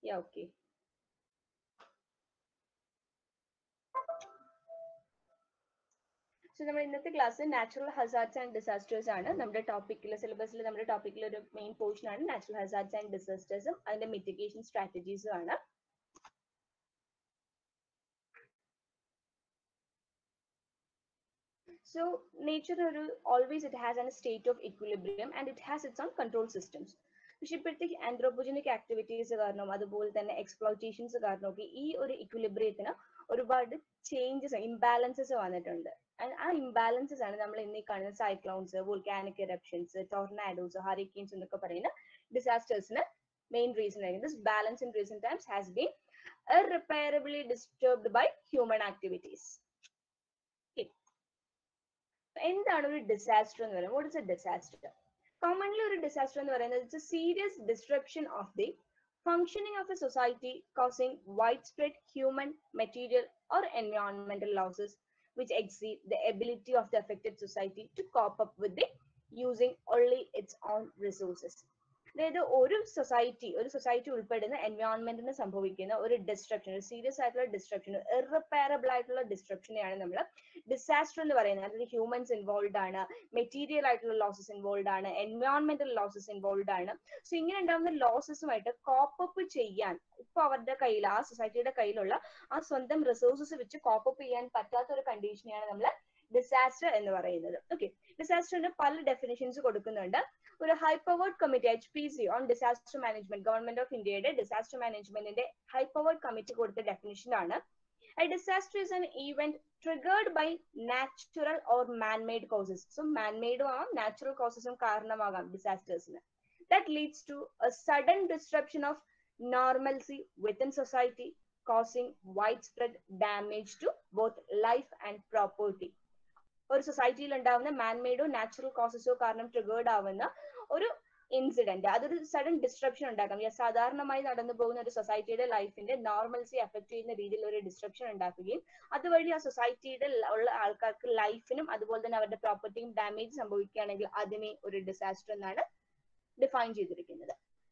Yeah, okay. So നമ്മൾ ഇന്നത്തെ class natural hazards and disasters ആണ്. നമ്മുടെ ടോപ്പിക്കിൽ സിലബസിൽ നമ്മുടെ ടോപ്പിക്കിൽ ഒരു മെയിൻ പോർഷൻ ആണ് നാച്ചുറൽ ഹസാർഡ്സ് ആൻഡ് ഡിസാസ്റ്റേഴ്സും അതിന്റെ മിറ്റിഗേഷൻ സ്ട്രാറ്റജീസും ആണ്. So nature always it has a state of equilibrium and it has its own control systems. പക്ഷെ ഇപ്പോഴത്തെ ആന്ത്രോപോജനിക് ആക്ടിവിറ്റീസ് കാരണം അതുപോലെ തന്നെ എക്സ്പ്ലോയിറ്റേഷൻസ് കാരണമൊക്കെ ഈ ഒരു ഇക്വിലിബ്രിയത്തിന് ഒരുപാട് ചേഞ്ചസ് ഇംബാലൻസസ് വന്നിട്ടുണ്ട്. ആ ഇംബാലൻസസ് ആണ് നമ്മൾ ഇന്ന് കാണുന്ന cyclones, volcanic eruptions, tornadoes, hurricanes എന്നൊക്കെ പറയുന്ന ഡിസാസ്റ്റേഴ്സിന് മെയിൻ റീസൺ ആയിരിക്കും. This balance in recent times has been irreparably disturbed by human activities. എന്താണ് ഒരു ഡിസാസ്റ്റർ എന്ന് പറയുന്നത്? What is a disaster? Commonly ഒരു ഡിസാസ്റ്റർ എന്ന് പറയുന്നത് it's a serious disruption of the functioning of a society causing widespread human, material or environmental losses which exceed the ability of the affected society to cope up with the using only its own resources. അതായത് ഒരു society ഉൾപ്പെടുന്ന എൻവയോൺമെന്റിന് സംഭവിക്കുന്ന ഒരു disruption, ഒരു serious ആയിട്ടുള്ള disruption, ഇറപ്പാരബിൾ ആയിട്ടുള്ള ഡിസ്ട്രപ്ഷനെയാണ് നമ്മൾ disaster എന്ന് പറയുന്നത്. അതിൽ ഹ്യൂമൻസ് ഇൻവോൾവ് ആണ്, മെറ്റീരിയൽ ആയിട്ടുള്ള ലോസസ് ഇൻവോൾവ് ആണ്, എൻവയോൺമെന്റൽ ലോസസ് ഇൻവോൾവ് ആണ്. സോ ഇങ്ങനെ ഉണ്ടാകുന്ന ലോസസുമായിട്ട് കോപ്പപ്പ് ചെയ്യാൻ ഇപ്പൊ അവരുടെ കയ്യിൽ, ആ സൊസൈറ്റിയുടെ കയ്യിലുള്ള ആ സ്വന്തം റിസോഴ്സസ് വെച്ച് കോപ്പപ്പ് ചെയ്യാൻ പറ്റാത്ത ഒരു കണ്ടീഷനെയാണ് നമ്മൾ ഡിസാസ്റ്റർ എന്ന് പറയുന്നത്. ഓക്കെ, ഡിസാസ്റ്ററിന് പല ഡെഫിനിഷൻസ് കൊടുക്കുന്നുണ്ട്. ഒരു high powered committee HPC on disaster management, government of ഇന്ത്യയുടെ ഡിസാസ്റ്റർ മാനേജ്മെന്റിന്റെ ഹൈ പവേർഡ് കമ്മിറ്റി കൊടുത്ത ഡെഫിനിഷൻ ആണ് a disaster is an event triggered by natural or manmade causes. So മാൻമെയ്ഡും ആവാം, നാച്ചുറൽ കോസസും കാരണമാകാം ഡിസാസ്റ്റേഴ്സിന്. That leads to a sudden disruption of normalcy within society, causing widespread damage to both life and property. ഒരു സൊസൈറ്റിയിൽ ഉണ്ടാവുന്ന മാൻമെയ്ഡോ natural കോസസോ കാരണം triggered ആവുന്ന ഒരു ഇൻസിഡന്റ്, അതൊരു സഡൻ ഡിസ്ട്രപ്ഷൻ ഉണ്ടാക്കാം. സാധാരണമായി നടന്നു പോകുന്ന ഒരു സൊസൈറ്റിയുടെ ലൈഫിന്റെ നോർമൽസി അഫക്ട് ചെയ്യുന്ന രീതിയിൽ ഒരു ഡിസ്ട്രപ്ഷൻ ഉണ്ടാക്കുകയും അതുവഴി ആ സൊസൈറ്റിയുടെ ഉള്ള ആൾക്കാർക്ക് ലൈഫിനും അതുപോലെ തന്നെ അവരുടെ പ്രോപ്പർട്ടിയും ഡാമേജ് സംഭവിക്കുകയാണെങ്കിൽ അതിനെ ഒരു ഡിസാസ്റ്റർ എന്നാണ് ഡിഫൈൻ ചെയ്തിരിക്കുന്നത്.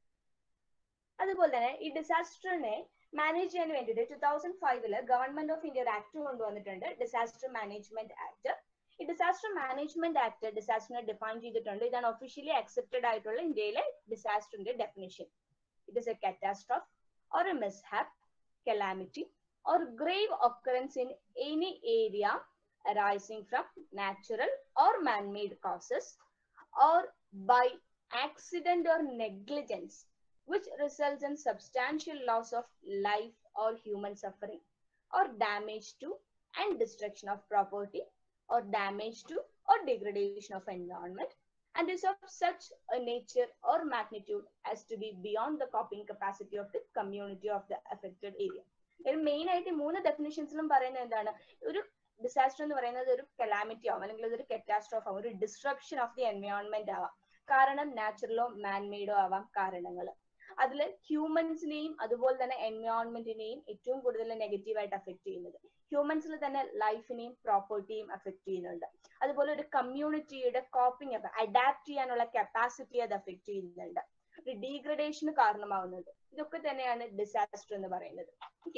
അതുപോലെ തന്നെ ഈ ഡിസാസ്റ്ററിനെ മാനേജ് ചെയ്യാൻ വേണ്ടിയിട്ട് 2005 ഗവൺമെന്റ് ഓഫ് ഇന്ത്യ ഒരു ആക്ട് കൊണ്ടുവന്നിട്ടുണ്ട്, ഡിസാസ്റ്റർ മാനേജ്മെന്റ് ആക്ട്. ഈ ഡിസാസ്റ്റർ മാനേജ്മെന്റ് ആക്ട് ഡിസാസ്റ്ററിനെ ഡിഫൈൻ ചെയ്തിട്ടുണ്ട്. ഇതാണ് ഒഫീഷ്യലി അക്സെപ്റ്റഡ് ആയിട്ടുള്ള ഇന്ത്യയിലെ ഡിസാസ്റ്ററിന്റെ definition. It is a catastrophe or a mishap, calamity or grave occurrence in any area arising from natural or man-made causes or by accident or negligence which results in substantial loss of life or human suffering or damage to and destruction of property or damage to or degradation of environment and is of such a nature or magnitude as to be beyond the coping capacity of the community of the affected area. Main ആയിട്ട് മൂന്ന് ഡെഫിനിഷൻസിലും പറയുന്നത് എന്താണ്? ഒരു disaster എന്ന് പറയുന്നത് ഒരു calamity ആവാം, അല്ലെങ്കിൽ അതൊരു കറ്റാസ്ട്രോഫ് ആവാം, ഒരു ഡിസ്ട്രപ്ഷൻ ഓഫ് ദി എൻവയോൺമെന്റ് ആവാം. കാരണം നാച്ചുറലോ മാൻമെയ്ഡോ ആവാം കാരണങ്ങൾ. അതിൽ ഹ്യൂമൻസിനെയും അതുപോലെ തന്നെ എൻവയോൺമെന്റിനെയും ഏറ്റവും കൂടുതൽ നെഗറ്റീവായിട്ട് അഫക്ട് ചെയ്യുന്നത്. ഹ്യൂമൻസിൽ തന്നെ ലൈഫിനെയും പ്രോപ്പർട്ടിയും അഫക്ട് ചെയ്യുന്നുണ്ട്. അതുപോലെ ഒരു കമ്മ്യൂണിറ്റിയുടെ കോപ്പിംഗ്, അഡാപ്റ്റ് ചെയ്യാനുള്ള കപ്പാസിറ്റി അത് അഫക്ട് ചെയ്യുന്നുണ്ട്. ഒരു ഡീഗ്രഡേഷന് കാരണമാവുന്നുണ്ട്. ഇതൊക്കെ തന്നെയാണ് ഡിസാസ്റ്റർ എന്ന് പറയുന്നത്. ഓക്കെ,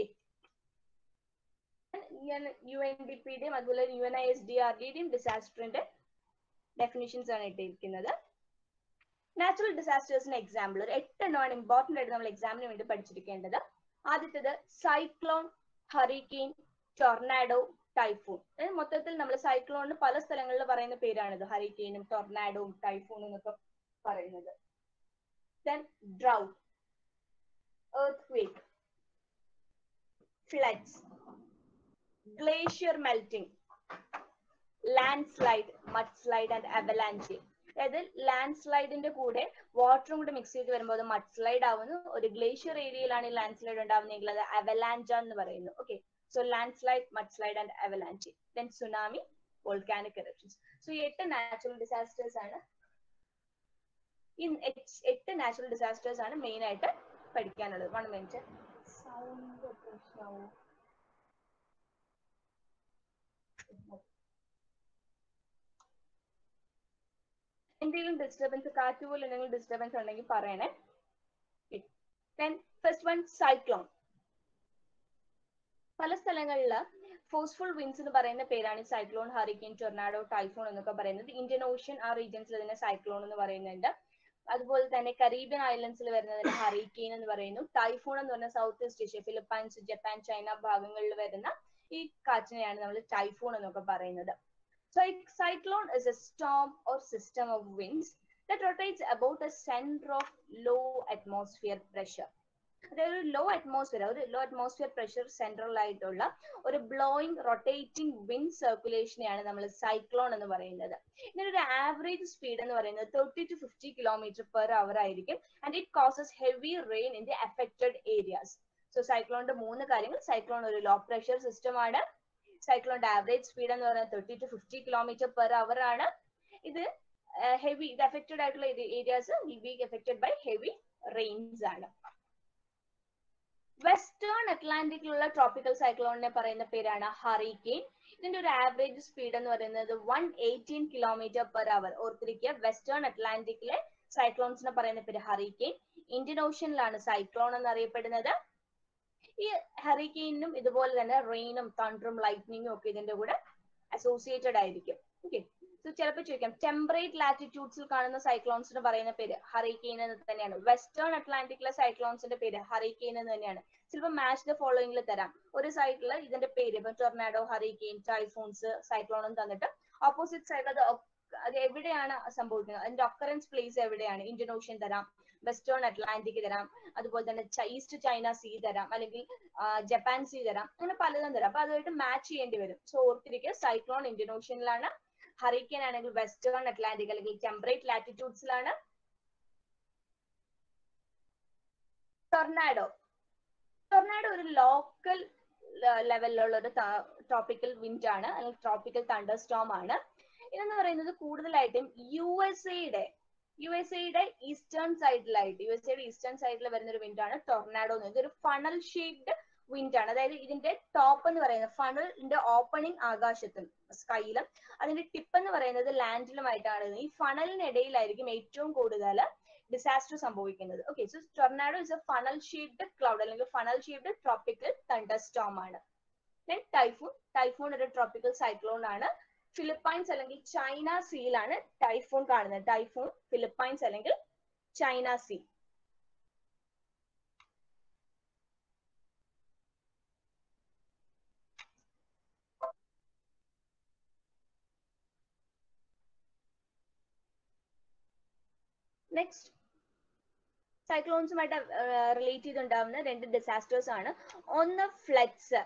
ഞാൻ UNDPയുടെയും അതുപോലെ UNISDRയുടെയും ഡിസാസ്റ്ററിന്റെ ഡെഫിനിഷൻസ് ആണ് ഇട്ടിരിക്കുന്നത്. നാച്ചുറൽ ഡിസാസ്റ്റേഴ്സിന് എക്സാമ്പിൾ ഒരു 8 എണ്ണമാണ് ഇമ്പോർട്ടന്റ് ആയിട്ട് നമ്മൾ എക്സാമിന് വേണ്ടി പഠിച്ചിരിക്കേണ്ടത്. ആദ്യത്തേത് സൈക്ലോൺ, ഹറിക്കെയിൻ, ടൊർണാഡോ, ടൈഫൂൺ. മൊത്തത്തിൽ നമ്മൾ സൈക്ലോണിന് പല സ്ഥലങ്ങളിൽ പറയുന്ന പേരാണിത്, ഹറിക്കെയിനും ടൊർണാഡോയും ടൈഫൂണും എന്നൊക്കെ പറയുന്നത്. Then drought, earthquake, floods, glacier melting, landslide, mudslide and avalanche. അതായത് ലാൻഡ് സ്ലൈഡിന്റെ കൂടെ വാട്ടറും കൂടെ മിക്സ് ചെയ്ത് വരുമ്പോൾ അത് മഡ് സ്ലൈഡ് ആവുന്നു. ഒരു ഗ്ലേഷ്യർ ഏരിയയിലാണ് ഈ ലാൻഡ് സ്ലൈഡ് ഉണ്ടാവുന്നതെങ്കിൽ അത് അവലാഞ്ച എന്ന് പറയുന്നു. Okay, so landslide, mudslide and avalanche. Then tsunami, volcanic eruptions. So ഈ 8 നാച്ചുറൽ ഡിസാസ്റ്റേഴ്സ് ആണ്. ഈ 8 നാച്ചുറൽ ഡിസാസ്റ്റേഴ്സ് ആണ് മെയിൻ ആയിട്ട് പഠിക്കാനുള്ളത്. 1 മിനിറ്റ്, സൗണ്ട് പ്രശ്നമാവും. എന്തെങ്കിലും ഡിസ്റ്റർബൻസ്, കാറ്റ് പോലെ എന്തെങ്കിലും ഡിസ്റ്റർബൻസ് ഉണ്ടെങ്കിൽ പറയണേ. Then first one, cyclone. പല സ്ഥലങ്ങളില് ഫോഴ്സ്ഫുൾ വിൻഡ്സ് എന്ന് പറയുന്ന പേരാണ് സൈക്ലോൺ, ഹറിക്കെയിൻ, ടൊർണാഡോ, ടൈഫോൺ എന്നൊക്കെ പറയുന്നത്. ഇന്ത്യൻ ഓഷ്യൻ ആ റീജിയൻസിൽ ഇതിനെ സൈക്ലോൺ എന്ന് പറയുന്നുണ്ട്. അതുപോലെ തന്നെ കരീബിയൻ ഐലൻഡ്സിൽ വരുന്നതിന് ഹറിക്കെയിൻ എന്ന് പറയുന്നു. ടൈഫോൺ എന്ന് പറഞ്ഞ South east Asia, Philippines, Japan, China ഭാഗങ്ങളിൽ വരുന്ന ഈ കാറ്റിനെയാണ് നമ്മൾ ടൈഫോൺ എന്നൊക്കെ പറയുന്നത്. So a cyclone is a storm or system of winds that rotates about a center of low atmosphere pressure. അതായത് ലോ അറ്റ്മോസ്ഫിയർ പ്രഷർ സെൻട്രൽ ആയിട്ടുള്ള ഒരു ബ്ലോയിങ് റൊട്ടേറ്റിംഗ് വിൻഡ് സർക്കുലേഷനെയാണ് നമ്മൾ സൈക്ലോൺ എന്ന് പറയുന്നത്. ഇതിനൊരു ആവറേജ് സ്പീഡ് എന്ന് പറയുന്നത് 30 to 50 km/h ആയിരിക്കും. And it causes heavy rain in the affected areas. So സൈക്ലോണിന്റെ 3 കാര്യങ്ങൾ: സൈക്ലോൺ ഒരു ലോ പ്രഷർ സിസ്റ്റം ആണ്, സൈക്ലോണിന്റെ ആവറേജ് സ്പീഡ് എന്ന് പറയുന്നത് 30 to 50 km/h ആണ്. ഇത് അഫക്റ്റഡ് ആയിട്ടുള്ള areas will be affected by heavy rains ആണ്. വെസ്റ്റേൺ അറ്റ്ലാന്റിക്കിലുള്ള ട്രോപ്പിക്കൽ സൈക്ലോണിനെ പറയുന്ന പേരാണ് ഹറിക്കെയിൻ. ഇതിന്റെ ഒരു ആവറേജ് സ്പീഡ് എന്ന് പറയുന്നത് 118 km/h. ഓർത്തിരിക്കുക, വെസ്റ്റേൺ അറ്റ്ലാന്റിക്കിലെ സൈക്ലോൺസിനെ പറയുന്ന പേര് ഹറിക്കെയിൻ. ഇന്ത്യൻ ഓഷ്യനിലാണ് സൈക്ലോൺ എന്നറിയപ്പെടുന്നത്. ഈ ഹറിക്കെയിനും ഇതുപോലെ തന്നെ റെയിനും തണ്ടറും ലൈറ്റ്നിങ്ങും ഒക്കെ ഇതിന്റെ കൂടെ അസോസിയേറ്റഡ് ആയിരിക്കും. ഓക്കെ, സോ ചിലപ്പോൾ ചോദിക്കാം, ടെമ്പറേറ്റ് ലാറ്റിറ്റ്യൂഡ്സിൽ കാണുന്ന സൈക്ലോൺസിന് പറയുന്ന പേര് ഹറിക്കെയിൻ എന്ന് തന്നെയാണ്. വെസ്റ്റേൺ അറ്റ്ലാന്റിക്കിലെ സൈക്ലോൺസിന്റെ പേര് ഹറിക്കെയിൻ എന്ന് തന്നെയാണ്. ചിലപ്പോൾ മാച്ച് ദ ഫോളോയിങ്ങിൽ തരാം. ഒരു സൈഡിൽ ഇതിന്റെ പേര് ഇപ്പൊ ടൊർണാഡോ, ഹറിക്കെയിൻ, ടൈഫോൺസ്, സൈക്ലോണും തന്നിട്ട് ഓപ്പോസിറ്റ് സൈഡിൽ അത് എവിടെയാണ് സംഭവിക്കുന്നത്, അതിന്റെ ഒക്കറൻസ് പ്ലേസ് എവിടെയാണ്, ഇന്ത്യൻ ഓഷ്യൻ തരാം, വെസ്റ്റേൺ അറ്റ്ലാന്റിക് തരാം, അതുപോലെ തന്നെ ഈസ്റ്റ് ചൈന സീ തരാം, അല്ലെങ്കിൽ ജപ്പാൻ സീ തരാം, അങ്ങനെ പലതും തരാം. അപ്പൊ അതുമായിട്ട് മാച്ച് ചെയ്യേണ്ടി വരും. സോ ഓർത്തിരിക്കുക, സൈക്ലോൺ ഇന്ത്യൻ ഓഷ്യനിലാണ്, ഹറിക്കെയിൻ ആണെങ്കിൽ വെസ്റ്റേൺ അറ്റ്ലാന്റിക് അല്ലെങ്കിൽ ടെമ്പറേറ്റ് ലാറ്റിറ്റ്യൂഡ്സിലാണ്. ടൊർണാഡോ ഒരു ലോക്കൽ ലെവലിലുള്ള ഒരു ട്രോപ്പിക്കൽ വിൻഡ് ആണ്, അല്ലെങ്കിൽ ട്രോപ്പിക്കൽ തണ്ടർ സ്റ്റോം ആണ്. ഇതെന്ന് പറയുന്നത് കൂടുതലായിട്ടും യു എസ് എയുടെ ഈസ്റ്റേൺ സൈഡിൽ വരുന്ന ഒരു വിൻഡ് ആണ് ടൊർണാഡോ എന്ന്. ഇതൊരു ഫണൽ ഷേപ്ഡ് വിൻഡ് ആണ്. അതായത് ഇതിന്റെ ടോപ്പ് എന്ന് പറയുന്നത്, ഫണലിന്റെ ഓപ്പണിംഗ് ആകാശത്തും സ്കൈയിലും അതിന്റെ ടിപ്പ് എന്ന് പറയുന്നത് ലാൻഡിലുമായിട്ടാണ്. ഈ ഫണലിനിടയിലായിരിക്കും ഏറ്റവും കൂടുതൽ ഡിസാസ്റ്റർ സംഭവിക്കുന്നത്. Okay, so tornado is a funnel shaped cloud അല്ലെങ്കിൽ funnel shaped tropical thunderstorm ആണ്. ദെൻ ടൈഫൂൺ ഒരു ട്രോപ്പിക്കൽ സൈക്ലോൺ ആണ്. ഫിലിപ്പൈൻസ് അല്ലെങ്കിൽ ചൈന സീയിലാണ് ടൈഫൂൺ കാണുന്നത്. ടൈഫൂൺ ഫിലിപ്പൈൻസ് അല്ലെങ്കിൽ ചൈന സീ. നെക്സ്റ്റ്, സൈക്ലോൺസുമായിട്ട് റിലേറ്റ് ചെയ്തുണ്ടാവുന്ന 2 ഡിസാസ്റ്റേഴ്സ് ആണ്. ഒന്ന് ഫ്ലഡ്സ്,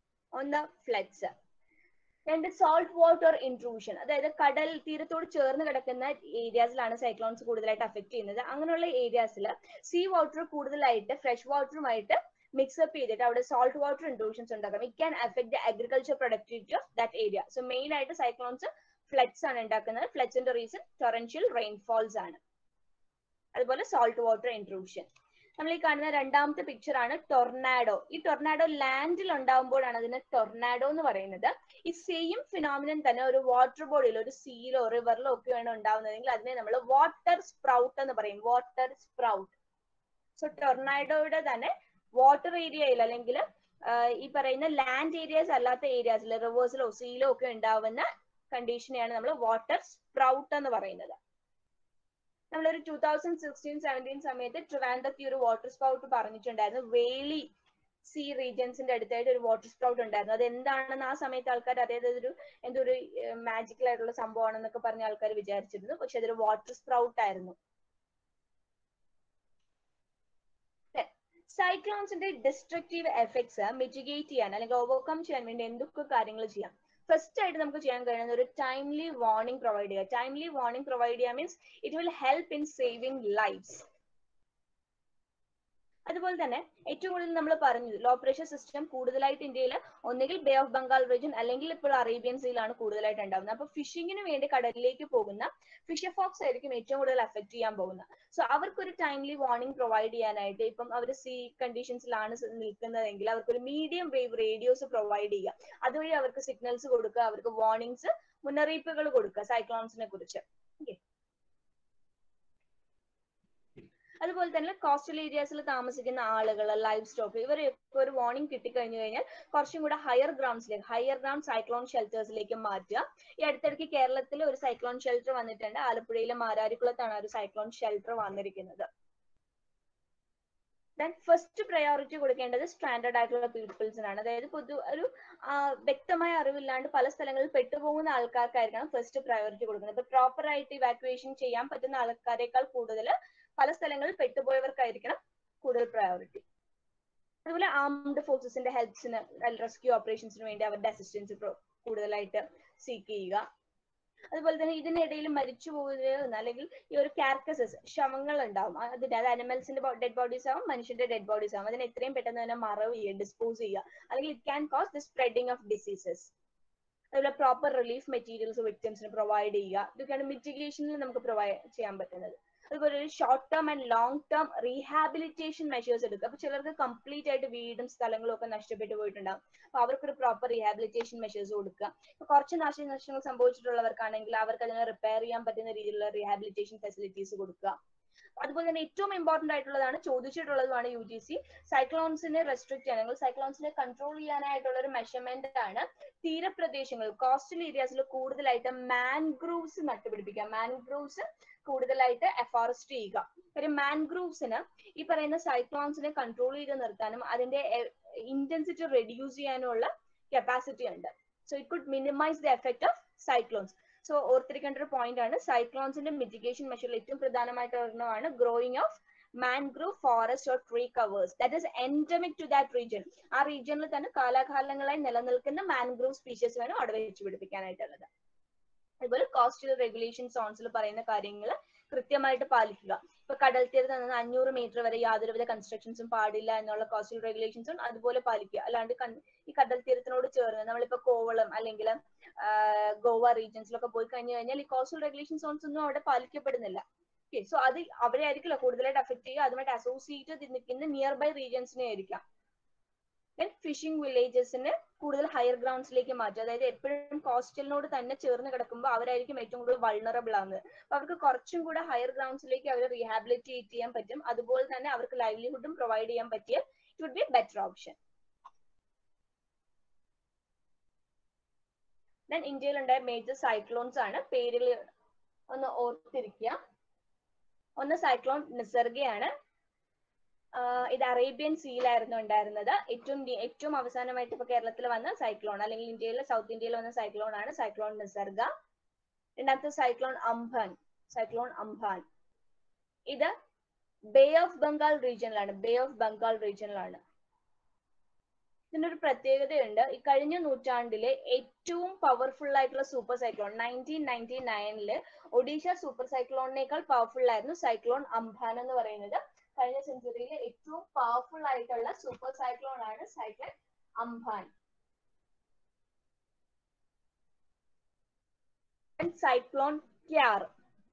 2 സോൾട്ട് വാട്ടർ ഇൻട്രൂഷൻ. അതായത് കടൽ തീരത്തോട് ചേർന്ന് കിടക്കുന്ന ഏരിയാസിലാണ് സൈക്ലോൺസ് കൂടുതലായിട്ട് അഫക്ട് ചെയ്യുന്നത്. അങ്ങനെയുള്ള ഏരിയാസിൽ സീ വാട്ടർ കൂടുതലായിട്ട് ഫ്രഷ് വാട്ടറുമായിട്ട് മിക്സപ്പ് ചെയ്തിട്ട് അവിടെ സോൾട്ട് വാട്ടർ ഇൻട്രൂഷൻസ് ഉണ്ടാക്കാം. It can affect the agriculture productivity of that area. So main ആയിട്ട് സൈക്ലോൺസ് ഫ്ലഡ്സ് ആണ് ഉണ്ടാക്കുന്നത്. ഫ്ലഡ്സിന്റെ റീസൺ ടൊറൻഷ്യൽ റെയിൻഫോൾസ് ആണ്. അതുപോലെ സോൾട്ട് വാട്ടർ ഇൻട്രൂഷൻ. നമ്മൾ ഈ കാണുന്ന രണ്ടാമത്തെ പിക്ചർ ആണ് ടൊർണാഡോ. ഈ ടൊർണാഡോ ലാൻഡിൽ ഉണ്ടാകുമ്പോഴാണ് അതിന് ടൊർണാഡോ എന്ന് പറയുന്നത്. ഈ സെയിം ഫിനോമിനൻ തന്നെ ഒരു വാട്ടർ ബോഡിയിൽ, ഒരു സീയിലോ റിവറിലോ ഒക്കെ വേണം ഉണ്ടാവുന്നതെങ്കിൽ അതിനെ നമ്മൾ വാട്ടർ സ്പ്രൗട്ട് എന്ന് പറയും. Water sprout. സോ ടൊർണാഡോയുടെ തന്നെ വാട്ടർ ഏരിയയിൽ അല്ലെങ്കിൽ ഈ പറയുന്ന ലാൻഡ് ഏരിയാസ് അല്ലാത്ത ഏരിയാസിൽ, റിവേഴ്സിലോ സീയിലോ ഒക്കെ ഉണ്ടാവുന്ന കണ്ടീഷനെയാണ് നമ്മൾ വാട്ടർ സ്പ്രൗട്ട് എന്ന് പറയുന്നത്. നമ്മളൊരു 2016-17 സമയത്ത് ട്രിവാൻഡ്രത്ത് ഒരു വാട്ടർ സ്പ്രൗട്ട് പറഞ്ഞിട്ടുണ്ടായിരുന്നു. വേലി സീ റീജിയൻസിന്റെ അടുത്തായിട്ട് ഒരു വാട്ടർ സ്പ്രൗട്ട് ഉണ്ടായിരുന്നു. അത് എന്താണെന്ന് ആ സമയത്ത് ആൾക്കാർ, അതായത് ഒരു എന്തൊരു മാജിക്കൽ ആയിട്ടുള്ള സംഭവമാണെന്നൊക്കെ പറഞ്ഞ ആൾക്കാർ വിചാരിച്ചിരുന്നു. പക്ഷെ അതൊരു വാട്ടർ സ്പ്രൗട്ട് ആയിരുന്നു. സൈക്ലോൺസിന്റെ ഡിസ്ട്രക്റ്റീവ് എഫക്ട്സ് മിറ്റിഗേറ്റ് ചെയ്യാൻ അല്ലെങ്കിൽ ഓവർകം ചെയ്യാൻ വേണ്ടി എന്തൊക്കെ കാര്യങ്ങൾ ചെയ്യാം? ഫസ്റ്റ് ആയിട്ട് നമുക്ക് ചെയ്യാൻ കഴിയുന്ന ഒരു ടൈംലി വാർണിംഗ് പ്രൊവൈഡ് ചെയ്യുക. ടൈംലി വാർണിംഗ് പ്രൊവൈഡ് ചെയ്യുക means it will help in saving lifes. അതുപോലെ തന്നെ ഏറ്റവും കൂടുതൽ നമ്മൾ പറഞ്ഞു, ലോ പ്രഷർ സിസ്റ്റം കൂടുതലായിട്ട് ഇന്ത്യയിൽ ഒന്നുകിൽ ബേ ഓഫ് ബംഗാൾ റീജിയൻ അല്ലെങ്കിൽ ഇപ്പോൾ അറേബ്യൻ സീയിലാണ് കൂടുതലായിട്ട് ഉണ്ടാകുന്നത്. അപ്പൊ ഫിഷിങ്ങിന് വേണ്ടി കടലിലേക്ക് പോകുന്ന ഫിഷർ ഫോക്സ് ആയിരിക്കും ഏറ്റവും കൂടുതൽ അഫക്ട് ചെയ്യാൻ പോകുന്നത്. സോ അവർക്കൊരു ടൈംലി വാർണിംഗ് പ്രൊവൈഡ് ചെയ്യാനായിട്ട്, ഇപ്പം അവർ സീ കണ്ടീഷൻസിലാണ് നിൽക്കുന്നതെങ്കിൽ അവർക്കൊരു മീഡിയം വേവ് റേഡിയോസ് പ്രൊവൈഡ് ചെയ്യുക. അതുവഴി അവർക്ക് സിഗ്നൽസ് കൊടുക്കുക, അവർക്ക് വാർണിംഗ്സ്, മുന്നറിയിപ്പുകൾ കൊടുക്കുക സൈക്ലോൺസിനെ കുറിച്ച്. അതുപോലെ തന്നെ കോസ്റ്റൽ ഏരിയാസിൽ താമസിക്കുന്ന ആളുകൾ, ലൈഫ് സ്റ്റോക്ക്, ഇവരെയൊക്കെ ഒരു വാർണിംഗ് കിട്ടിക്കഴിഞ്ഞു കഴിഞ്ഞാൽ കുറച്ചും കൂടെ ഹയർ ഗ്രൗണ്ട് സൈക്ലോൺ ഷെൽട്ടേഴ്സിലേക്ക് മാറ്റുക. ഈ അടുത്തിടയ്ക്ക് കേരളത്തിൽ ഒരു സൈക്ലോൺ ഷെൽട്ടർ വന്നിട്ടുണ്ട്. ആലപ്പുഴയിലെ മാരാരിക്കുളത്താണ് ഒരു സൈക്ലോൺ ഷെൽട്ടർ വന്നിരിക്കുന്നത്. ദെൻ ഫസ്റ്റ് പ്രയോറിറ്റി കൊടുക്കേണ്ടത് സ്റ്റാൻഡേർഡ് ആയിട്ടുള്ള പീപ്പിൾസിനാണ്. അതായത് ഒരു വ്യക്തമായ അറിവില്ലാണ്ട് പല സ്ഥലങ്ങളിൽ പെട്ടുപോകുന്ന ആൾക്കാർക്കായിരിക്കണം ഫസ്റ്റ് പ്രയോറിറ്റി കൊടുക്കുന്നത്. ഇപ്പൊ പ്രോപ്പർ ആയിട്ട് ഇവാക്യുവേഷൻ ചെയ്യാൻ പറ്റുന്ന ആൾക്കാരെക്കാൾ കൂടുതൽ പല സ്ഥലങ്ങളിൽ പെട്ടുപോയവർക്കായിരിക്കണം കൂടുതൽ പ്രയോറിറ്റി. അതുപോലെ ആംഡ് ഫോഴ്സസിന്റെ ഹെൽപ്സിന്, റെസ്ക്യൂ ഓപ്പറേഷൻസിന് വേണ്ടി അവരുടെ അസിസ്റ്റൻസ് കൂടുതലായിട്ട് സീക്ക് ചെയ്യുക. അതുപോലെ തന്നെ ഇതിനിടയിൽ മരിച്ചു പോകുന്ന അല്ലെങ്കിൽ ഈ ഒരു കാർക്കസസ്, ശവങ്ങൾ ഉണ്ടാവും, അതിന്റെ അത് അനിമൽസിന്റെ ഡെഡ് ബോഡീസ് ആവും, മനുഷ്യന്റെ ഡെഡ് ബോഡീസ് ആവും. അതിനെ എത്രയും പെട്ടെന്ന് തന്നെ മറവ് ചെയ്യുക, ഡിസ്പോസ് ചെയ്യുക, അല്ലെങ്കിൽ it can cause the spreading of diseases. അതുപോലെ പ്രോപ്പർ റിലീഫ് മെറ്റീരിയൽസ് വിക്ടിംസിന് പ്രൊവൈഡ് ചെയ്യുക. ഇതൊക്കെയാണ് മിറ്റിഗേഷനിൽ നമുക്ക് പ്രൊവൈഡ് ചെയ്യാൻ പറ്റുന്നത്. അതുപോലെ ഒരു short term and long term rehabilitation measures എടുക്കുക. അപ്പൊ ചിലർക്ക് കംപ്ലീറ്റ് ആയിട്ട് വീടും സ്ഥലങ്ങളും ഒക്കെ നഷ്ടപ്പെട്ടു പോയിട്ടുണ്ടാവും. അപ്പൊ അവർക്കൊരു പ്രോപ്പർ റീഹാബിലിറ്റേഷൻ മെഷേഴ്സ് കൊടുക്കുക. കുറച്ച് നാശനഷ്ടങ്ങൾ സംഭവിച്ചിട്ടുള്ളവർക്കാണെങ്കിൽ അവർക്ക് അതിനെ റിപ്പയർ ചെയ്യാൻ പറ്റുന്ന രീതിയിലുള്ള റീഹാബിലിറ്റേഷൻ ഫെസിലിറ്റീസ് കൊടുക്കുക. അതുപോലെ തന്നെ ഏറ്റവും ഇമ്പോർട്ടന്റ് ആയിട്ടുള്ളതാണ്, ചോദിച്ചിട്ടുള്ളതുമാണ് UGC, സൈക്ലോൺസിനെ റെസ്ട്രിക്ട് ചെയ്യാൻ, അല്ലെങ്കിൽ സൈക്ലോൺസിനെ കൺട്രോൾ ചെയ്യാനായിട്ടുള്ള ഒരു മെഷർമെന്റ് ആണ് തീരപ്രദേശങ്ങൾ, കോസ്റ്റൽ ഏരിയാസിൽ കൂടുതലായിട്ട് മാൻഗ്രൂവ്സ് നട്ടുപിടിപ്പിക്കുക. മാൻഗ്രൂവ്സ് കൂടുതലായിട്ട് അഫോറസ്റ്റ് ചെയ്യുക. ഒരു മാൻഗ്രൂവ്സിന് ഈ പറയുന്ന സൈക്ലോൺസിനെ കൺട്രോൾ ചെയ്ത് നിർത്താനും അതിന്റെ ഇന്റൻസിറ്റി റെഡ്യൂസ് ചെയ്യാനുള്ള കപ്പാസിറ്റി ഉണ്ട്. So it could minimise the effect of cyclones. So ഓർത്തിരിക്കേണ്ട ഒരു പോയിന്റ് ആണ്, സൈക്ലോൺസിന്റെ മിറ്റിഗേഷൻ മെഷറിൽ ഏറ്റവും പ്രധാനമായിട്ട് ഒരെണ്ണമാണ് growing of mangrove forest or tree covers that is endemic to that region. ആ റീജിയനിൽ തന്നെ കാലാകാലങ്ങളായി നിലനിൽക്കുന്ന മാൻഗ്രൂവ് സ്പീഷീസ് വേണം അവിടെ വെച്ച് പിടിപ്പിക്കാനായിട്ടുള്ളത്. അതുപോലെ കോസ്റ്റൽ റെഗുലേഷൻ സോൺസിൽ പറയുന്ന കാര്യങ്ങൾ കൃത്യമായിട്ട് പാലിക്കുക. ഇപ്പൊ കടൽ തീരത്ത് നിന്ന് 500 മീറ്റർ വരെ യാതൊരുവിധ കൺസ്ട്രക്ഷൻസും പാടില്ല എന്നുള്ള കോസ്റ്റൽ റെഗുലേഷൻസും അതുപോലെ പാലിക്കുക. അല്ലാണ്ട് ഈ കടൽ തീരത്തിനോട് ചേർന്ന് നമ്മളിപ്പോ കോവളം അല്ലെങ്കിൽ ഗോവ റീജിയൻസിലൊക്കെ പോയി കഴിഞ്ഞു കഴിഞ്ഞാൽ ഈ കോസ്റ്റൽ റെഗുലേഷൻ സോൺസ് ഒന്നും അവിടെ പാലിക്കപ്പെടുന്നില്ല. ഓക്കെ, സോ അത് അവരെ ആയിരിക്കില്ല കൂടുതലായിട്ട് അഫക്ട് ചെയ്യുക, അതുമായിട്ട് അസോസിയേറ്റ് നിൽക്കുന്ന നിയർ ബൈ റീജിയൻസിനെ ആയിരിക്കാം. ഫിഷിംഗ് വില്ലേജസിന് കൂടുതൽ ഹയർ ഗ്രൗണ്ട്സിലേക്ക് മാറ്റുക. അതായത് എപ്പോഴും കോസ്റ്റലിനോട് തന്നെ ചേർന്ന് കിടക്കുമ്പോൾ അവരായിരിക്കും ഏറ്റവും കൂടുതൽ വൾണറബിൾ ആവുന്നത്. അപ്പൊ അവർക്ക് കുറച്ചും കൂടെ ഹയർ ഗ്രൗണ്ട്സിലേക്ക് അവർ റീഹാബിലിറ്റേറ്റ് ചെയ്യാൻ പറ്റും. അതുപോലെ തന്നെ അവർക്ക് ലൈവ്ലിഹുഡും പ്രൊവൈഡ് ചെയ്യാൻ പറ്റിയ it would be better option. Then ഇന്ത്യയിലുണ്ടായ മേജർ സൈക്ലോൺസ് ആണ്, പേരിൽ ഒന്ന് ഓർത്തിരിക്കുക. ഒന്ന് സൈക്ലോൺ നിസർഗയാണ്. ഇത് അറേബ്യൻ സീയിലായിരുന്നു ഉണ്ടായിരുന്നത്. ഏറ്റവും അവസാനമായിട്ട് ഇപ്പൊ കേരളത്തിൽ വന്ന സൈക്ലോൺ, അല്ലെങ്കിൽ ഇന്ത്യയിലെ സൗത്ത് ഇന്ത്യയിൽ വന്ന സൈക്ലോൺ ആണ് സൈക്ലോൺ നിസർഗ. രണ്ടാമത്തെ സൈക്ലോൺ അംഫാൻ. ഇത് ബേ ഓഫ് ബംഗാൾ റീജിയനിലാണ്. ഇതിനൊരു പ്രത്യേകതയുണ്ട്. ഈ കഴിഞ്ഞ നൂറ്റാണ്ടിലെ ഏറ്റവും പവർഫുൾ ആയിട്ടുള്ള സൂപ്പർ സൈക്ലോൺ 1999 ഒഡീഷ സൂപ്പർ സൈക്ലോണിനേക്കാൾ പവർഫുൾ ആയിരുന്നു സൈക്ലോൺ അംഫാൻ എന്ന് പറയുന്നത്. കഴിഞ്ഞ സെഞ്ചുറിയിലെ ഏറ്റവും പവർഫുൾ ആയിട്ടുള്ള സൂപ്പർ സൈക്ലോൺ ആണ് cyclone Amphan. Cyclone Kyarr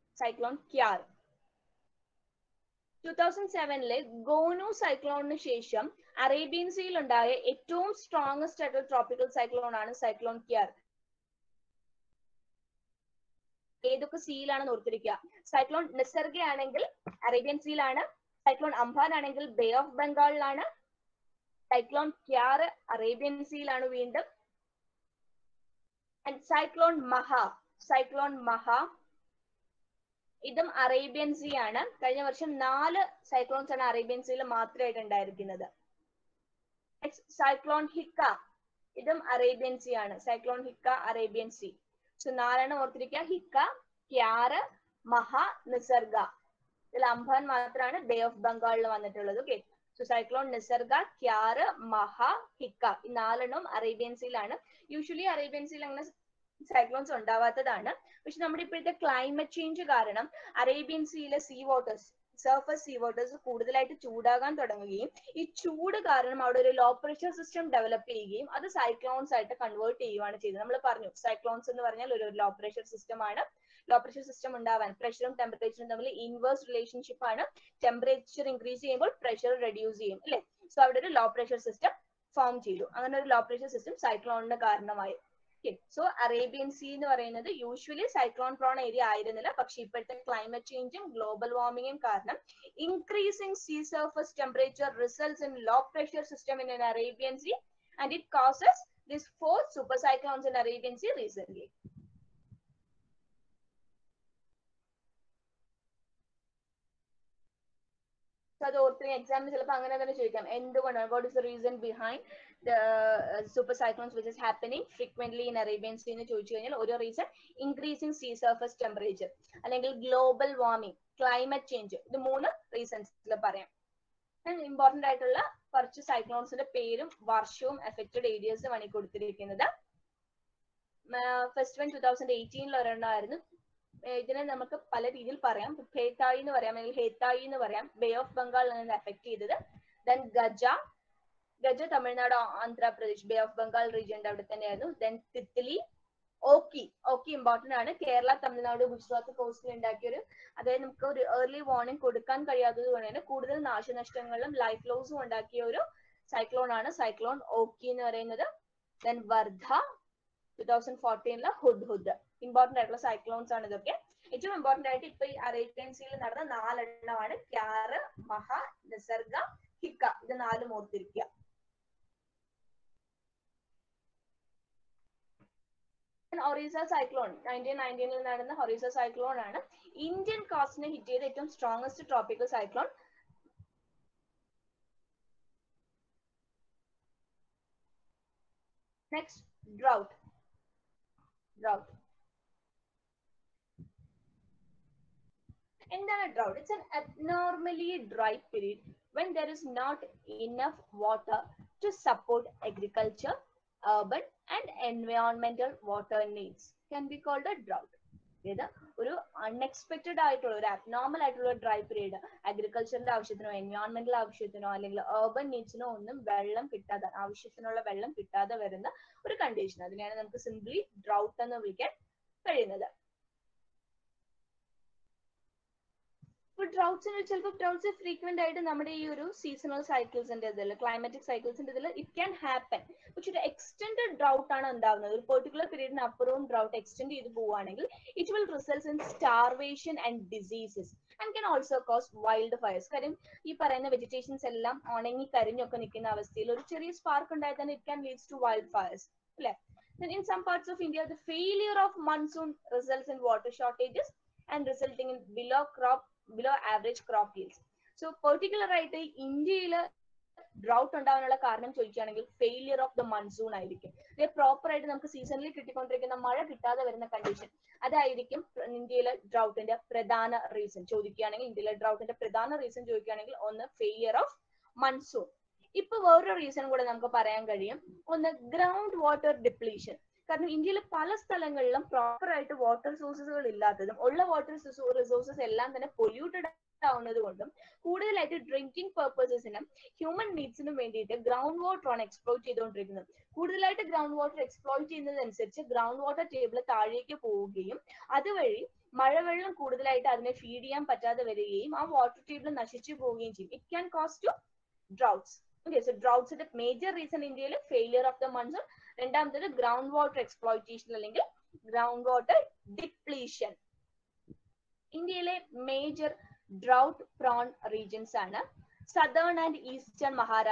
2007 Gonu സൈക്ലോണിന് ശേഷം അറേബ്യൻ സീയിൽ ഉണ്ടായ ഏറ്റവും സ്ട്രോങ്സ്റ്റ് ആയിട്ടുള്ള ട്രോപ്പിക്കൽ സൈക്ലോൺ ആണ് സൈക്ലോൺ ക്യാർ. ഏതൊക്കെ സീയിലാണെന്ന് ഓർത്തിരിക്കുക. സൈക്ലോൺ നിസർഗ ആണെങ്കിൽ അറേബ്യൻ സീയിലാണ്, സൈക്ലോൺ അംഫാൻ ആണെങ്കിൽ ബേ ഓഫ് ബംഗാളിലാണ്, സൈക്ലോൺ ക്യാർ അറേബ്യൻ സീയിലാണ് വീണ്ടും. സൈക്ലോൺ മഹ ഇതും അറേബ്യൻ സീ ആണ്. കഴിഞ്ഞ വർഷം 4 സൈക്ലോൺസ് ആണ് അറേബ്യൻ സീയിൽ മാത്രമായിട്ട് ഉണ്ടായിരിക്കുന്നത്. സൈക്ലോൺ ഹിക്ക, ഇതും അറേബ്യൻ സീ ആണ്. Cyclone Hikaa Arabian sea. So 4 ഓർത്തിരിക്കുക, ഹിക്ക, ക്യാർ, മഹ, നിസർഗ. ഇതിൽ അംഫാൻ മാത്രമാണ് ബേ ഓഫ് ബംഗാളിൽ വന്നിട്ടുള്ളത്. Okay, so cyclone Nisarga, Kyarr, Maha, Hikaa, ഈ 4 അറേബ്യൻ സീയിലാണ്. യൂഷ്വലി അറേബ്യൻ സീയിൽ അങ്ങനെ സൈക്ലോൺസ് ഉണ്ടാവാത്തതാണ്. പക്ഷെ നമ്മുടെ ഇപ്പോഴത്തെ ക്ലൈമറ്റ് ചേഞ്ച് കാരണം അറേബ്യൻ സീയിലെ സർഫസ് സീ വാട്ടേഴ്സ് കൂടുതലായിട്ട് ചൂടാകാൻ തുടങ്ങുകയും ഈ ചൂട് കാരണം അവിടെ ഒരു ലോ പ്രഷർ സിസ്റ്റം ഡെവലപ്പ് ചെയ്യുകയും അത് സൈക്ലോൺസ് ആയിട്ട് കൺവേർട്ട് ചെയ്യുകയാണ് ചെയ്തത്. നമ്മൾ പറഞ്ഞു സൈക്ലോൺസ് എന്ന് പറഞ്ഞാൽ ഒരു ലോ പ്രഷർ സിസ്റ്റം ആണ്. ലോ പ്രഷർ സിസ്റ്റം ഉണ്ടാവാൻ പ്രഷറും ടെമ്പറേച്ചറും തമ്മിൽ ഇൻവേഴ്സ് റിലേഷൻഷിപ്പ് ആണ്. ടെമ്പറേച്ചർ ഇൻക്രീസ് ചെയ്യുമ്പോൾ പ്രഷർ റെഡ്യൂസ് ചെയ്യും അല്ലെ. സോ അവിടെ ഒരു ലോ പ്രഷർ സിസ്റ്റം ഫോം ചെയ്തു. അങ്ങനെ ഒരു ലോ പ്രഷർ സിസ്റ്റം സൈക്ലോണിന് കാരണമായി. സോ അറേബ്യൻ സീ എന്ന് പറയുന്നത് യൂഷ്വലി സൈക്ലോൺ പ്രോൺ ഏരിയ ആയിരുന്നില്ല. പക്ഷെ ഇപ്പോഴത്തെ ക്ലൈമറ്റ് ചേഞ്ചും ഗ്ലോബൽ വാർമിംഗും കാരണം increasing sea surface temperature results in low pressure system in Arabian sea and it causes this 4 super cyclones in Arabian Sea recently. So അത് ഓർത്ത് എക്സാമിന് ചിലപ്പോൾ അങ്ങനെ തന്നെ ചോദിക്കാം, എന്തുകൊണ്ടാണ്, what is the reason behind the super cyclones which is happening frequently in Arabian sea എന്ന് ചോദിച്ചു കഴിഞ്ഞാൽ ഒരു reason increasing sea surface temperature അല്ലെങ്കിൽ ഗ്ലോബൽ വാർമിംഗ്, ക്ലൈമറ്റ് ചേഞ്ച്, ഇത് 3 റീസൺസിൽ പറയാം. ഇമ്പോർട്ടന്റ് ആയിട്ടുള്ള കുറച്ച് സൈക്ലോൺസിന്റെ പേരും വർഷവും എഫക്റ്റഡ് ഏരിയസും ആണ് കൊടുത്തിരിക്കുന്നത്. ഫസ്റ്റ് വൺ 2018 ഒരെണ്ണമായിരുന്നു. ഇതിനെ നമുക്ക് പല രീതിയിൽ പറയാം. ഹേത്തായി എന്ന് പറയാം, അല്ലെങ്കിൽ ഹേത്തായി എന്ന് പറയാം, ബേ ഓഫ് ബംഗാളിലാണ് എഫക്ട് ചെയ്തത്. Then Gaja Tamil Nadu Andhra Pradesh bay of Bengal റീജിയന്റെ അവിടെ തന്നെയായിരുന്നു. ദെൻ തിത്ലി, ഓക്കി ഇമ്പോർട്ടന്റ് ആണ്. കേരള, തമിഴ്നാട്, ഗുജറാത്ത് കോസ്റ്റിൽ ഉണ്ടാക്കിയൊരു, അതായത് നമുക്ക് ഒരു ഏർലി വാർണിംഗ് കൊടുക്കാൻ കഴിയാത്തത് കൊണ്ട് തന്നെ കൂടുതൽ നാശനഷ്ടങ്ങളും ലൈഫ് ലോസും ഉണ്ടാക്കിയ ഒരു സൈക്ലോൺ ആണ് സൈക്ലോൺ ഓക്കി എന്ന് പറയുന്നത്. Then Vardah 2014 Hudhud. ഇമ്പോർട്ടന്റ് ആയിട്ടുള്ള സൈക്ലോൺസ് ആണ് ഇതൊക്കെ. ഏറ്റവും ഇമ്പോർട്ടന്റ് ആയിട്ട് ഇപ്പൊ ഈ അറേബ്യൻ സീയിൽ നടന്ന 4 എണ്ണമാണ്. ക്യാർ, മഹ, നിസർഗ, ഹിക്ക. ഇത് 4 ഓർത്തിരിക്കുക. ഒറീസ സൈക്ലോൺ 1919 നടന്ന ഒറീസ സൈക്ലോൺ ആണ് ഇന്ത്യൻ കോസ്റ്റിനെ ഹിറ്റ് ചെയ്ത ഏറ്റവും strongest tropical cyclone. Next, drought. എന്താണ് drought? It's an abnormally dry period when there is not enough water to support agriculture, urban and environmental water needs can be called a drought. ഇത് ഒരു unexpected ആയിട്ടുള്ള, ഒരു abnormal ആയിട്ടുള്ള dry period, അഗ്രികൾച്ചറിന്റെ ആവശ്യത്തിനോ എൻവയോൺമെന്റൽ ആവശ്യത്തിനോ അല്ലെങ്കിൽ urban നീഡ്സിനോ ഒന്നും വെള്ളം കിട്ടാതെ, ആവശ്യത്തിനുള്ള വെള്ളം കിട്ടാതെ വരുന്ന ഒരു കണ്ടീഷൻ, അതിനെയാണ് നമുക്ക് സിംപ്ലി ഡ്രൗട്ട് എന്ന് വിളിക്കാൻ കഴിയുന്നത്. ഡ്രൗട്ട്സ് ഫ്രീക്വന്റ് ആയിട്ട് നമ്മുടെ ഈ ഒരു സീസണൽ സൈക്കിൾസിന്റെ ഇതിൽ, ക്ലൈമാറ്റിക് സൈക്കിൾസിന്റെ ഇതിൽ ഇറ്റ് ക്യാൻ ഹാപ്പൻ. പക്ഷെ ഒരു എക്സ്റ്റെൻഡഡ് ഡ്രൗട്ട് ആണ് ഉണ്ടാവുന്നത്. ഒരു പെർട്ടിക്കുലർ പീരീഡിന് അപ്പുറവും ഡ്രൗട്ട് എക്സ്റ്റെൻഡ് ചെയ്ത് പോവുകയാണെങ്കിൽ it will result in starvation and diseases and can also cause wildfires. കാര്യം ഈ പറയുന്ന വെജിറ്റേഷൻസ് എല്ലാം ഉണങ്ങി കരിഞ്ഞൊക്കെ നിൽക്കുന്ന അവസ്ഥയിൽ ഒരു ചെറിയ സ്പാർക്ക് ഉണ്ടായാൽ തന്നെ it can leads to wildfires, അല്ലെ? Then in some parts of India, the failure of monsoon results in water shortages and resulting in below average crop yields. So particular ആയിട്ട് ഇന്ത്യയിൽ ഡ്രൗട്ട് ഉണ്ടാവാനുള്ള കാരണം ചോദിക്കുകയാണെങ്കിൽ failure of the monsoon ആയിരിക്കും. Proper ആയിട്ട് നമുക്ക് സീസണിൽ കിട്ടിക്കൊണ്ടിരിക്കുന്ന മഴ കിട്ടാതെ വരുന്ന കണ്ടീഷൻ, അതായിരിക്കും ഇന്ത്യയിലെ ഡ്രൗട്ടിന്റെ പ്രധാന റീസൺ ചോദിക്കുകയാണെങ്കിൽ. ഇന്ത്യയിലെ ഡ്രൗട്ടിന്റെ പ്രധാന റീസൺ ചോദിക്കുകയാണെങ്കിൽ ഒന്ന് ഫെയിലിയർ ഓഫ് മൺസൂൺ. ഇപ്പൊ വേറൊരു റീസൺ കൂടെ നമുക്ക് പറയാൻ കഴിയും. ഒന്ന് ഗ്രൗണ്ട് വാട്ടർ ഡിപ്ലീഷൻ. കാരണം ഇന്ത്യയിലെ പല സ്ഥലങ്ങളിലും പ്രോപ്പർ ആയിട്ട് വാട്ടർ സോഴ്സസുകൾ ഇല്ലാത്തതും ഉള്ള വാട്ടർ റിസോഴ്സസ് എല്ലാം തന്നെ പൊല്യൂട്ടഡ് ആവുന്നത് കൊണ്ടും കൂടുതലായിട്ട് ഡ്രിങ്കിങ് പർപ്പസസിനും ഹ്യൂമൻ നീഡ്സിനും വേണ്ടിയിട്ട് ഗ്രൗണ്ട് വാട്ടർ ആണ് എക്സ്പ്ലോയിറ്റ് ചെയ്തുകൊണ്ടിരിക്കുന്നത്. കൂടുതലായിട്ട് ഗ്രൗണ്ട് വാട്ടർ എക്സ്പ്ലോയിറ്റ് ചെയ്യുന്നതനുസരിച്ച് ഗ്രൗണ്ട് വാട്ടർ ടേബിൾ താഴേക്ക് പോവുകയും അതുവഴി മഴവെള്ളം കൂടുതലായിട്ട് അതിനെ ഫീഡ് ചെയ്യാൻ പറ്റാതെ വരികയും ആ വാട്ടർ ടേബിൾ നശിച്ചു പോവുകയും ചെയ്യും. It can cause to droughts. Okay, so droughts is the major reason ഇന്ത്യയിൽ failure of the monsoon. രണ്ടാമത്തേത് ഗ്രൗണ്ട് വാട്ടർ എക്സ്പ്ലോയിറ്റേഷൻ അല്ലെങ്കിൽ ഗ്രൗണ്ട് വാട്ടർ ഡിപ്ലീഷൻ. ഇന്ത്യയിലെ മേജർ drought prone regions ആണ് southern and eastern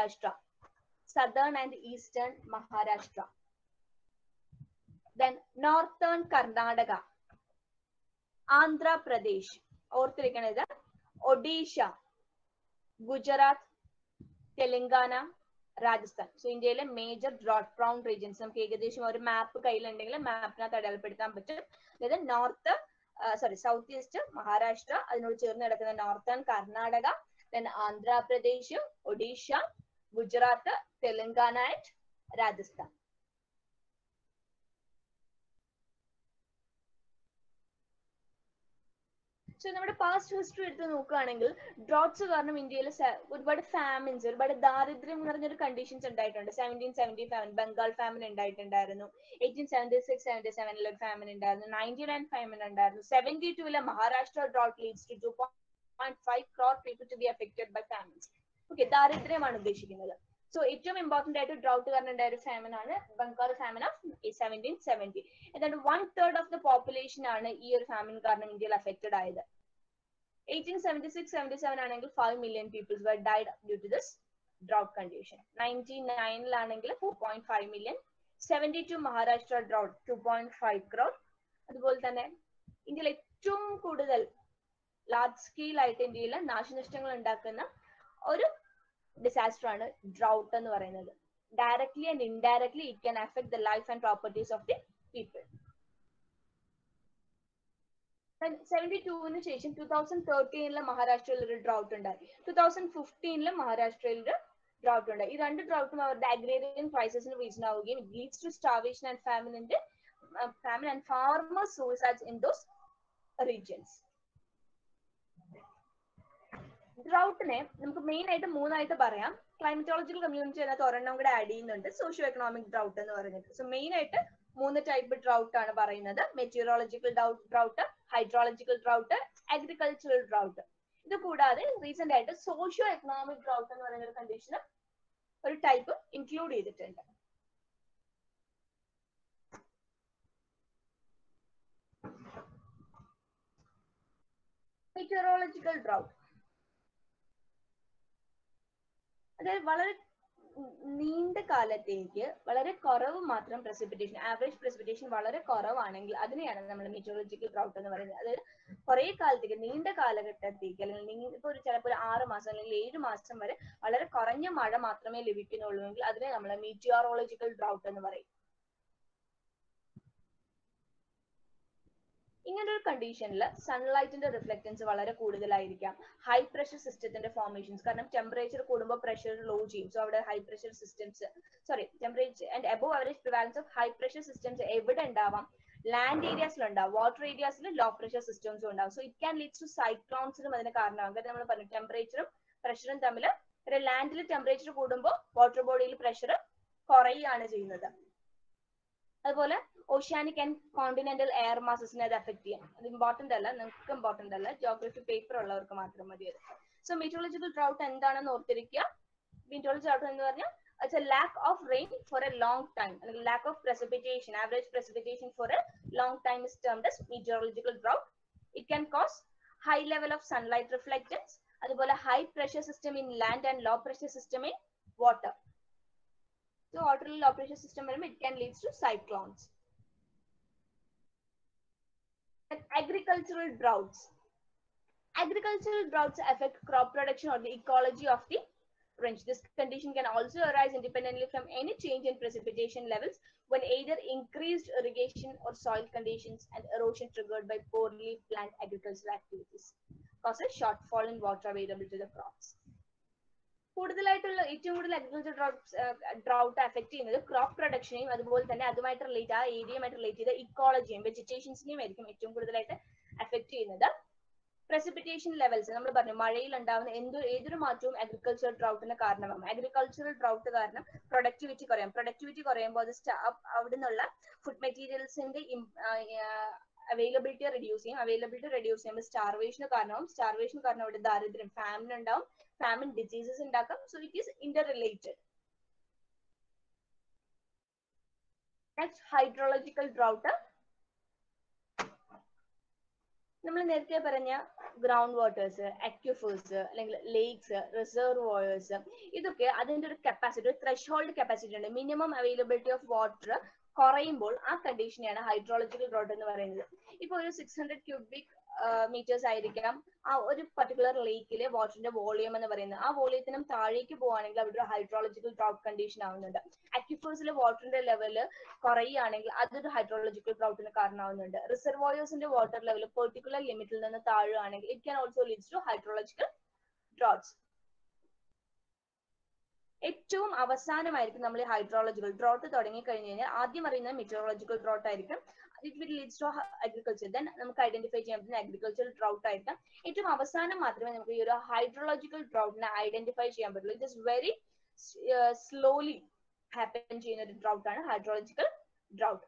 Maharashtra, then northern Karnataka, Andhra Pradesh, ഓർത്തിരിക്കണത് Odisha, Gujarat, Telangana, Rajasthan. So ഇന്ത്യയിലെ മേജർ drought prone regions നമുക്ക് ഏകദേശം ഒരു മാപ്പ് കയ്യിലുണ്ടെങ്കിൽ മാപ്പിനകത്ത് അടയാളപ്പെടുത്താൻ പറ്റും. അതായത് സൗത്ത് ഈസ്റ്റ് മഹാരാഷ്ട്ര, അതിനോട് ചേർന്ന് കിടക്കുന്ന northern Karnataka, then Andhra Pradesh, Odisha, Gujarat, Telangana and Rajasthan. So നമ്മുടെ പാസ്റ്റ് ഹിസ്റ്ററി എടുത്ത് നോക്കുകയാണെങ്കിൽ ഡ്രോട്ട്സ് കാരണം ഇന്ത്യയിൽ ഒരുപാട് ഫാമിൻസ്, ഒരുപാട് ദാരിദ്ര്യം നിറഞ്ഞൊരു കണ്ടീഷൻസ് ഉണ്ടായിട്ടുണ്ട്. 1777 ബംഗാൾ ഫാമിൻ ഉണ്ടായിട്ടുണ്ടായിരുന്നു. 1876-77 ഒരു ഫാമിൻ ഉണ്ടായിരുന്നു. 99 ഫാമിൻ ഉണ്ടായിരുന്നു. 72 Maharashtra drought leads to 2.5 crore people to be affected by famines. Okay, ദാരിദ്ര്യമാണ് ഉദ്ദേശിക്കുന്നത്. സോ ഏറ്റവും ഇമ്പോർട്ടന്റ് ആയിട്ട് ഡ്രൗട്ട് കാരണം ഉണ്ടായ ഒരു ഫാമിൻ ആണ് ബംഗാൾ ഫാമിൻ ഓഫ് 1770. എന്നിട്ട് 1/3 ഓഫ് ദ പോപ്പുലേഷൻ ആണ് ഈ ഒരു ഫാമിൻ കാരണം ഇന്ത്യയിൽ അഫക്റ്റഡ് ആയത്. 1876-77 ആണെങ്കിൽ 5 million people were died due to this drought condition. 1909 4.5 million. 72 Maharashtra drought 2.5 crore. അതുപോലെ തന്നെ ഇന്ത്യയിൽ ഏറ്റവും കൂടുതൽ ലാർജ് സ്കെയിൽ ആയിട്ട് ഇന്ത്യയിൽ നാശനഷ്ടങ്ങൾ ഉണ്ടാക്കുന്ന ഒരു ഡിസാസ്റ്റർ ആണ് drought എന്ന് പറയുന്നത്. Directly and indirectly it can affect the life and properties of the people. 72 ശേഷം 2013 മഹാരാഷ്ട്രയിൽ ഒരു ഡ്രൗട്ട് ഉണ്ടായി. 2015 മഹാരാഷ്ട്രയിൽ ഒരു ഡ്രൗട്ട് ഉണ്ടായി. ഈ രണ്ട് ഡ്രൗട്ടും അവരുടെ അഗ്രേറിയൻ ക്രൈസിസിന് റീസൺ ആവുകയും it leads to starvation and famine and farmer suicides in those regions. ഡ്രൗട്ടിനെ നമുക്ക് മെയിൻ ആയിട്ട് മൂന്നായിട്ട് പറയാം. ക്ലൈമറ്റോളജിക്കൽ കമ്മ്യൂണിറ്റി അതിനകത്ത് ഒരെണ്ണം കൂടെ ആഡ് ചെയ്യുന്നുണ്ട്, സോഷ്യോ എക്കണോമിക് ഡ്രൗട്ട് എന്ന് പറഞ്ഞിട്ട്. സോ മെയിൻ ആയിട്ട് 3 ടൈപ്പ് ഡ്രൗട്ട് ആണ് പറയുന്നത്. Meteorological drought, hydrological drought, agricultural drought. ഇത് കൂടാതെ റീസെന്റ് ആയിട്ട് സോഷ്യോ എക്കണോമിക് ഡ്രൗട്ട് എന്ന് പറയുന്ന ഒരു കണ്ടീഷൻ ഒരു ടൈപ്പ് ഇൻക്ലൂഡ് ചെയ്തിട്ടുണ്ട്. മെറ്റീരിയോളജിക്കൽ ഡ്രൗട്ട് അതായത് വളരെ നീണ്ട കാലത്തേക്ക് വളരെ കുറവ് മാത്രം പ്രസിപ്പിറ്റേഷൻ, ആവറേജ് പ്രസിപ്പിറ്റേഷൻ വളരെ കുറവാണെങ്കിൽ അതിനെയാണ് നമ്മൾ മെറ്റീരിയോളജിക്കൽ ഡ്രൗട്ട് എന്ന് പറയുന്നത്. അതായത് കുറെ കാലത്തേക്ക്, നീണ്ട കാലഘട്ടത്തേക്ക്, അല്ലെങ്കിൽ ഇപ്പോൾ ചിലപ്പോൾ ഒരു 6 മാസം അല്ലെങ്കിൽ 7 മാസം വരെ വളരെ കുറഞ്ഞ മഴ മാത്രമേ ലഭിക്കുന്നുള്ളൂ എങ്കിൽ അതിനെ നമ്മൾ മെറ്റീരിയോളജിക്കൽ ഡ്രൗട്ട് എന്ന് പറയും. ഇങ്ങനെ ഒരു കണ്ടീഷനിൽ സൺലൈറ്റിന്റെ റിഫ്ലക്റ്റൻസ് വളരെ കൂടുതലായിരിക്കാം. ഹൈ പ്രഷർ സിസ്റ്റത്തിന്റെ ഫോർമേഷൻസ്, കാരണം ടെമ്പറേച്ചർ കൂടുമ്പോൾ പ്രഷർ ലോ ചെയ്യും. സോ അവിടെ high pressure systems, temperature and above average prevalence of high pressure systems എവിടെ ഉണ്ടാവാം? ലാൻഡ് ഏരിയാസിൽ ഉണ്ടാവും. വാട്ടർ ഏരിയാസിൽ ലോ പ്രഷർ സിസ്റ്റംസും ഉണ്ടാവും. So it can leads to സൈക്ലോൺസിനും അതിന് കാരണമാകും. കാരണം നമ്മൾ പറഞ്ഞു ടെമ്പറേച്ചറും പ്രഷറും തമ്മിൽ, ലാൻഡിൽ ടെമ്പറേച്ചർ കൂടുമ്പോൾ വാട്ടർ ബോഡിയിൽ പ്രഷർ കുറയുകയാണ് ചെയ്യുന്നത്. അതുപോലെ ഓഷ്യാനിക് ആൻഡ് കോണ്ടിനെന്റൽ എയർ മാസസിനെ അത് അഫക്ട് ചെയ്യാം. അത് ഇമ്പോർട്ടന്റ് അല്ല, നിങ്ങൾക്ക് ഇമ്പോർട്ടന്റ് അല്ല, ജോഗ്രഫി പേപ്പർ ഉള്ളവർക്ക് മാത്രം മതി അത്. സോ മെറ്റീരിയോളജിക്കൽ ഡ്രൗട്ട് എന്താണെന്ന് ഓർത്തിരിക്കുക. മെറ്റീരിയോളജിക്കൽ ഡ്രൗട്ട് എന്ന് പറഞ്ഞാൽ it's a lack of rain for a long time, and lack of precipitation, average precipitation for a long time is termed as meteorological drought. It can cause high level of sunlight reflectance, അതുപോലെ high pressure system in land and low pressure system in water. So water low pressure system വരുമ്പോൾ it can lead to cyclones. And agricultural droughts affect crop production or the ecology of the range. This condition can also arise independently from any change in precipitation levels when either increased irrigation or soil conditions and erosion triggered by poorly planned agricultural activities cause a shortfall in water available to the crops. കൂടുതലായിട്ടുള്ള ഏറ്റവും കൂടുതൽ agriculture drought affect ചെയ്യുന്നത് crop പ്രൊഡക്ഷനെയും അതുപോലെ തന്നെ അതുമായിട്ട് relate, ആ ഏരിയയുമായിട്ട് relate ചെയ്ത ഇക്കോളജിയും വെജിറ്റേഷൻസിനെയും ആയിരിക്കും ഏറ്റവും കൂടുതലായിട്ട് അഫക്ട് ചെയ്യുന്നത്. പ്രസിപ്പിറ്റേഷൻ ലെവൽസ് നമ്മൾ പറഞ്ഞു, മഴയിൽ ഉണ്ടാവുന്ന ഏതൊരു മാറ്റവും അഗ്രികൾച്ചർ ഡ്രൗട്ടിന് കാരണമാകും. അഗ്രികൾച്ചറൽ ഡ്രൗട്ട് കാരണം പ്രൊഡക്ടിവിറ്റി കുറയും. പ്രൊഡക്ടിവിറ്റി കുറയുമ്പോൾ അത് അവിടെ നിന്നുള്ള ഫുഡ് മെറ്റീരിയൽസിന്റെ അവൈലബിലിറ്റി റെഡ്യൂസ് ചെയ്യും. അവൈലബിലിറ്റി റെഡ്യൂസ് ചെയ്യുമ്പോൾ സ്റ്റാർവേഷന് കാരണമാവും. സ്റ്റാർവേഷൻ കാരണം അവിടെ ദാരിദ്ര്യം, ഫാമിൻ ഉണ്ടാവും. ഫാമിൻ ഡിസീസസ് ഉണ്ടാക്കാം. So it is interrelated. Next hydrological drought. നമ്മൾ നേരത്തെ പറഞ്ഞ ഗ്രൗണ്ട് വാട്ടേഴ്സ്, അക്വിഫേഴ്സ് അല്ലെങ്കിൽ ലേക്സ്, റിസർവോയേഴ്സ്, ഇതൊക്കെ അതിന്റെ ഒരു കപ്പാസിറ്റി, ഒരു ത്രെഷോൾഡ് കപ്പാസിറ്റി ഉണ്ട്. മിനിമം അവൈലബിലിറ്റി ഓഫ് വാട്ടർ കുറയുമ്പോൾ ആ കണ്ടീഷനെയാണ് ഹൈഡ്രോളജിക്കൽ ഡ്രൗട്ട് എന്ന് പറയുന്നത്. ഇപ്പൊ ഒരു 600 ക്യൂബിക് മീറ്റേഴ്സ് ആയിരിക്കാം ആ ഒരു പർട്ടിക്കുലർ ലേക്കിലെ വാട്ടറിന്റെ വോളിയം എന്ന് പറയുന്നത്. ആ വോളിയത്തിനും താഴേക്ക് പോവുകയാണെങ്കിൽ അവിടെ ഒരു ഹൈഡ്രോളജിക്കൽ ഡ്രൗട്ട് കണ്ടീഷൻ ആവുന്നുണ്ട്. അക്വിഫേഴ്സിലെ വാട്ടറിന്റെ ലെവല് കുറയുകയാണെങ്കിൽ അതൊരു ഹൈഡ്രോളജിക്കൽ ഡ്രൗട്ടിന് കാരണമാവുന്നുണ്ട്. റിസർവോയേഴ്സിന്റെ വാട്ടർ ലെവൽ പെർട്ടിക്കുലർ ലിമിറ്റിൽ നിന്ന് താഴുകയാണെങ്കിൽ it can also leads to hydrological droughts. ഏറ്റവും അവസാനമായിരിക്കും നമ്മൾ ഈ ഹൈഡ്രോളജിക്കൽ ഡ്രോട്ട് തുടങ്ങി കഴിഞ്ഞ് കഴിഞ്ഞാൽ ആദ്യം അറിയുന്നത് മെറ്റീരിയോളജിക്കൽ ഡ്രോട്ട് ആയിരിക്കും. It will leads to agriculture. Then നമുക്ക് ഐഡന്റിഫൈ ചെയ്യാൻ പറ്റുന്ന അഗ്രികൾച്ചറൽ ഡ്രൗട്ട് ആയിരിക്കാം. ഏറ്റവും അവസാനം മാത്രമേ നമുക്ക് ഈ ഒരു ഹൈഡ്രോളജിക്കൽ ഡ്രൗട്ടിനെ ഐഡന്റിഫൈ ചെയ്യാൻ പറ്റുള്ളൂ. It is very slowly happen ചെയ്യുന്ന ഒരു ഡ്രൗട്ട് ആണ് ഹൈഡ്രോളജിക്കൽ ഡ്രൗട്ട്.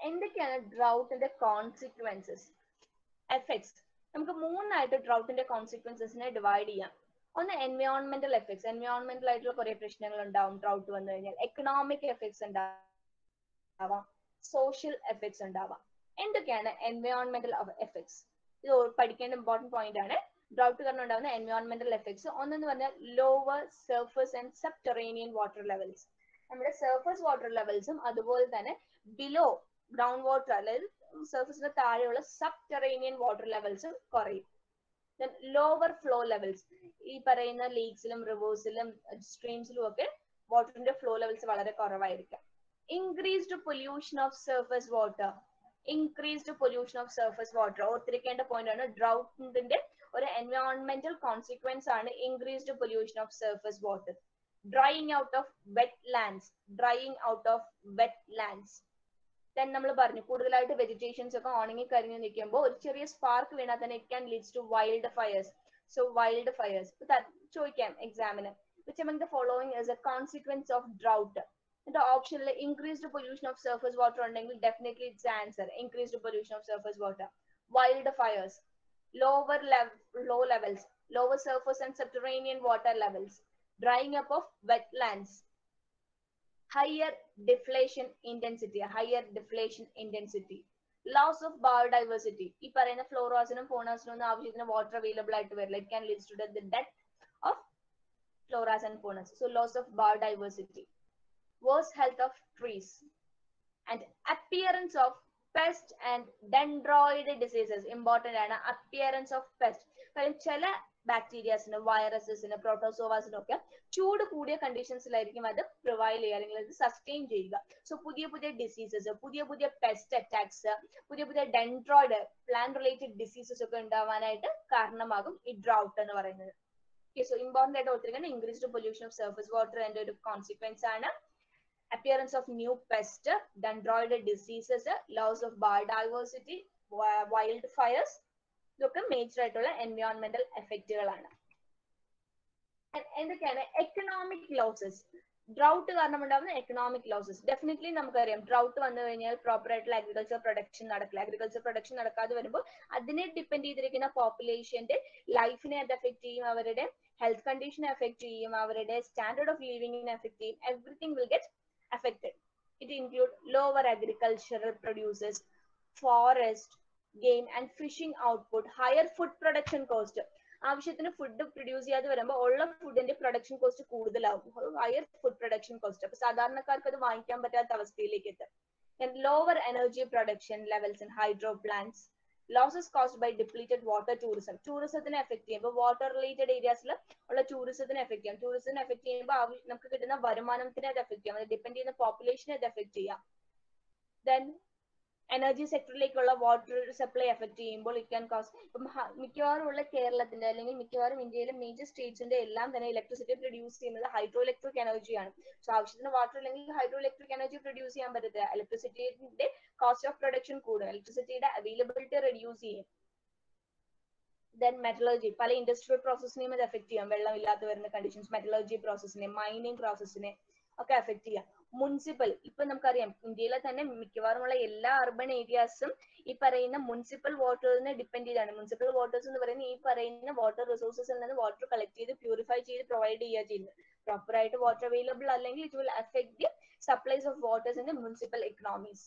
എന്തൊക്കെയാണ് ഡ്രൗട്ടിന്റെ കോൺസിക്വൻസസ്, എഫക്ട്സ്? നമുക്ക് മൂന്നായിട്ട് ഡ്രൗട്ടിന്റെ കോൺസിക്വൻസസിനെ ഡിവൈഡ് ചെയ്യാം. ഒന്ന് എൻവയോൺമെന്റൽ എഫക്ട്സ്, എൻവയോൺമെന്റൽ ആയിട്ടുള്ള കുറെ പ്രശ്നങ്ങൾ ഉണ്ടാവും ഡ്രൗട്ട് വന്നു കഴിഞ്ഞാൽ. എക്കണോമിക് എഫക്ട്സ് ഉണ്ടാവാം, സോഷ്യൽ എഫക്ട്സ് ഉണ്ടാവാം. എന്തൊക്കെയാണ് എൻവയോൺമെന്റൽ എഫക്ട്സ്? ഇത് പഠിക്കേണ്ട ഇമ്പോർട്ടന്റ് പോയിന്റ് ആണ്. ഡ്രൗട്ട് കാരണം ഉണ്ടാവുന്ന എൻവയോൺമെന്റൽ എഫക്ട്സ് ഒന്നെന്ന് പറഞ്ഞാൽ lower surface and subterranean water levels. നമ്മുടെ സർഫസ് വാട്ടർ ലെവൽസും അതുപോലെ തന്നെ ബിലോ ഗ്രൗണ്ട് വാട്ടർ, അതായത് സർഫസിന് താഴെയുള്ള സബ്ടെറേനിയൻ വാട്ടർ ലെവൽസും കുറയും. ലോവർ ഫ്ലോ ലെവൽസ്, ഈ പറയുന്ന ലേക്സിലും റിവേഴ്സിലും സ്ട്രീംസിലും ഒക്കെ വാട്ടറിന്റെ ഫ്ലോ ലെവൽസ് വളരെ കുറവായിരിക്കും. Increased pollution of surface water, increased pollution of surface water ഓർത്തിരിക്കേണ്ട പോയിന്റ് ആണ്. ഡ്രൗട്ടിന്റെ ഒരു എൻവയോൺമെന്റൽ കോൺസിക്വൻസ് ആണ് increased pollution of surface water. Drying out of wetlands, drying out of wetlands. Then നമ്മൾ പറഞ്ഞു കൂടുതലായിട്ട് വെജിറ്റേഷൻസ് ഒക്കെ ഉണങ്ങി കരിഞ്ഞു നിൽക്കുമ്പോൾ ഒരു ചെറിയ സ്പാർക്ക് വീണാൽ തന്നെ it can leads to wildfires. So wildfires ചോദിക്കാം എക്സാമിന്, which among the following is a consequence of drought? The option increased pollution of surface water ഉണ്ടെങ്കിൽ definitely it's the answer. Increased pollution of surface water, wild fires, low levels, lower surface and subterranean water levels, drying up of wetlands, higher deflation intensity, loss of biodiversity. ഈ പറയുന്ന ഫ്ലോറാസിനും ഫോണാസിനും ഒന്നും ആവശ്യത്തിന് water available ആയിട്ട് വരില്ല. It can lead to the death of floras and faunas. So loss of biodiversity, worse health of trees, and appearance of pest and dendroid diseases. Important ആണ് appearance of pest. കാരണം ചില ബാക്ടീരിയാസിന്, വൈറസസിന്, പ്രോട്ടോസോവാസിനൊക്കെ ചൂട് കൂടിയ കണ്ടീഷൻസിലായിരിക്കും അത് prevail ചെയ്യുക അല്ലെങ്കിൽ അത് സസ്റ്റെയിൻ ചെയ്യുക. സോ പുതിയ പുതിയ ഡിസീസസ്, പുതിയ പെസ്റ്റ് അറ്റാക്സ്, പുതിയ ഡെൻഡ്രോയിഡ് പ്ലാന്റ് റിലേറ്റഡ് ഡിസീസസ് ഒക്കെ ഉണ്ടാവാനായിട്ട് കാരണമാകും ഈ ഡ്രൗട്ട് എന്ന് പറയുന്നത്. സോ ഇമ്പോർട്ടന്റ് ആയിട്ട് ഓർത്തിരിക്കണം, increased pollution of surface water എന്റെ ഒരു കോൺസിക്വൻസ് ആണ്. appearance of new pest, dendroid diseases, loss of biodiversity, wildfires, ഇതൊക്കെ മേജർ ആയിട്ടുള്ള എൻവയോൺമെന്റൽ എഫക്റ്റുകളാണ്. എന്തൊക്കെയാണ് എക്കണോമിക് ലോസസ്? ഡ്രൗട്ട് കാരണം ഉണ്ടാകുന്ന എക്കണോമിക് ലോസസ്. ഡെഫിനറ്റ്ലി നമുക്കറിയാം ഡ്രൗട്ട് വന്നു കഴിഞ്ഞാൽ പ്രോപ്പർ ആയിട്ടുള്ള അഗ്രികൾച്ചർ പ്രൊഡക്ഷൻ നടക്കില്ല. അഗ്രികൾച്ചർ പ്രൊഡക്ഷൻ നടക്കാതെ വരുമ്പോൾ അതിനെ ഡിപ്പെൻഡ് ചെയ്തിരിക്കുന്ന പോപ്പുലേഷന്റെ ലൈഫിനെ അത് എഫക്ട് ചെയ്യും, അവരുടെ ഹെൽത്ത് കണ്ടീഷനെ എഫക്ട് ചെയ്യും, അവരുടെ സ്റ്റാൻഡേർഡ് ഓഫ് ലിവിങ്ങിനെ എഫക്ട് ചെയ്യും. Everything will get affected. It includes lower agricultural produces, forest, game and fishing output, higher food production cost. ആവശ്യത്തിന് ഫുഡ് പ്രൊഡ്യൂസ് ചെയ്യാതെ വരുമ്പോൾ ഉള്ള ഫുഡിന്റെ പ്രൊഡക്ഷൻ കോസ്റ്റ് കൂടുതലാവും, ഹയർ ഫുഡ് പ്രൊഡക്ഷൻ കോസ്റ്റ്. അപ്പൊ സാധാരണക്കാർക്ക് അത് വാങ്ങിക്കാൻ പറ്റാത്ത അവസ്ഥയിലേക്ക് എത്തും. Lower energy production levels in hydro plants, losses caused by depleted water tourism. ടൂറിസത്തിനെ എഫക്ട് ചെയ്യുമ്പോൾ വാട്ടർ റിലേറ്റഡ് ഏരിയാസിൽ ഉള്ള ടൂറിസത്തിനെ എഫക്ട് ചെയ്യാം. ടൂറിസത്തിനെ എഫക്ട് ചെയ്യുമ്പോൾ നമുക്ക് കിട്ടുന്ന വരുമാനത്തിനെ അത് എഫക്ട് ചെയ്യാം, അത് ഡിപ്പെൻഡ് ചെയ്യുന്ന പോപ്പുലേഷനെ അത് എഫക്ട് ചെയ്യാം. ദെൻ എനർജി സെക്ടറിലേക്കുള്ള വാട്ടർ സപ്ലൈ എഫക്ട് ചെയ്യുമ്പോൾ ഇറ്റ് ക്യാൻ കോസ്, ഇപ്പം മിക്കവാറും ഉള്ള കേരളത്തിന്റെ അല്ലെങ്കിൽ മിക്കവാറും ഇന്ത്യയിലെ മേജർ സ്റ്റേറ്റ്സിന്റെ എല്ലാം തന്നെ ഇലക്ട്രിസിറ്റി പ്രൊഡ്യൂസ് ചെയ്യുന്നത് ഹൈഡ്രോ ഇലക്ട്രിക് എനർജിയാണ്. സോ ആവശ്യത്തിന് വാട്ടർ ഇല്ലെങ്കിൽ ഹൈഡ്രോ ഇലക്ട്രിക് എനർജി പ്രൊഡ്യൂസ് ചെയ്യാൻ പറ്റത്തില്ല. ഇലക്ട്രിസിറ്റിയുടെ കോസ്റ്റ് ഓഫ് പ്രൊഡക്ഷൻ കൂടും, ഇലക്ട്രിസിറ്റിയുടെ അവൈലബിലിറ്റി റെഡ്യൂസ് ചെയ്യും. ദെൻ മെറ്റലർജി, പല ഇൻഡസ്ട്രിയൽ പ്രോസസ്സിനെയും അത് എഫക്ട് ചെയ്യാം. വെള്ളം ഇല്ലാത്ത വരുന്ന കണ്ടീഷൻസ് മെറ്റലർജി പ്രോസസ്സിനെ, മൈനിങ് പ്രോസസ്സിനെ ഒക്കെ എഫക്ട് ചെയ്യാം. മുനിസിപ്പൽ, ഇപ്പൊ നമുക്കറിയാം ഇന്ത്യയിലെ തന്നെ മിക്കവാറുമുള്ള എല്ലാ അർബൻ ഏരിയാസും ഈ പറയുന്ന മുനിസിപ്പൽ വാട്ടറിനെ ഡിപ്പെൻഡ് ചെയ്താണ്. മുനിസിപ്പൽ വാട്ടേഴ്സ് എന്ന് പറയുന്നത് ഈ പറയുന്ന വാട്ടർ റിസോഴ്സസിൽ നിന്ന് വാട്ടർ കളക്ട് ചെയ്ത് പ്യൂരിഫൈ ചെയ്ത് പ്രൊവൈഡ് ചെയ്യുക ചെയ്യുന്നത്. പ്രോപ്പർ ആയിട്ട് വാട്ടർ അവൈലബിൾ അല്ലെങ്കിൽ it will affect the supplies of waters in the municipal economies.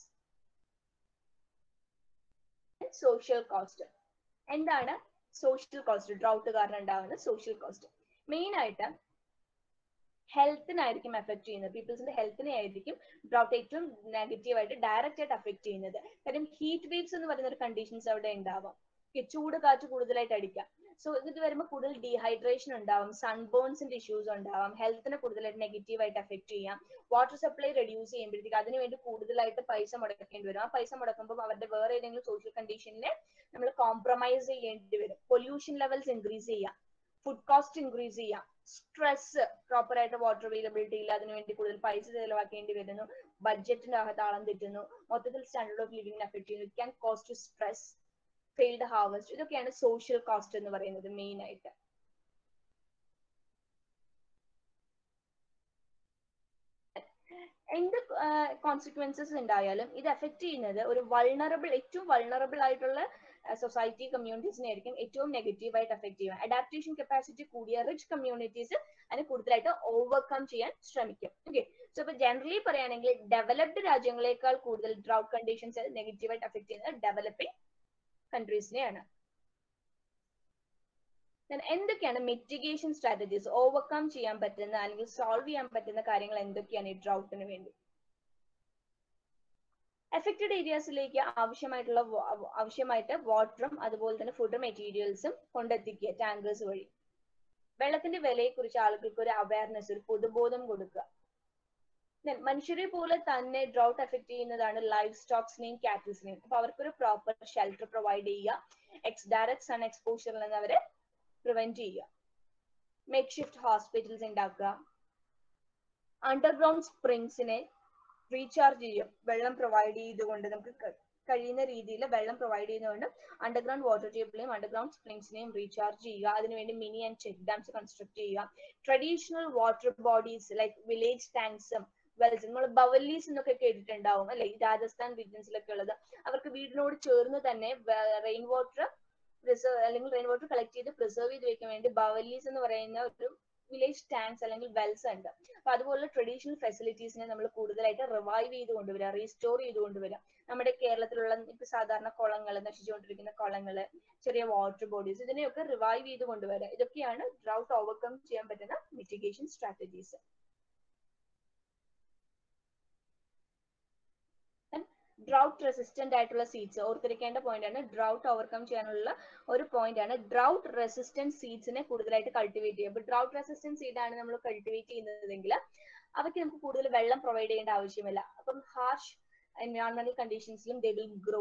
Social cost. എന്താണ് സോഷ്യൽ കോസ്റ്റ്? ഡ്രൗട്ട് കാരണം ഉണ്ടാകുന്ന സോഷ്യൽ കോസ്റ്റ് മെയിൻ ആയിട്ട് ഹെൽത്തിനായിരിക്കും എഫക്ട് ചെയ്യുന്നത്. പീപ്പിൾസിന്റെ ഹെൽത്തിനെ ആയിരിക്കും ഡ്രൗട്ട് ഏറ്റവും നെഗറ്റീവ് ആയിട്ട് ഡയറക്റ്റ് ആയിട്ട് എഫക്ട് ചെയ്യുന്നത്. കാര്യം ഹീറ്റ് വേവ്സ് എന്ന് പറയുന്ന ഒരു കണ്ടീഷൻസ് അവിടെ ഉണ്ടാവാം. ചൂട് കാറ്റ് കൂടുതലായിട്ട് അടിക്കാം. സോ ഇത് വരുമ്പോൾ കൂടുതൽ ഡീഹൈഡ്രേഷൻ ഉണ്ടാവും, സൺബേൺസിന്റെ ഇഷ്യൂസ് ഉണ്ടാവാം, ഹെൽത്തിനെ കൂടുതലായിട്ട് നെഗറ്റീവ് ആയിട്ട് എഫക്ട് ചെയ്യാം. വാട്ടർ സപ്ലൈ റെഡ്യൂസ് ചെയ്യുമ്പോഴത്തേക്ക് അതിനുവേണ്ടി കൂടുതലായിട്ട് പൈസ മുടക്കേണ്ടി വരും. ആ പൈസ മുടക്കുമ്പോൾ അവരുടെ വേറെ ഏതെങ്കിലും സോഷ്യൽ കണ്ടീഷനിനെ നമ്മൾ കോംപ്രമൈസ് ചെയ്യേണ്ടി വരും. പൊല്യൂഷൻ ലെവൽസ് ഇൻക്രീസ് ചെയ്യാം, ഫുഡ് കോസ്റ്റ് ഇൻക്രീസ് ചെയ്യാം, സ്ട്രെസ്, പ്രോപ്പർ ആയിട്ട് വാട്ടർ അവൈലബിലിറ്റി ഇല്ല, അതിനുവേണ്ടി കൂടുതൽ പൈസ ചെലവാക്കേണ്ടി വരുന്നു, ബഡ്ജറ്റിന്റെ താളം തെറ്റുന്നു, മൊത്തത്തിൽ സ്റ്റാൻഡേർഡ് ഓഫ് ലിവിംഗിനെ എഫക്ട് ചെയ്യുന്നു. It can cost to stress, failed harvest. ഇതൊക്കെയാണ് സോഷ്യൽ കോസ്റ്റ് എന്ന് പറയുന്നത് മെയിൻ ആയിട്ട്. എന്ത് കോൺസിക്വൻസസ് ഉണ്ടായാലും ഇത് എഫക്ട് ചെയ്യുന്നത് ഒരു വൾണറബിൾ, ഏറ്റവും വൾണറബിൾ ആയിട്ടുള്ള സൊസൈറ്റി കമ്മ്യൂണിറ്റീസിനെ ആയിരിക്കും ഏറ്റവും നെഗറ്റീവായിട്ട് എഫക്ട് ചെയ്യുക. അഡാപ്റ്റേഷൻ കപ്പാസിറ്റി കൂടിയ റിച്ച് കമ്മ്യൂണിറ്റീസ് അതിന് കൂടുതലായിട്ട് ഓവർകം ചെയ്യാൻ ശ്രമിക്കും. ഓക്കെ, സോ ഇപ്പൊ ജനറലി പറയുകയാണെങ്കിൽ ഡെവലപ്ഡ് രാജ്യങ്ങളെക്കാൾ കൂടുതൽ ഡ്രൗട്ട് കണ്ടീഷൻസ് നെഗറ്റീവായിട്ട് എഫക്ട് ചെയ്യുന്നത് ഡെവലപ്പിംഗ് കൺട്രീസിനെയാണ്. എന്തൊക്കെയാണ് മിറ്റിഗേഷൻ സ്ട്രാറ്റജീസ്, ഓവർകം ചെയ്യാൻ പറ്റുന്ന അല്ലെങ്കിൽ സോൾവ് ചെയ്യാൻ പറ്റുന്ന കാര്യങ്ങൾ എന്തൊക്കെയാണ് ഈ ഡ്രൗട്ടിന് വേണ്ടി? എഫക്റ്റഡ് ഏരിയാസിലേക്ക് ആവശ്യമായിട്ട് വാട്ടറും അതുപോലെ തന്നെ ഫുഡ് മെറ്റീരിയൽസും കൊണ്ടെത്തിക്കുക ടാങ്കേഴ്സ് വഴി. വെള്ളത്തിന്റെ വിലയെ കുറിച്ച് ആളുകൾക്ക് ഒരു അവയർനെസ്, ഒരു പൊതുബോധം കൊടുക്കുക. മനുഷ്യരെ പോലെ തന്നെ ഡ്രൗട്ട് എഫക്ട് ചെയ്യുന്നതാണ് ലൈഫ് സ്റ്റോക്സിനെയും കാറ്റിൽസിനെയും. അപ്പൊ അവർക്കൊരു പ്രോപ്പർ ഷെൽട്ടർ പ്രൊവൈഡ് ചെയ്യുക, ഡയറക്റ്റ് സൺ എക്സ്പോഷറിൽ നിന്ന് അവരെ പ്രിവെന്റ് ചെയ്യുക. മേക്ക് ഷിഫ്റ്റ് ഹോസ്പിറ്റൽസ് ഉണ്ടാക്കുക, അണ്ടർഗ്രൗണ്ട് സ്പ്രിങ്സിനെ റീചാർജ് ചെയ്യും, വെള്ളം പ്രൊവൈഡ് ചെയ്തുകൊണ്ട് നമുക്ക് കഴിയുന്ന രീതിയിൽ വെള്ളം പ്രൊവൈഡ് ചെയ്യുന്നതുകൊണ്ട് അണ്ടർഗ്രൗണ്ട് വാട്ടർ ടേബിളിനെയും അണ്ടർഗ്രൗണ്ട് സ്പ്രിങ്സിനെയും റീചാർജ് ചെയ്യുക. അതിനുവേണ്ടി mini and check dams construct ചെയ്യുക. Traditional water bodies like village ടാങ്ക്സും വെൽസ്, നമ്മൾ ബവല്ലീസ് എന്നൊക്കെ കേട്ടിട്ടുണ്ടാവും അല്ലെ, രാജസ്ഥാൻ റീജിയൻസിലൊക്കെ ഉള്ളത്. അവർക്ക് വീടിനോട് ചേർന്ന് തന്നെ റെയിൻ വാട്ടർ അല്ലെങ്കിൽ റെയിൻ വാട്ടർ കളക്ട് ചെയ്ത് പ്രിസർവ് ചെയ്ത് വെക്കാൻ വേണ്ടി ബവല്ലീസ് എന്ന് പറയുന്ന ഒരു വില്ലേജ് ടാങ്ക്സ് അല്ലെങ്കിൽ വെൽസ് ഉണ്ട്. അപ്പൊ അതുപോലുള്ള ട്രഡീഷണൽ ഫെസിലിറ്റീസിനെ നമ്മൾ കൂടുതലായിട്ട് റിവൈവ് ചെയ്ത് കൊണ്ടുവരിക, റീസ്റ്റോർ ചെയ്ത് കൊണ്ടുവരിക. നമ്മുടെ കേരളത്തിലുള്ള ഇപ്പൊ സാധാരണ കുളങ്ങൾ, നശിച്ചുകൊണ്ടിരിക്കുന്ന കുളങ്ങള്, ചെറിയ വാട്ടർ ബോഡീസ്, ഇതിനെയൊക്കെ റിവൈവ് ചെയ്ത് കൊണ്ടുവരിക. ഇതൊക്കെയാണ് ഡ്രൗട്ട് ഓവർകം ചെയ്യാൻ പറ്റുന്ന മിറ്റിഗേഷൻ സ്ട്രാറ്റജീസ്. ഡ്രൗട്ട് റെസിസ്റ്റന്റ് ആയിട്ടുള്ള സീഡ്സ് ഓർത്തിരിക്കേണ്ട പോയിന്റ് ആണ്. ഡ്രൗട്ട് ഓവർകം ചെയ്യാനുള്ള ഒരു പോയിന്റ് ആണ്. ഡ്രൗട്ട് റെസിസ്റ്റന്റ് സീഡ്സിനെ കൂടുതലായിട്ട് കൾട്ടിവേറ്റ് ചെയ്യുക. അപ്പൊ ഡ്രൗട്ട് റെസിസ്റ്റന്റ് സീഡ് ആണ് നമ്മൾ കൾട്ടിവേറ്റ് ചെയ്യുന്നതെങ്കിൽ അവയ്ക്ക് നമുക്ക് കൂടുതൽ വെള്ളം പ്രൊവൈഡ് ചെയ്യേണ്ട ആവശ്യമില്ല. അപ്പം ഹാർഷ് എൻവയോൺമെന്റൽ കണ്ടീഷൻസിലും ദേ വിൽ ഗ്രോ.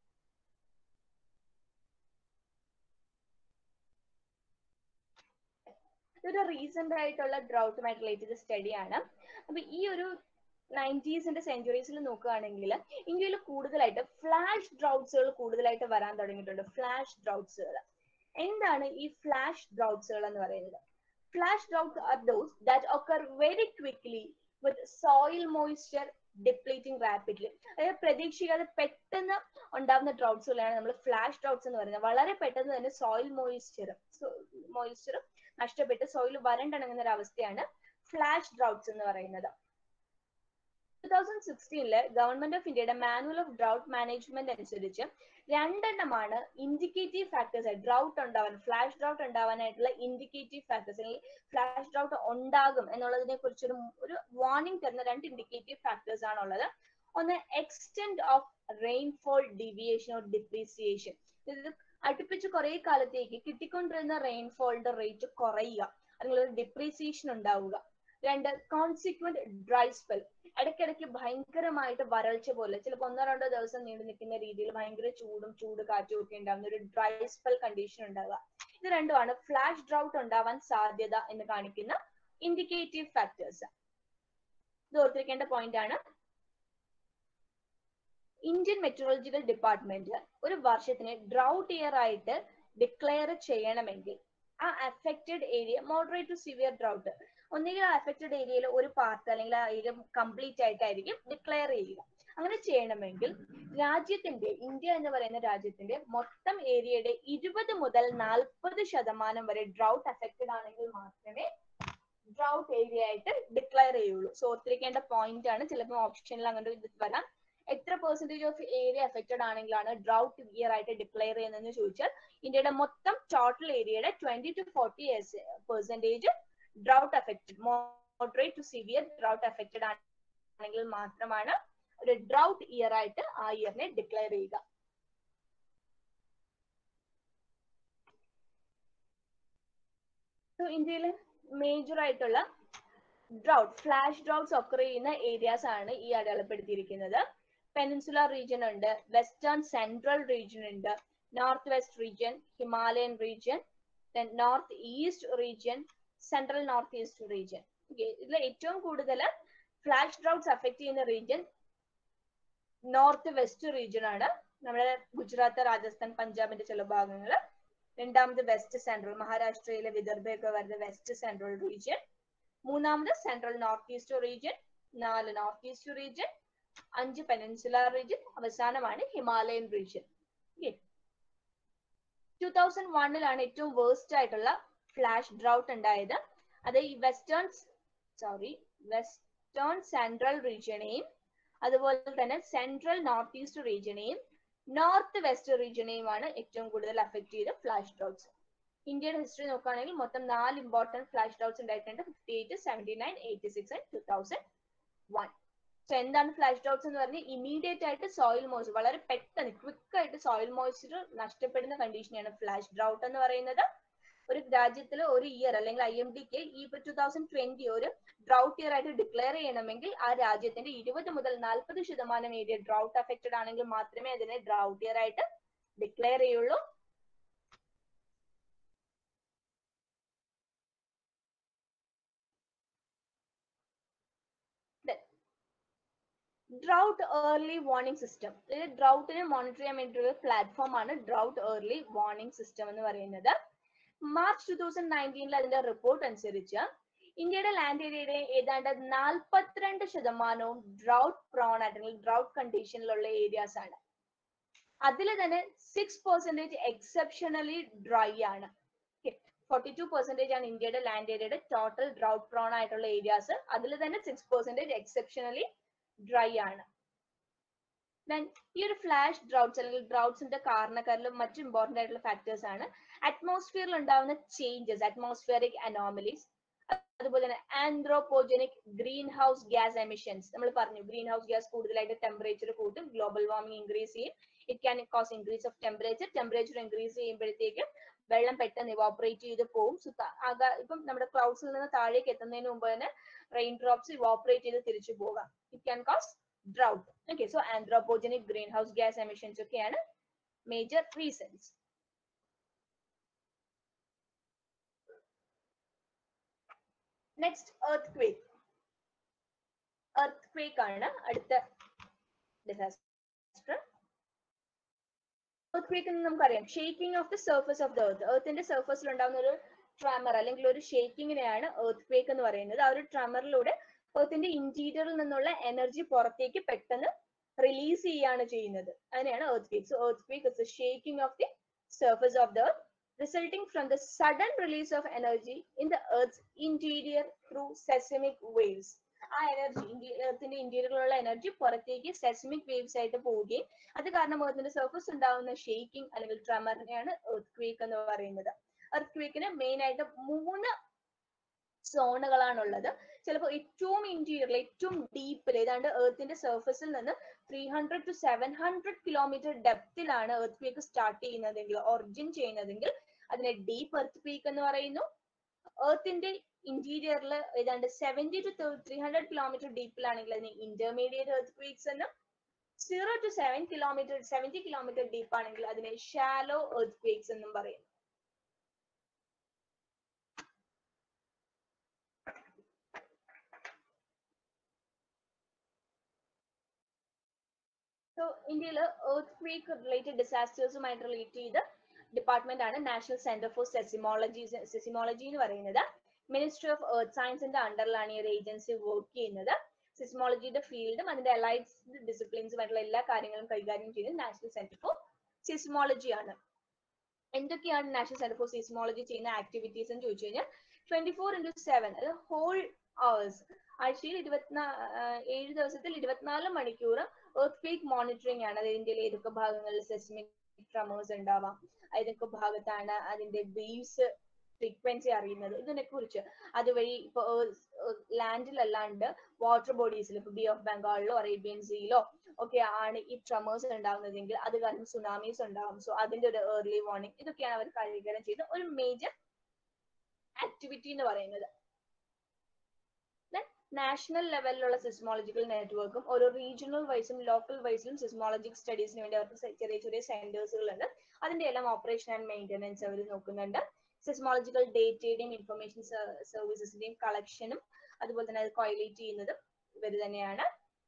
ഇതൊരു റീസെന്റ് ആയിട്ടുള്ള ഡ്രൗട്ടുമായിട്ട് റിലേറ്റ് ചെയ്ത സ്റ്റഡിയാണ്. അപ്പൊ ഈ ഒരു 90s സെഞ്ചുറീസിൽ നോക്കുകയാണെങ്കിൽ ഇന്ത്യയിൽ കൂടുതലായിട്ട് ഫ്ലാഷ് ഡ്രൗട്ട്സുകൾ കൂടുതലായിട്ട് വരാൻ തുടങ്ങിയിട്ടുണ്ട്. ഫ്ലാഷ് ഡ്രൗട്ട്സുകൾ എന്താണ് ഈ ഫ്ലാഷ് ഡ്രൗട്ട്സുകൾ എന്ന് പറയുന്നത്? Flash droughts are those that occur very quickly with soil moisture depleting rapidly. അതായത് പ്രതീക്ഷിക്കാതെ പെട്ടെന്ന് ഉണ്ടാകുന്ന ഡ്രൗട്ട്സുകളാണ് നമ്മൾ ഫ്ലാഷ് ഡ്രൗട്ട്സ് എന്ന് പറയുന്നത്. വളരെ പെട്ടെന്ന് തന്നെ സോയിൽ മോയിസ്ചർ നഷ്ടപ്പെട്ട് സോയിൽ വരണ്ടണങ്ങുന്ന ഒരു അവസ്ഥയാണ് ഫ്ലാഷ് ഡ്രൗട്ട്സ് എന്ന് പറയുന്നത്. 2016 ഗവൺമെന്റ് ഓഫ് ഇന്ത്യയുടെ മാനുവൽ ഓഫ് ഡ്രൗട്ട് മാനേജ്മെന്റ് അനുസരിച്ച് രണ്ടെണ്ണമാണ് ഇൻഡിക്കേറ്റീവ് ഫാക്ടേഴ്സ്. ഡ്രൗട്ട് ഉണ്ടാവാൻ, ഫ്ലാഷ് ഡ്രൗട്ട് ഉണ്ടാവാനായിട്ടുള്ള ഇൻഡിക്കേറ്റീവ് ഫാക്ടേഴ്സ്, അല്ലെങ്കിൽ ഫ്ലാഷ് ഡ്രൗട്ട് ഉണ്ടാകും എന്നുള്ളതിനെ കുറിച്ചൊരു വാർണിംഗ് തരുന്ന രണ്ട് ഇൻഡിക്കേറ്റീവ് ഫാക്ടേഴ്സ് ആണുള്ളത്. ഒന്ന് extent of rainfall deviation or depreciation. ഇത് അടുപ്പിച്ച് കുറെ കാലത്തേക്ക് കിട്ടിക്കൊണ്ടിരുന്ന റെയിൻഫോളിന്റെ റേറ്റ് കുറയുക, അല്ലെങ്കിൽ ഒരു ഡിപ്രീസിയേഷൻ ഉണ്ടാവുക. രണ്ട്, കോൺസിക്വന്റ് ഡ്രൈ സ്പെൽ. ഇടയ്ക്കിടയ്ക്ക് ഭയങ്കരമായിട്ട് വരൾച്ച പോലെ ചിലപ്പോൾ 1-2 ദിവസം നീണ്ടു നിൽക്കുന്ന രീതിയിൽ ഭയങ്കര ചൂട് കാറ്റും ഒക്കെ ഉണ്ടാകുന്ന ഒരു ഡ്രൈ സ്പെൽ കണ്ടീഷൻ ഉണ്ടാവുക. ഇത് രണ്ടുമാണ് ഫ്ലാഷ് ഡ്രൗട്ട് ഉണ്ടാവാൻ സാധ്യത എന്ന് കാണിക്കുന്ന ഇൻഡിക്കേറ്റീവ് ഫാക്ടേഴ്സ്. ഇത് ഓർത്തിരിക്കേണ്ട പോയിന്റ് ആണ്. ഇന്ത്യൻ മെറ്ററോളജിക്കൽ ഡിപ്പാർട്ട്മെന്റ് ഒരു വർഷത്തിന് ഡ്രൗട്ട് ഇയർ ആയിട്ട് ഡിക്ലെയർ ചെയ്യണമെങ്കിൽ ആ affected area moderate to severe drought, ഒന്നുകിൽ ആ അഫക്റ്റഡ് ഏരിയയിൽ ഒരു പാർട്ട് അല്ലെങ്കിൽ ആ ഏരിയ കംപ്ലീറ്റ് ആയിട്ടായിരിക്കും ഡിക്ലെയർ ചെയ്യുക. അങ്ങനെ ചെയ്യണമെങ്കിൽ രാജ്യത്തിന്റെ, ഇന്ത്യ എന്ന് പറയുന്ന രാജ്യത്തിന്റെ മൊത്തം ഏരിയയുടെ 20 മുതൽ 40% വരെ ഡ്രൗട്ട് അഫക്റ്റഡ് ആണെങ്കിൽ മാത്രമേ ഡ്രൗട്ട് ഏരിയ ആയിട്ട് ഡിക്ലെയർ ചെയ്യുള്ളൂ. സോ ഓർത്തിരിക്കേണ്ട പോയിന്റ് ആണ്. ചിലപ്പോൾ ഓപ്ഷനിൽ അങ്ങനെ ഇത് വരാം. എത്ര പെർസെന്റേജ് ഓഫ് ഏരിയ അഫക്റ്റഡ് ആണെങ്കിലാണ് ഡ്രൗട്ട് ഇയർ ആയിട്ട് ഡിക്ലെയർ ചെയ്യുന്നതെന്ന് ചോദിച്ചാൽ ഇന്ത്യയുടെ മൊത്തം ടോട്ടൽ ഏരിയയുടെ 20 to 40% drought affected, moderate to severe drought affected ആണെങ്കിൽ മാത്രമാണ് ഒരു ഡ്രൗട്ട് ഇയർ ആയിട്ട് ആ ഇയറിനെ ഡിക്ലെയർ ചെയ്യുക. ഇന്ത്യയിലെ മേജർ ആയിട്ടുള്ള ഡ്രൗട്ട്, ഫ്ലാഷ് ഡ്രൗട്ട്സ് ഒക്കർ ചെയ്യുന്ന ഏരിയാസ് ആണ് ഈ അടയാളപ്പെടുത്തിയിരിക്കുന്നത്. പെനിൻസുലർ റീജിയൻ ഉണ്ട്, വെസ്റ്റേൺ സെൻട്രൽ റീജിയൻ ഉണ്ട്, north west region, Himalayan region, north east region, central north east region. ഇതിൽ ഏറ്റവും കൂടുതൽ ഫ്ലാഷ് ഡ്രൗട്ട്സ് അഫക്ട് ചെയ്യുന്ന റീജിയൻ നോർത്ത് വെസ്റ്റ് റീജിയൻ ആണ്. നമ്മുടെ ഗുജറാത്ത്, രാജസ്ഥാൻ, പഞ്ചാബിന്റെ ചില ഭാഗങ്ങൾ. രണ്ടാമത് വെസ്റ്റ് സെൻട്രൽ, മഹാരാഷ്ട്രയിലെ വിദർഭയൊക്കെ വരുന്ന വെസ്റ്റ് സെൻട്രൽ റീജിയൻ. മൂന്നാമത് central north east region. 4 north east region, 5 peninsular region, അവസാനമാണ് ഹിമാലയൻ റീജിയൻ. 2001 ഏറ്റവും വേഴ്സ്റ്റ് ആയിട്ടുള്ള ഫ്ലാഷ് ഡ്രൗട്ട് ഉണ്ടായത്. അത് ഈ വെസ്റ്റേൺ സെൻട്രൽ റീജിയനെയും അതുപോലെ തന്നെ സെൻട്രൽ നോർത്ത് ഈസ്റ്റ് റീജിയനെയും നോർത്ത് വെസ്റ്റ് റീജിയനെയുമാണ് ഏറ്റവും കൂടുതൽ അഫക്ട് ചെയ്ത ഫ്ലാഷ് ഡ്രൗട്ട്സ്. ഇന്ത്യയുടെ ഹിസ്റ്ററി നോക്കുകയാണെങ്കിൽ മൊത്തം 4 ഇമ്പോർട്ടന്റ് ഫ്ലാഷ് ഡ്രൗട്ട്സ് ഉണ്ടായിട്ടുണ്ട്. 58, 79, 86 ആൻഡ് 2001. സോ എന്താണ് ഫ്ലാഷ് ഡ്രൗട്ട്സ് എന്ന് പറഞ്ഞാൽ ഇമീഡിയറ്റ് ആയിട്ട് സോയിൽ മോയ്സ്ചർ, വളരെ പെട്ടെന്ന് ക്വിക്ക് ആയിട്ട് സോയിൽ മോയ്സ്ചർ നഷ്ടപ്പെടുന്ന കണ്ടീഷനെയാണ് ഫ്ലാഷ് ഡ്രൗട്ട് എന്ന് പറയുന്നത്. ഒരു രാജ്യത്തിൽ ഒരു ഇയർ അല്ലെങ്കിൽ IMDക്ക് ഈ 2020 ഒരു ഡ്രൗട്ട് ഇയർ ആയിട്ട് ഡിക്ലെയർ ചെയ്യണമെങ്കിൽ ആ രാജ്യത്തിന്റെ 20 മുതൽ 40% ഏരിയ ഡ്രൗട്ട് അഫക്റ്റഡ് ആണെങ്കിൽ മാത്രമേ അതിനെ ഡ്രൗട്ട് ഇയർ ആയിട്ട് ഡിക്ലെയർ ചെയ്യുള്ളൂ. ഡ്രൗട്ട് ഏർലി വാർണിംഗ് സിസ്റ്റം, ഡ്രൗട്ടിനെ മോണിറ്റർ ചെയ്യാൻ വേണ്ടിയിട്ടുള്ള പ്ലാറ്റ്ഫോം ആണ് ഡ്രൗട്ട് ഏർലി വാർണിംഗ് സിസ്റ്റം എന്ന് പറയുന്നത്. മാർച്ച് 2019 അതിന്റെ റിപ്പോർട്ട് അനുസരിച്ച് ഇന്ത്യയുടെ ലാൻഡ് ഏരിയയുടെ ഏതാണ്ട് 42% ഡ്രൗട്ട് പ്രോൺ ആയിട്ട് ഡ്രൗട്ട് കണ്ടീഷനിലുള്ള ഏരിയാസ് ആണ്. അതിൽ തന്നെ 6% എക്സെപ്ഷണലി ഡ്രൈ ആണ്. 42% ആണ് ഇന്ത്യയുടെ ലാൻഡ് ഏരിയയുടെ ടോട്ടൽ ഡ്രൗട്ട് പ്രോൺ ആയിട്ടുള്ള ഏരിയാസ്. അതിൽ തന്നെ 6% എക്സെപ്ഷണലി ഡ്രൈ ആണ്. ഈ ഒരു ഫ്ലാഷ് ഡ്രൗട്ട്സ് അല്ലെങ്കിൽ ഡ്രൗട്ട്സിന്റെ കാരണക്കാരിലും മറ്റു ഇമ്പോർട്ടന്റ് ആയിട്ടുള്ള ഫാക്ടേഴ്സ് ആണ് അറ്റ്മോസ്ഫിയറിൽ ഉണ്ടാവുന്ന ചേഞ്ചസ്, അറ്റ്മോസ്ഫിയറിക് അനോമലീസ്, അതുപോലെ തന്നെ anthropogenic green house gas emissions. നമ്മൾ പറഞ്ഞു ഗ്രീൻ ഹൗസ് ഗ്യാസ് കൂടുതലായിട്ട് ടെമ്പറേച്ചർ കൂട്ടും, ഗ്ലോബൽ വാർമിംഗ് ഇൻക്രീസ് ചെയ്യും. It can cause increase of temperature increase ചെയ്യുമ്പോഴത്തേക്കും വെള്ളം പെട്ടെന്ന് ഇവോപ്പറേറ്റ് ചെയ്ത് പോകും. ഇപ്പം നമ്മുടെ ക്ലൗഡ്സിൽ നിന്ന് താഴേക്ക് എത്തുന്നതിന് മുമ്പ് തന്നെ റെയിൻ ഡ്രോപ്സ് ഇവോപ്പറേറ്റ് ചെയ്ത് തിരിച്ചു പോകാം. It can cause drought. Okay, so anthropogenic greenhouse gas emissions ഒക്കെയാണ് major reasons. Next, earthquake. Earthquake ആണ് അടുത്ത ഡിസാസ്റ്റർ. earthquake എന്ന് നമുക്കറിയാം shaking of the surface of the earth. എർത്തിന്റെ സർഫസിൽ ഉണ്ടാകുന്ന ഒരു ട്രമർ അല്ലെങ്കിൽ ഒരു ഷേക്കിങ്ങിനെയാണ് earthquake എന്ന് പറയുന്നത്. ആ ഒരു ട്രമറിലൂടെ എർത്തിന്റെ ഇന്റീരിയറിൽ നിന്നുള്ള എനർജി പുറത്തേക്ക് പെട്ടെന്ന് റിലീസ് ചെയ്യാണ് ചെയ്യുന്നത്. അതിനെയാണ് earthquake. So earthquake is the shaking of the surface of the earth resulting from the sudden release of energy in the earth's interior through seismic waves. ആ എനർജി എർത്തിന്റെ ഇന്റീരിയറിലുള്ള എനർജി പുറത്തേക്ക് സെസ്മിക് വേവ്സ് ആയിട്ട് പോവുകയും അത് കാരണം എർത്തിന്റെ സർഫസ് ഉണ്ടാകുന്ന shaking അല്ലെങ്കിൽ ട്രമറിനെയാണ് earthquake എന്ന് പറയുന്നത്. earthquakeന് മെയിൻ ആയിട്ട് 3 സോണുകളാണുള്ളത്. ചിലപ്പോൾ ഏറ്റവും ഇന്റീരിയറിൽ ഏറ്റവും ഡീപ്പിൽ ഏതാണ്ട് എർത്തിന്റെ സർഫസിൽ നിന്ന് 300 to 700 കിലോമീറ്റർ ഡെപ്തിലാണ് earthquake സ്റ്റാർട്ട് ചെയ്യുന്നതെങ്കിൽ ഒറിജിൻ ചെയ്യുന്നതെങ്കിൽ അതിനെ ഡീപ്പ് earthquake എന്ന് പറയുന്നു. എർത്തിന്റെ ഇന്റീരിയറിൽ ഏതാണ്ട് 70 to 300 കിലോമീറ്റർ ഡീപ്പിലാണെങ്കിൽ അതിനെ ഇന്റർമീഡിയറ്റ് earthquakes എന്നും 0 to 70 കിലോമീറ്റർ ഡീപ്പ് ആണെങ്കിൽ അതിനെ ഷാലോ earthquakes എന്നും പറയുന്നു. സോ ഇന്ത്യയിൽ earthquake റിലേറ്റഡ് ഡിസാസ്റ്റേഴ്സുമായിട്ട് റിലേറ്റ് ചെയ്ത ഡിപ്പാർട്ട്മെന്റ് ആണ് നാഷണൽ സെന്റർ ഫോർ സെസിമോളജി എന്ന് പറയുന്നത്. മിനിസ്ട്രി ഓഫ് എർത്ത് സയൻസിന്റെ അണ്ടറിലാണ് ഈ ഒരു ഏജൻസി വർക്ക് ചെയ്യുന്നത്. സിസ്മോളജിയുടെ ഫീൽഡും അതിന്റെ അലൈഡ് ഡിസിപ്ലിൻസുമായിട്ടുള്ള എല്ലാ കാര്യങ്ങളും കൈകാര്യം ചെയ്യുന്നത് നാഷണൽ സെന്റർ ഫോർ സിസ്മോളജി ആണ്. എന്തൊക്കെയാണ് നാഷണൽ സെന്റർ ഫോർ സിസ്മോളജി ചെയ്യുന്ന ആക്ടിവിറ്റീസ് എന്ന് ചോദിച്ചു കഴിഞ്ഞാൽ 24/7 അത് ഹോൾ അവേഴ്സ് ആഴ്ചയിൽ 7 ദിവസത്തിൽ 24 മണിക്കൂർ earthquake മോണിറ്ററിംഗ് ആണ്. അത് ഇന്ത്യയിലെ ഏതൊക്കെ ഭാഗങ്ങളിൽ സെസ്മിക് ട്രമേഴ്സ് ഉണ്ടാവാം, ഏതൊക്കെ ഭാഗത്താണ് അതിന്റെ വേവ്സ് ഫ്രീക്വൻസി അറിയുന്നത്, ഇതിനെ കുറിച്ച് അതുവഴി ഇപ്പൊ ലാൻഡിലല്ലാണ്ട് വാട്ടർ ബോഡീസിൽ ഇപ്പൊ ബേ ഓഫ് ബംഗാളിലോ അറേബ്യൻ സീയിലോ ഒക്കെ ആണ് ഈ ട്രമേഴ്സ് ഉണ്ടാവുന്നതെങ്കിൽ അത് കാരണം സുനാമീസ് ഉണ്ടാവും. സോ അതിന്റെ ഒരു ഏർലി വാർണിംഗ് ഇതൊക്കെയാണ് അവർ കൈകാര്യം ചെയ്യുന്ന ഒരു മേജർ ആക്ടിവിറ്റി എന്ന് പറയുന്നത്. നാഷണൽ ലെവലിലുള്ള സിസ്മോളജിക്കൽ നെറ്റ്വർക്കും ഓരോ റീജിയണൽ വൈസും ലോക്കൽ വൈസിലും സിസ്മോളജിക് സ്റ്റഡീസിന് വേണ്ടി അവർക്ക് ചെറിയ ചെറിയ സെന്റേഴ്സുകളുണ്ട്. അതിന്റെ എല്ലാം ഓപ്പറേഷൻ ആൻഡ് മെയിൻ്റെനൻസ് അവർ നോക്കുന്നുണ്ട്. സിസ്മോളജിക്കൽ ഡേറ്റയുടെയും ഇൻഫർമേഷൻ സർവീസസിന്റെയും കളക്ഷനും അതുപോലെ തന്നെ അത് കോയിലേറ്റ് ചെയ്യുന്നതും ഇവർ തന്നെയാണ്.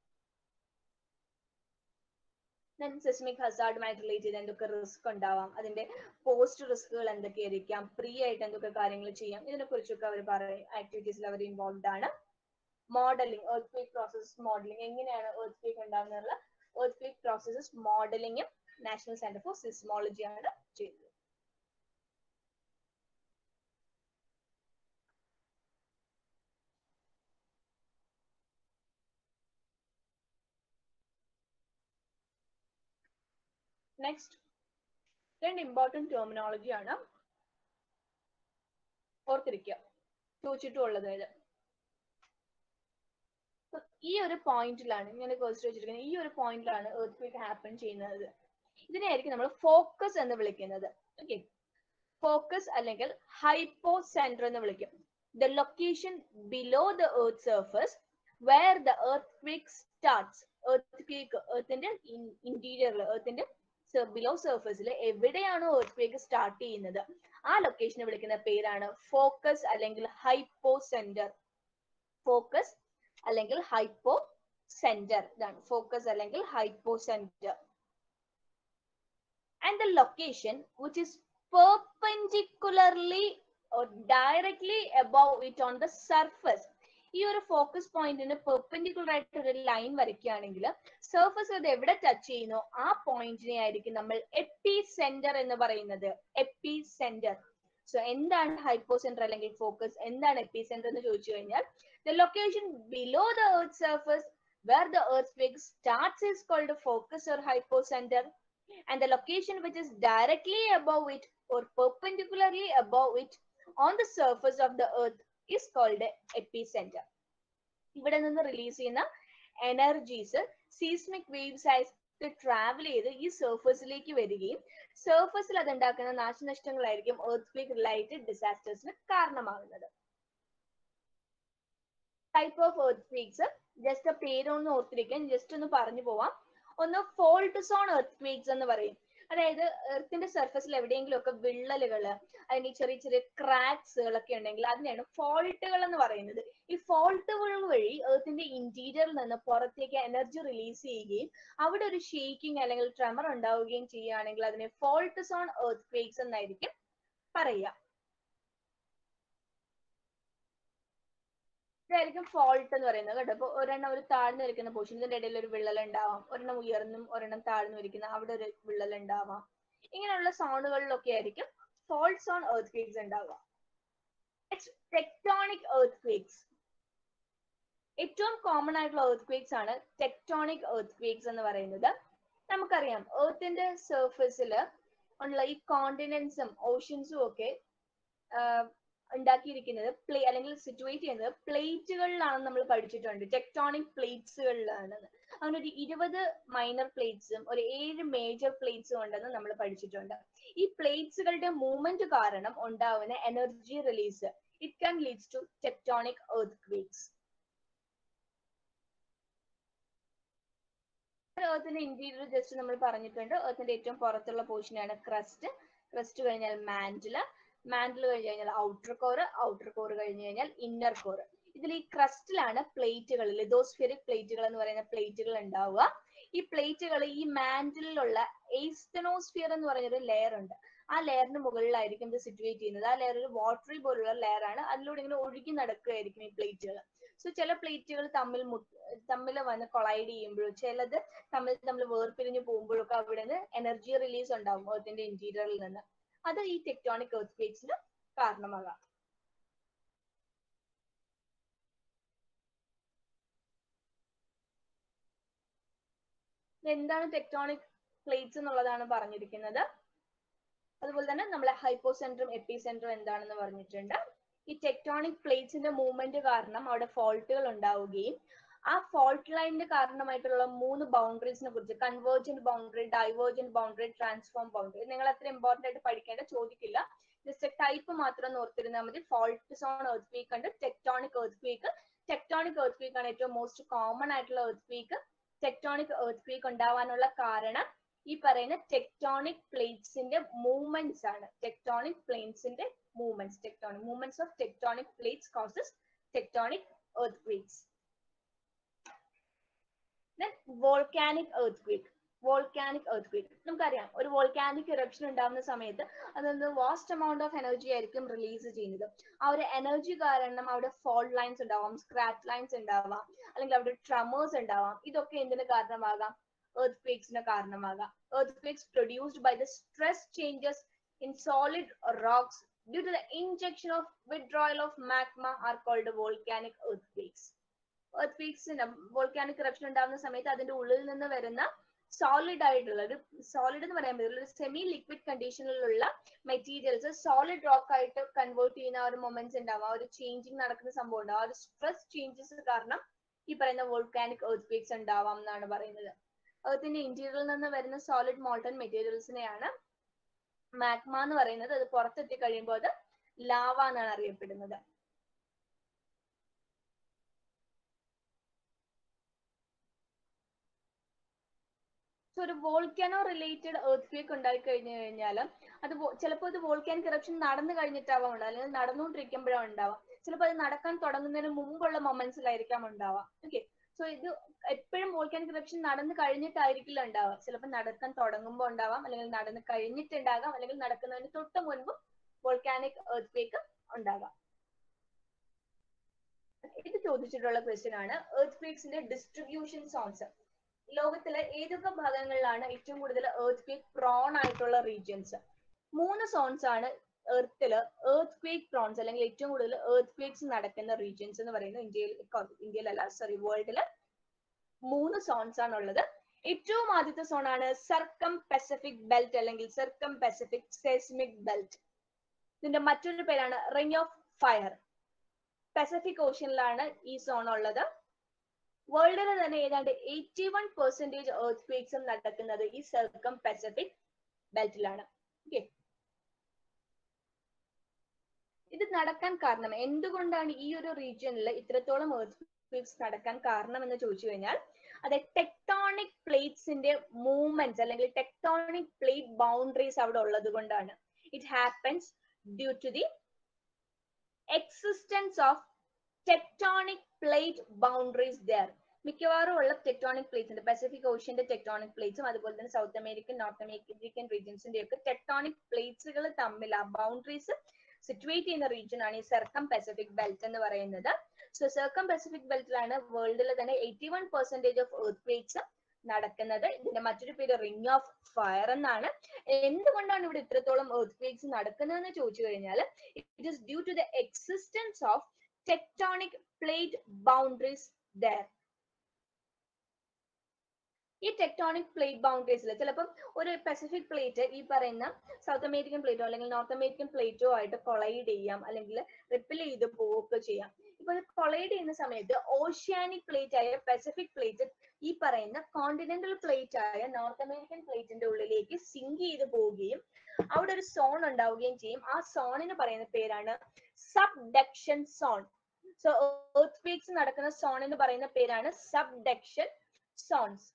സെസ്മിക് ഹസാർഡുമായിട്ട് റിലേറ്റ് ചെയ്ത് എന്തൊക്കെ റിസ്ക് ഉണ്ടാവാം, അതിന്റെ പോസ്റ്റ് റിസ്കുകൾ എന്തൊക്കെയായിരിക്കാം, പ്രീ ആയിട്ട് എന്തൊക്കെ കാര്യങ്ങൾ ചെയ്യാം, ഇതിനെ കുറിച്ചൊക്കെ അവർ പറയും. ആക്ടിവിറ്റീസിൽ അവർ ഇൻവോൾവ് ആണ്. മോഡലിംഗ്, earthquake process modeling, എങ്ങനെയാണ് earthquake ഉണ്ടാകുന്നുള്ള earthquake processes മോഡലിംഗും നാഷണൽ സെന്റർ ഫോർ സിസ്മോളജി ആണ് ചെയ്യുന്നത്. നെക്സ്റ്റ് രണ്ട് ഇമ്പോർട്ടൻറ്റ് ടെർമിനോളജി ആണ് ഓർത്തിരിക്കുക, ചോദിച്ചിട്ടുള്ളത്. ഈ ഒരു പോയിന്റിലാണ് ഞാൻ ക്വസ്റ്റ്യൻ വെച്ചിരിക്കുന്നത്, ഈ ഒരു പോയിന്റിലാണ് earthquake ഹാപ്പൻ ചെയ്യുന്നത്. ഇതിനെയായിരിക്കും നമ്മൾ ഫോക്കസ് എന്ന് വിളിക്കുന്നത്. ഓക്കെ, ഫോക്കസ് അല്ലെങ്കിൽ ഹൈപ്പോ സെന്റർ എന്ന് വിളിക്കും. The location below the earth surface where the earthquake starts. earthquake എർത്തിന്റെ ഇന്റീരിയറിൽ, എർത്തിന്റെ ബിലോ സർഫസിൽ എവിടെയാണോ earthquake സ്റ്റാർട്ട് ചെയ്യുന്നത് ആ ലൊക്കേഷനെ വിളിക്കുന്ന പേരാണ് ഫോക്കസ് അല്ലെങ്കിൽ ഹൈപ്പോ സെന്റർ. ഫോക്കസ് അല്ലെങ്കിൽ ഹൈപ്പോ സെന്റർ, ഇതാണ് ഫോക്കസ് അല്ലെങ്കിൽ hypocentre. And the location which is perpendicularly or directly above it on the surface. ഈ ഒരു ഫോക്കസ് പോയിന്റിന് പെർപെൻഡിക്കുലർ ആയിട്ട് ഒരു ലൈൻ വരയ്ക്കുകയാണെങ്കിൽ സർഫസ് അത് എവിടെ ടച്ച് ചെയ്യുന്നോ ആ പോയിന്റിനെ ആയിരിക്കും നമ്മൾ എപ്പി സെന്റർ എന്ന് പറയുന്നത്. Epicentre. സോ എന്താണ് ഹൈപ്പോ സെന്റർ അല്ലെങ്കിൽ ഫോക്കസ്, എന്താണ് എപ്പി സെന്റർ എന്ന് ചോദിച്ചു കഴിഞ്ഞാൽ the location below the earth surface where the earthquake starts is called a focus or hypocenter, and the location which is directly above it or perpendicularly above it on the surface of the earth is called a epicenter. ഇവിടെ നിന്ന് release ചെയ്യുന്ന energies seismic waves ആയിട്ട് travel ചെയ്ത് ഈ സർഫസിലേക്ക് വരികയും സർഫസിൽ അത് ഉണ്ടാക്കുന്ന നാശനഷ്ടങ്ങളായിരിക്കും earthquake റിലേറ്റഡ് ഡിസാസ്റ്റേഴ്സിന് കാരണമാകുന്നത്. ടൈപ്പ് ഓഫ് earthquakes ജസ്റ്റ് പേരൊന്ന് ഓർത്തിരിക്കാൻ ജസ്റ്റ് ഒന്ന് പറഞ്ഞു പോവാം. ഒന്ന് ഫോൾട്ട് സോൺ earthquakes എന്ന് പറയും. അതായത് എർത്തിന്റെ സർഫസിൽ എവിടെയെങ്കിലും ഒക്കെ വിള്ളലുകൾ, അതിന് ചെറിയ ചെറിയ ക്രാക്സുകളൊക്കെ ഉണ്ടെങ്കിൽ അതിനെയാണ് ഫോൾട്ടുകൾ എന്ന് പറയുന്നത്. ഈ ഫോൾട്ടുകൾ വഴി എർത്തിന്റെ ഇന്റീരിയറിൽ നിന്ന് പുറത്തേക്ക് എനർജി റിലീസ് ചെയ്യുകയും അവിടെ ഒരു ഷേക്കിംഗ് അല്ലെങ്കിൽ ട്രെമർ ഉണ്ടാവുകയും ചെയ്യുകയാണെങ്കിൽ അതിനെ ഫോൾട്ട് സോൺ earthquakes എന്നായിരിക്കും പറയുക. ഇതായിരിക്കും ഫോൾട്ട് എന്ന് പറയുന്നത് കേട്ടോ. അപ്പൊ ഒരെണ്ണം ഒരു താഴ്ന്നു വരയ്ക്കുന്ന പോർഷൻ, ഇതിന്റെ ഇടയിൽ ഒരു വിള്ളൽ ഉണ്ടാവാം, ഒരെണ്ണം ഉയർന്നും ഒരെണ്ണം താഴ്ന്നു വരയ്ക്കുന്ന അവിടെ ഒരു വിള്ളൽ ഉണ്ടാവാം. ഇങ്ങനെയുള്ള സോണുകളിലൊക്കെ ആയിരിക്കും ഫോൾട്ട് സോൺ earthquakes ഉണ്ടാവുക. Tectonic earthquakes. ഏറ്റവും കോമൺ ആയിട്ടുള്ള earthquakes ആണ് ടെക്ടോണിക് earthquakes എന്ന് പറയുന്നത്. നമുക്കറിയാം എർത്തിന്റെ സർഫസിൽ ഉള്ള ഈ കോണ്ടിനെന്റ്സും ഓഷ്യൻസും ഒക്കെ ഉണ്ടാക്കിയിരിക്കുന്നത് അല്ലെങ്കിൽ സിറ്റുവേറ്റ് ചെയ്യുന്നത് പ്ലേറ്റുകളിലാണെന്ന് നമ്മൾ പഠിച്ചിട്ടുണ്ട്. ടെക്ടോണിക് പ്ലേറ്റ്സുകളിലാണ്. അങ്ങനെ ഒരു 20 മൈനർ പ്ലേറ്റ്സും ഒരു 7 മേജർ പ്ലേറ്റ്സും ഉണ്ടെന്ന് നമ്മൾ പഠിച്ചിട്ടുണ്ട്. ഈ പ്ലേറ്റ്സുകളുടെ മൂവ്മെന്റ് കാരണം ഉണ്ടാവുന്ന energy release it can leads to tectonic earthquakes. എർത്തിന്റെ ഇന്റീരിയർ ജസ്റ്റ് നമ്മൾ പറഞ്ഞിട്ടുണ്ട്. എർത്തിന്റെ ഏറ്റവും പുറത്തുള്ള പോർഷനാണ് ക്രസ്റ്റ്. ക്രസ്റ്റ് കഴിഞ്ഞാൽ മാന്റില്, മാന്റിൽ കഴിഞ്ഞ് കഴിഞ്ഞാൽ ഔട്ടർ കോർ, ഔട്ടർ കോർ കഴിഞ്ഞ് കഴിഞ്ഞാൽ ഇന്നർ കോർ. ഇതിൽ ഈ ക്രസ്റ്റിലാണ് പ്ലേറ്റുകൾ, ലിതോസ്ഫിയറിക് പ്ലേറ്റുകൾ എന്ന് പറയുന്ന പ്ലേറ്റുകൾ ഉണ്ടാവുക. ഈ പ്ലേറ്റുകൾ ഈ മാന്റിലുള്ള എയ്സ്തനോസ്ഫിയർ എന്ന് പറയുന്നൊരു ലെയർ ഉണ്ട്. ആ ലെയറിന് മുകളിലായിരിക്കും ഇത് സിറ്റുവേറ്റ് ചെയ്യുന്നത്. ആ ലെയർ ഒരു വാട്ടറി പോലുള്ള ലെയർ ആണ്. അതിലൂടെ ഇങ്ങനെ ഒഴുകി നടക്കുകയായിരിക്കും ഈ പ്ലേറ്റുകൾ. സോ ചില പ്ലേറ്റുകൾ തമ്മിൽ വന്ന് കൊളൈഡ് ചെയ്യുമ്പോഴും ചിലത് തമ്മിൽ വേർപിരിഞ്ഞ് പോകുമ്പോഴൊക്കെ അവിടെ നിന്ന് എനർജി റിലീസ് ഉണ്ടാവും എർത്തിന്റെ ഇന്റീരിയറിൽ നിന്ന്. അത് ഈ ടെക്ടോണിക് earthquakesന് കാരണമാകാം. എന്താണ് ടെക്ടോണിക് പ്ലേറ്റ്സ് എന്നുള്ളതാണ് പറഞ്ഞിരിക്കുന്നത്. അതുപോലെ തന്നെ നമ്മളെ ഹൈപ്പോസെൻട്രും എപ്പിസെൻട്രും എന്താണെന്ന് പറഞ്ഞിട്ടുണ്ട്. ഈ ടെക്ടോണിക് പ്ലേറ്റ്സിന്റെ മൂവ്മെന്റ് കാരണം അവിടെ ഫോൾട്ടുകൾ ഉണ്ടാവുകയും ആ ഫോൾട്ട് ലൈനിന് കാരണമായിട്ടുള്ള 3 ബൗണ്ടറീസിനെ കുറിച്ച്, convergent boundary, divergent boundary, transform boundary, നിങ്ങൾ അത്ര ഇമ്പോർട്ടന്റ് ആയിട്ട് പഠിക്കേണ്ട ചോദിക്കില്ല. ജസ്റ്റ് ടൈപ്പ് മാത്രം ഓർത്തിരുന്നാൽ മതി. ഫോൾട്ട് സോൺ earthquake ഉണ്ട്, ടെക്ടോണിക് earthquake. ടെക്ടോണിക് earthquake ആണ് ഏറ്റവും മോസ്റ്റ് കോമൺ ആയിട്ടുള്ള earthquake. ടെക്ടോണിക് earthquake ഉണ്ടാവാനുള്ള കാരണം ഈ പറയുന്ന ടെക്ടോണിക് പ്ലേറ്റ്സിന്റെ മൂവ്മെന്റ്സ് ആണ്. ടെക്ടോണിക് പ്ലേറ്റ്സിന്റെ movements of tectonic plates causes tectonic earthquakes. Then volcanic earthquake. Volcanic earthquake. നമുക്കറിയാം ഒരു വോൾക്കാനിക് ഇറപ്ഷൻ ഉണ്ടാകുന്ന സമയത്ത് അതൊന്ന് വാസ്റ്റ് എമൗണ്ട് ഓഫ് എനർജി ആയിരിക്കും റിലീസ് ചെയ്യുന്നത്. ആ ഒരു എനർജി കാരണം അവിടെ ഫോൾട്ട് ലൈൻസ് ഉണ്ടാവാം, സ്ക്രാച്ച് ലൈൻസ് ഉണ്ടാവാം, അല്ലെങ്കിൽ അവിടെ ട്രമേഴ്സ് ഉണ്ടാവാം. ഇതൊക്കെ എന്തിന് കാരണമാകാം? earthquakesന് കാരണമാകാം. Earthquakes produced by the stress changes in solid rocks due to the injection of withdrawal of magma are called volcanic earthquakes. earthquakes volcanic eruption ഉണ്ടാകുന്ന സമയത്ത് അതിന്റെ ഉള്ളിൽ നിന്ന് വരുന്ന സോളിഡ് ആയിട്ടുള്ള ഒരു സോളിഡ് എന്ന് പറയാൻ പറ്റില്ല, ഒരു സെമി ലിക്വിഡ് കണ്ടീഷനിലുള്ള മെറ്റീരിയൽസ് സോളിഡ് റോക്ക് ആയിട്ട് കൺവേർട്ട് ചെയ്യുന്ന ആ ഒരു മൊമെന്റ്സ് ഉണ്ടാവും, ആ ഒരു ചേഞ്ചിങ് നടക്കുന്ന സംഭവം ഉണ്ടാവും. ആ ഒരു സ്ട്രെസ് ചേഞ്ചസ് കാരണം ഈ പറയുന്ന വോൾക്കാനിക് earthquakes ഉണ്ടാവാം എന്നാണ് പറയുന്നത്. എർത്തിന്റെ ഇന്റീരിയറിൽ നിന്ന് വരുന്ന സോളിഡ് മോൾട്ടൺ മെറ്റീരിയൽസിനെയാണ് മാഗ്മ എന്ന് പറയുന്നത്. അത് പുറത്തെത്തി കഴിയുമ്പോൾ അത് ലാവ എന്നാണ് അറിയപ്പെടുന്നത്. സോ ഒരു വോൾക്കാനോ റിലേറ്റഡ് earthquake ഉണ്ടായി കഴിഞ്ഞു കഴിഞ്ഞാൽ അത് ചിലപ്പോൾ ഇത് വോൾക്കാനിക് ഇറപ്ഷൻ നടന്നു കഴിഞ്ഞിട്ടാവാം ഉണ്ടാവുക, അല്ലെങ്കിൽ നടന്നുകൊണ്ടിരിക്കുമ്പോഴാണ് ഉണ്ടാവാം. ചിലപ്പോൾ അത് നടക്കാൻ തുടങ്ങുന്നതിന് മുമ്പുള്ള മൊമെന്റ്സിലായിരിക്കാം ഉണ്ടാവുക. ഓക്കെ, സോ ഇത് എപ്പോഴും വോൾക്കാനിക് ഇറപ്ഷൻ നടന്നു കഴിഞ്ഞിട്ടായിരിക്കില്ല ഉണ്ടാവുക. ചിലപ്പോൾ നടക്കാൻ തുടങ്ങുമ്പോൾ ഉണ്ടാവാം, അല്ലെങ്കിൽ നടന്നു കഴിഞ്ഞിട്ടുണ്ടാകാം, അല്ലെങ്കിൽ നടക്കുന്നതിന് തൊട്ട് മുൻപും വോൾക്കാനിക് earthquake ഉണ്ടാകാം. ഇത് ചോദിച്ചിട്ടുള്ള ക്വസ്റ്റ്യൻ ആണ്. earthquakesന്റെ ഡിസ്ട്രിബ്യൂഷൻ സോൺസ്. ലോകത്തിലെ ഏതൊക്കെ ഭാഗങ്ങളിലാണ് ഏറ്റവും കൂടുതൽ earthquake prone ആയിട്ടുള്ള റീജിയൻസ്? 3 സോൺസ് ആണ് എർത്തില് earthquake പ്രോൺസ് അല്ലെങ്കിൽ ഏറ്റവും കൂടുതൽ earthquakes നടക്കുന്ന റീജിയൻസ് എന്ന് പറയുന്നത്. ഇന്ത്യയിലല്ല, സോറി, വേൾഡില് 3 സോൺസ് ആണ് ഉള്ളത്. ഏറ്റവും ആദ്യത്തെ സോൺ ആണ് സർക്കം പസഫിക് ബെൽറ്റ് അല്ലെങ്കിൽ സർക്കം പസഫിക് സെസ്മിക് ബെൽറ്റ്. ഇതിന്റെ മറ്റൊരു പേരാണ് റിംഗ് ഓഫ് ഫയർ. പസഫിക് ഓഷ്യനിലാണ് ഈ സോൺ ഉള്ളത്. വേൾഡിൽ തന്നെ ഏതാണ്ട് 81% earthquakes നടക്കുന്നത് ഈ സർക്കം പസഫിക് ബെൽറ്റിലാണ്. ഓക്കെ, ഇത് നടക്കാൻ കാരണം എന്തുകൊണ്ടാണ് ഈ ഒരു റീജിയനിൽ ഇത്രത്തോളം earthquakes നടക്കാൻ കാരണം എന്ന് ചോദിച്ചു കഴിഞ്ഞാൽ അത് ടെക്ടോണിക് പ്ലേറ്റ്സിന്റെ മൂവ്മെന്റ്സ് അല്ലെങ്കിൽ ടെക്ടോണിക് പ്ലേറ്റ് ബൗണ്ടറീസ് അവിടെ ഉള്ളത് കൊണ്ടാണ്. It happens due to the existence of tectonic plate boundaries there. മിക്കവാറും ഉള്ള ടെക്ടോണിക് പ്ലേറ്റ്സ് ഉണ്ട്. പസഫിക് ഓഷ്യന്റെ ടെക്ടോണിക് പ്ലേറ്റ്സും അതുപോലെ തന്നെ സൗത്ത് അമേരിക്കൻ, നോർത്ത് അമേരിക്കൻ റീജിയൻസിന്റെ ഒക്കെ ടെക്ടോണിക് പ്ലേറ്റ്സുകൾ തമ്മിൽ ആ ബൗണ്ടറീസ് സിറ്റുവേറ്റ് ചെയ്യുന്ന റീജിയൻ ആണ് ഈ സർക്കം പസഫിക് ബെൽറ്റ് എന്ന് പറയുന്നത്. സോ സർക്കം പസഫിക് ബെൽറ്റിലാണ് വേൾഡിൽ തന്നെ 81% ഓഫ് earthquakes നടക്കുന്നത്. ഇതിന്റെ മറ്റൊരു പേര് റിംഗ് ഓഫ് ഫയർ എന്നാണ്. എന്തുകൊണ്ടാണ് ഇവിടെ ഇത്രത്തോളം earthquakes നടക്കുന്നതെന്ന് ചോദിച്ചു കഴിഞ്ഞാൽ it is due to the existence of tectonic plate boundaries there. ഈ ടെക്ടോണിക് പ്ലേറ്റ് ബൗണ്ടറീസിൽ ചിലപ്പം ഒരു പസഫിക് പ്ലേറ്റ് ഈ പറയുന്ന സൗത്ത് അമേരിക്കൻ പ്ലേറ്റോ അല്ലെങ്കിൽ നോർത്ത് അമേരിക്കൻ പ്ലേറ്റോ ആയിട്ട് കൊളൈഡ് ചെയ്യാം, അല്ലെങ്കിൽ റിപ്പിൽ ചെയ്ത് പോവുകയൊക്കെ ചെയ്യാം. ഇപ്പൊ കൊളൈഡ് ചെയ്യുന്ന സമയത്ത് ഓഷ്യാനിക് പ്ലേറ്റ് ആയ പസഫിക് പ്ലേറ്റ് ഈ പറയുന്ന കോണ്ടിനെന്റൽ പ്ലേറ്റ് ആയ നോർത്ത് അമേരിക്കൻ പ്ലേറ്റിന്റെ ഉള്ളിലേക്ക് സിങ്ക് ചെയ്ത് പോവുകയും അവിടെ ഒരു സോൺ ഉണ്ടാവുകയും ചെയ്യും. ആ സോണിന് പറയുന്ന പേരാണ് സബ്ഡക്ഷൻ സോൺ. സോ earthquakes നടക്കുന്ന സോണിന് പറയുന്ന പേരാണ് സബ്ഡക്ഷൻ സോൺസ്.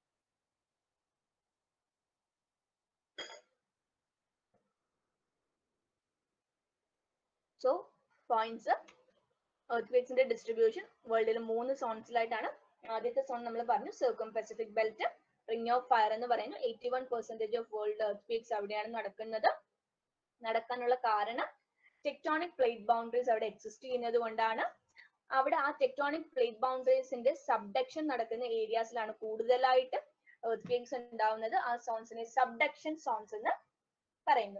സോ പോയിന്റ്സ്, earthquakesന്റെ ഡിസ്ട്രിബ്യൂഷൻ വേൾഡിൽ 3 സോൺസിലായിട്ടാണ്. ആദ്യത്തെ സോൺ നമ്മൾ പറഞ്ഞു circum Pacific belt. Ring of fire എന്ന് പറയുന്നു. 81% ഓഫ് വേൾഡ് earthquakes അവിടെയാണ് നടക്കുന്നത്. നടക്കാനുള്ള കാരണം ടെക്ടോണിക് പ്ലേറ്റ് ബൗണ്ടറീസ് അവിടെ എക്സിസ്റ്റ് ചെയ്യുന്നത് കൊണ്ടാണ്. അവിടെ ആ ടെക്ടോണിക് പ്ലേറ്റ് ബൗണ്ടറീസിന്റെ സബ്ഡക്ഷൻ നടക്കുന്ന ഏരിയാസിലാണ് കൂടുതലായിട്ട് earthquakes ഉണ്ടാവുന്നത്. ആ സോൺസിനെ സബ്ഡക്ഷൻ സോൺസ് എന്ന് പറയുന്നു.